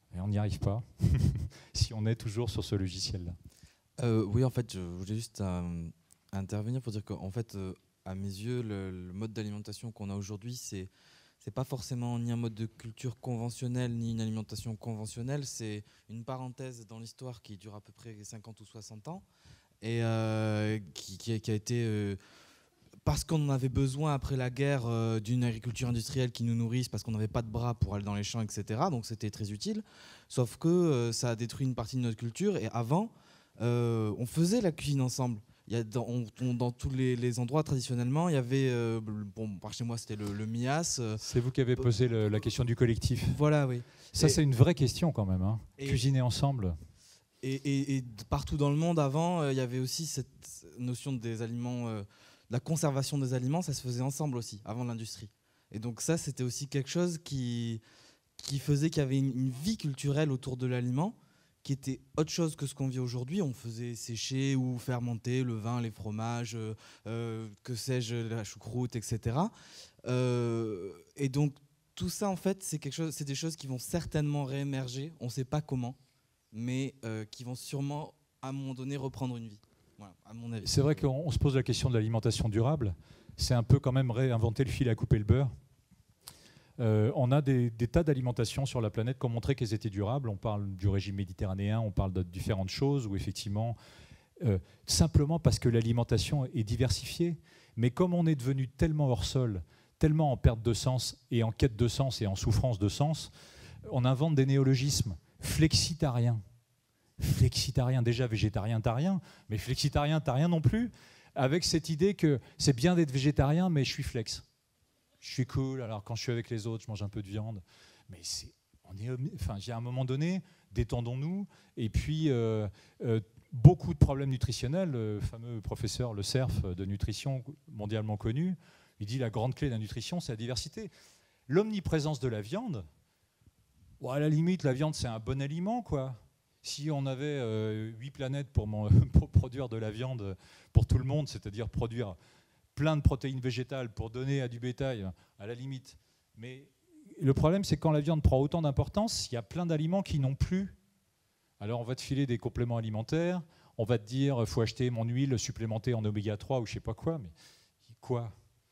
Et on n'y arrive pas si on est toujours sur ce logiciel-là. Oui, en fait, je voulais juste intervenir pour dire qu'en fait, à mes yeux, le mode d'alimentation qu'on a aujourd'hui, c'est pas forcément ni un mode de culture conventionnel, ni une alimentation conventionnelle. C'est une parenthèse dans l'histoire qui dure à peu près 50 ou 60 ans et qui a été... parce qu'on en avait besoin après la guerre d'une agriculture industrielle qui nous nourrisse, parce qu'on n'avait pas de bras pour aller dans les champs, etc. Donc c'était très utile. Sauf que ça a détruit une partie de notre culture. Et avant, on faisait la cuisine ensemble. Il y a dans tous les endroits, traditionnellement, il y avait... bon, par chez moi, c'était le mias. C'est vous qui avez posé la question du collectif. Voilà, oui. Ça, c'est une vraie question quand même. Hein. Cuisiner ensemble. Et partout dans le monde, avant, il y avait aussi cette notion des aliments... la conservation des aliments, ça se faisait ensemble aussi, avant l'industrie. Et donc ça, c'était aussi quelque chose qui faisait qu'il y avait une vie culturelle autour de l'aliment, qui était autre chose que ce qu'on vit aujourd'hui. On faisait sécher ou fermenter le vin, les fromages, que sais-je, la choucroute, etc. Et donc tout ça, en fait, c'est des choses qui vont certainement réémerger, on ne sait pas comment, mais qui vont sûrement, à un moment donné, reprendre une vie. Voilà, à mon avis. C'est vrai qu'on se pose la question de l'alimentation durable. C'est un peu quand même réinventer le fil à couper le beurre. On a des tas d'alimentations sur la planète qui ont montré qu'elles étaient durables. On parle du régime méditerranéen, on parle de différentes choses où effectivement, simplement parce que l'alimentation est diversifiée. Mais comme on est devenu tellement hors sol, tellement en perte de sens et en quête de sens et en souffrance de sens, on invente des néologismes. Flexitarien. Flexitarien, déjà végétarien, t'as rien, mais flexitarien, t'as rien non plus, avec cette idée que c'est bien d'être végétarien, mais je suis flex. Je suis cool, alors quand je suis avec les autres, je mange un peu de viande. Mais à un moment donné, détendons-nous. Et puis, beaucoup de problèmes nutritionnels. Le fameux professeur Le Cerf de nutrition mondialement connu, il dit la grande clé de la nutrition, c'est la diversité. L'omniprésence de la viande, bon, à la limite, la viande, c'est un bon aliment, quoi. Si on avait 8 planètes pour produire de la viande pour tout le monde, c'est-à-dire produire plein de protéines végétales pour donner à du bétail, à la limite. Mais le problème, c'est que quand la viande prend autant d'importance, il y a plein d'aliments qui n'ont plus. Alors on va te filer des compléments alimentaires, on va te dire qu'il faut acheter mon huile supplémentée en oméga 3 ou je ne sais pas quoi, mais quoi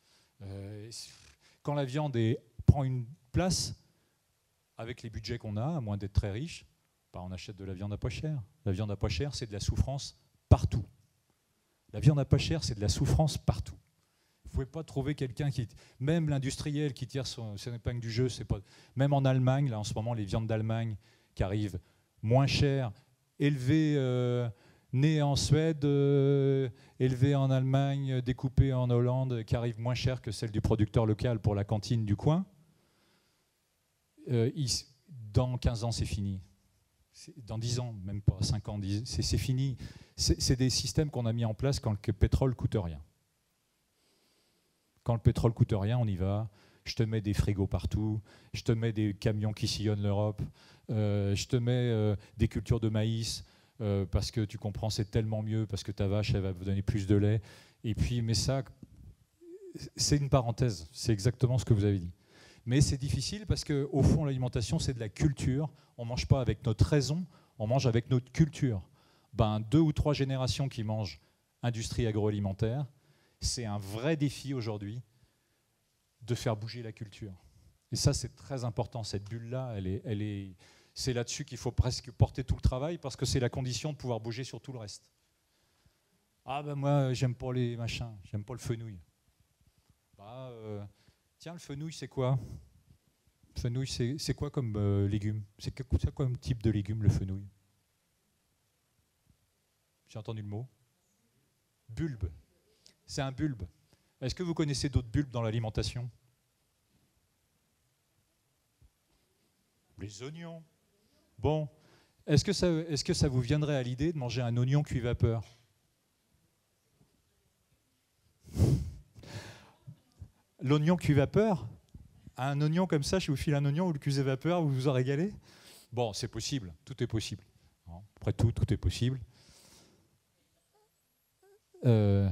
quand la viande prend une place, avec les budgets qu'on a, à moins d'être très riche, on achète de la viande à pas cher. La viande à pas cher, c'est de la souffrance partout. La viande à pas cher, c'est de la souffrance partout. Vous ne pouvez pas trouver quelqu'un qui... Même l'industriel qui tire son épingle du jeu, c'est pas... Même en Allemagne, là en ce moment, les viandes d'Allemagne qui arrivent moins chères, élevées, nées en Suède, élevées en Allemagne, découpées en Hollande, qui arrivent moins chères que celles du producteur local pour la cantine du coin. Dans 15 ans, c'est fini. Dans 10 ans, même pas 5 ans, c'est fini. C'est des systèmes qu'on a mis en place quand le pétrole coûte rien. Quand le pétrole coûte rien, on y va. Je te mets des frigos partout, je te mets des camions qui sillonnent l'Europe, je te mets des cultures de maïs, parce que tu comprends, c'est tellement mieux, parce que ta vache, elle va vous donner plus de lait. Et puis, mais ça, c'est une parenthèse, c'est exactement ce que vous avez dit. Mais c'est difficile parce qu'au fond, l'alimentation, c'est de la culture. On ne mange pas avec notre raison, on mange avec notre culture. 2 ou 3 générations qui mangent industrie agroalimentaire, c'est un vrai défi aujourd'hui de faire bouger la culture. Et ça, c'est très important. Cette bulle-là, c'est là-dessus qu'il faut presque porter tout le travail parce que c'est la condition de pouvoir bouger sur tout le reste. Moi, j'aime pas les machins, j'aime pas le fenouil. Tiens, le fenouil, c'est quoi? Le fenouil, c'est quoi comme légume? C'est quoi comme type de légume, le fenouil? J'ai entendu le mot. Bulbe. C'est un bulbe. Est-ce que vous connaissez d'autres bulbes dans l'alimentation? Les oignons. Bon. Est-ce que ça vous viendrait à l'idée de manger un oignon cuit vapeur? L'oignon cuit vapeur, un oignon comme ça, je vous file un oignon, vous le cuisez vapeur, vous vous en régalez? Bon, c'est possible, tout est possible. Après tout est possible. Tout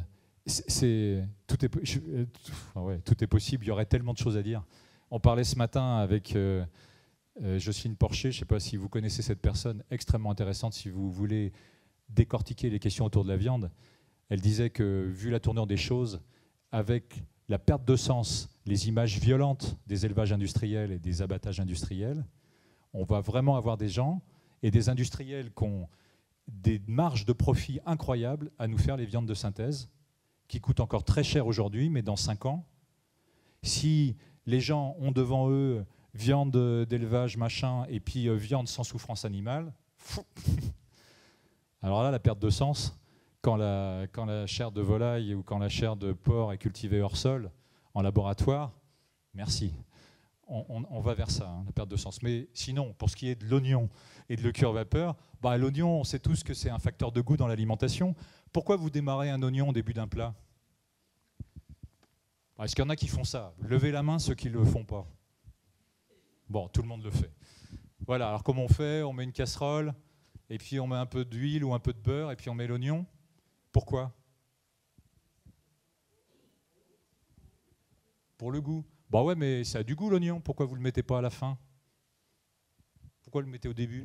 est possible, il y aurait tellement de choses à dire. On parlait ce matin avec Jocelyne Porcher, je ne sais pas si vous connaissez cette personne, extrêmement intéressante si vous voulez décortiquer les questions autour de la viande. Elle disait que, vu la tournure des choses, avec la perte de sens, les images violentes des élevages industriels et des abattages industriels, on va vraiment avoir des gens et des industriels qui ont des marges de profit incroyables à nous faire les viandes de synthèse, qui coûtent encore très cher aujourd'hui, mais dans 5 ans, si les gens ont devant eux viande d'élevage, machin, et puis viande sans souffrance animale, alors là, la perte de sens, quand la chair de volaille ou quand la chair de porc est cultivée hors sol, en laboratoire, merci. On va vers ça, la perte de sens. Mais sinon, pour ce qui est de l'oignon et de le cuir vapeur, l'oignon, on sait tous que c'est un facteur de goût dans l'alimentation. Pourquoi vous démarrez un oignon au début d'un plat? Est-ce qu'il y en a qui font ça? Levez la main ceux qui ne le font pas. Bon, tout le monde le fait. Voilà, alors comment on fait? On met une casserole, et puis on met un peu d'huile ou un peu de beurre, et puis on met l'oignon. Pourquoi? Pour le goût. Bah ouais, mais ça a du goût l'oignon. Pourquoi vous ne le mettez pas à la fin? Pourquoi le mettez au début?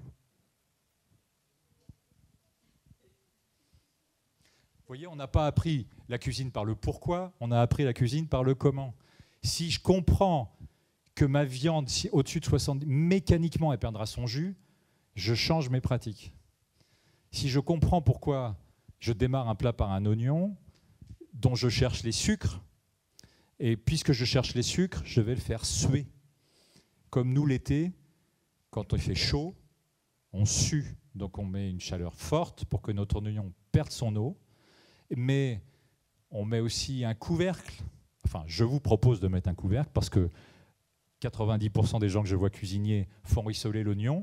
Vous voyez, on n'a pas appris la cuisine par le pourquoi, on a appris la cuisine par le comment. Si je comprends que ma viande, si au-dessus de 70, mécaniquement, elle perdra son jus, je change mes pratiques. Si je comprends pourquoi je démarre un plat par un oignon, dont je cherche les sucres, et puisque je cherche les sucres, je vais le faire suer. Comme nous, l'été, quand il fait chaud, on sue. Donc on met une chaleur forte pour que notre oignon perde son eau. Mais on met aussi un couvercle. Enfin, je vous propose de mettre un couvercle parce que 90% des gens que je vois cuisinier font rissoler l'oignon.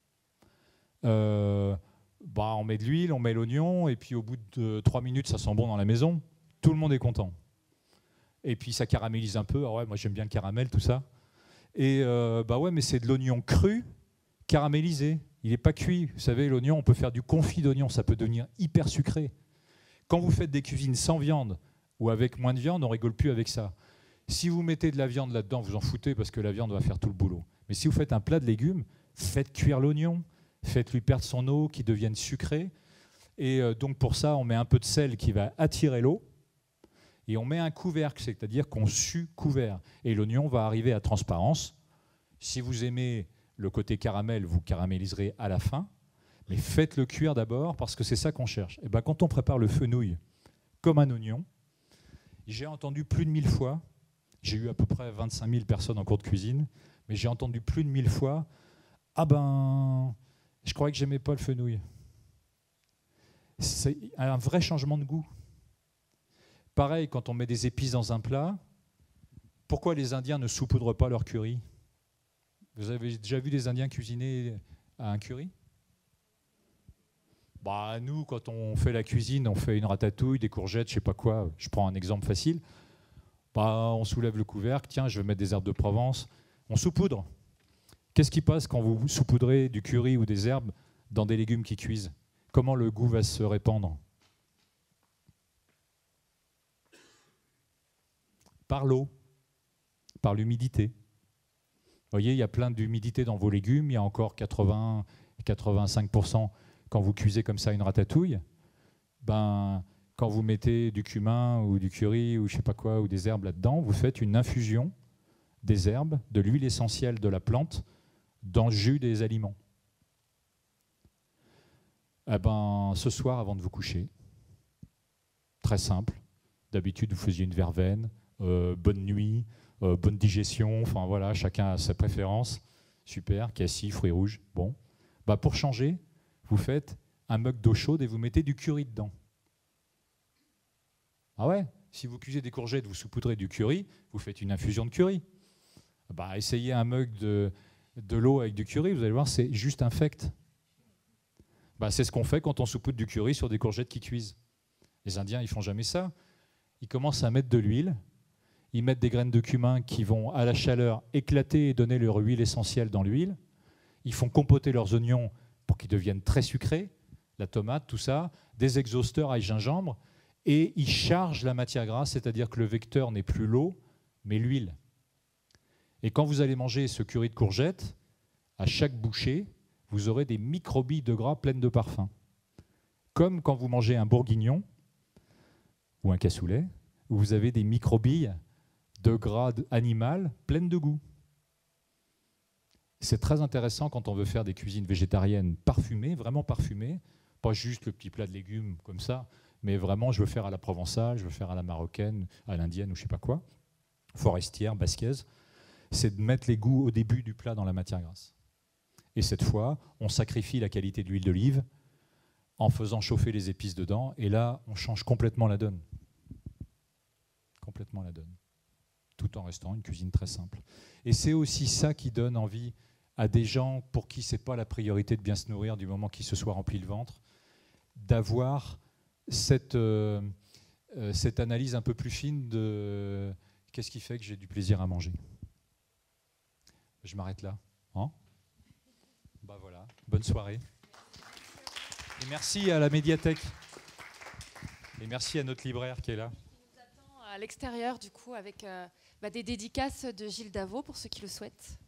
On met de l'huile, on met l'oignon, et puis au bout de 3 minutes, ça sent bon dans la maison. Tout le monde est content. Et puis ça caramélise un peu. Ah ouais, moi j'aime bien le caramel, tout ça. Et ouais, mais c'est de l'oignon cru, caramélisé. Il n'est pas cuit. Vous savez, l'oignon, on peut faire du confit d'oignon, ça peut devenir hyper sucré. Quand vous faites des cuisines sans viande ou avec moins de viande, on ne rigole plus avec ça. Si vous mettez de la viande là-dedans, vous en foutez parce que la viande va faire tout le boulot. Mais si vous faites un plat de légumes, faites cuire l'oignon, faites-lui perdre son eau, qu'il devienne sucré. Et donc pour ça, on met un peu de sel qui va attirer l'eau. Et on met un couvercle, c'est-à-dire qu'on sue couvert. Et l'oignon va arriver à transparence. Si vous aimez le côté caramel, vous caraméliserez à la fin. Mais faites-le cuire d'abord, parce que c'est ça qu'on cherche. Et quand on prépare le fenouil comme un oignon, j'ai entendu plus de 1000 fois, j'ai eu à peu près 25 000 personnes en cours de cuisine, mais j'ai entendu plus de 1000 fois, je croyais que j'aimais pas le fenouil. C'est un vrai changement de goût. Pareil, quand on met des épices dans un plat, pourquoi les Indiens ne saupoudrent pas leur curry? Vous avez déjà vu des Indiens cuisiner à un curry? Nous, quand on fait la cuisine, on fait une ratatouille, des courgettes, je sais pas quoi. Je prends un exemple facile. On soulève le couvercle, tiens, je vais mettre des herbes de Provence. On saupoudre. Qu'est-ce qui passe quand vous saupoudrez du curry ou des herbes dans des légumes qui cuisent? Comment le goût va se répandre? Par l'eau, par l'humidité. Vous voyez, il y a plein d'humidité dans vos légumes, il y a encore 80-85% quand vous cuisez comme ça une ratatouille. Quand vous mettez du cumin ou du curry ou je sais pas quoi, ou des herbes là-dedans, vous faites une infusion des herbes, de l'huile essentielle de la plante dans le jus des aliments. Ce soir, avant de vous coucher, très simple, d'habitude vous faisiez une verveine, bonne nuit, bonne digestion, enfin voilà, chacun a sa préférence, super, cassis, fruits rouges, bon. Pour changer, vous faites un mug d'eau chaude et vous mettez du curry dedans. Ah ouais, si vous cuisez des courgettes, vous saupoudrez du curry, vous faites une infusion de curry. Essayez un mug de l'eau avec du curry, vous allez voir, c'est juste infect. C'est ce qu'on fait quand on saupoudre du curry sur des courgettes qui cuisent. Les Indiens, ils font jamais ça. Ils commencent à mettre de l'huile, ils mettent des graines de cumin qui vont à la chaleur éclater et donner leur huile essentielle dans l'huile. Ils font compoter leurs oignons pour qu'ils deviennent très sucrés, la tomate, tout ça, des exhausteurs à gingembre, et ils chargent la matière grasse, c'est-à-dire que le vecteur n'est plus l'eau, mais l'huile. Et quand vous allez manger ce curry de courgettes, à chaque bouchée, vous aurez des microbilles de gras pleines de parfum. Comme quand vous mangez un bourguignon ou un cassoulet, où vous avez des microbilles de gras animal pleines de goût. C'est très intéressant quand on veut faire des cuisines végétariennes parfumées, vraiment parfumées, pas juste le petit plat de légumes comme ça, mais vraiment je veux faire à la provençale, je veux faire à la marocaine, à l'indienne ou je sais pas quoi, forestière, basquaise, c'est de mettre les goûts au début du plat dans la matière grasse. Et cette fois, on sacrifie la qualité de l'huile d'olive en faisant chauffer les épices dedans, et là, on change complètement la donne. Complètement la donne. Tout en restant une cuisine très simple. Et c'est aussi ça qui donne envie à des gens pour qui ce n'est pas la priorité de bien se nourrir du moment qu'ils se soient remplis le ventre, d'avoir cette analyse un peu plus fine de qu'est-ce qui fait que j'ai du plaisir à manger. Je m'arrête là. Hein, bah voilà. Bonne soirée. Et merci à la médiathèque. Et merci à notre libraire qui est là. À l'extérieur, du coup, avec des dédicaces de Gilles Davot pour ceux qui le souhaitent.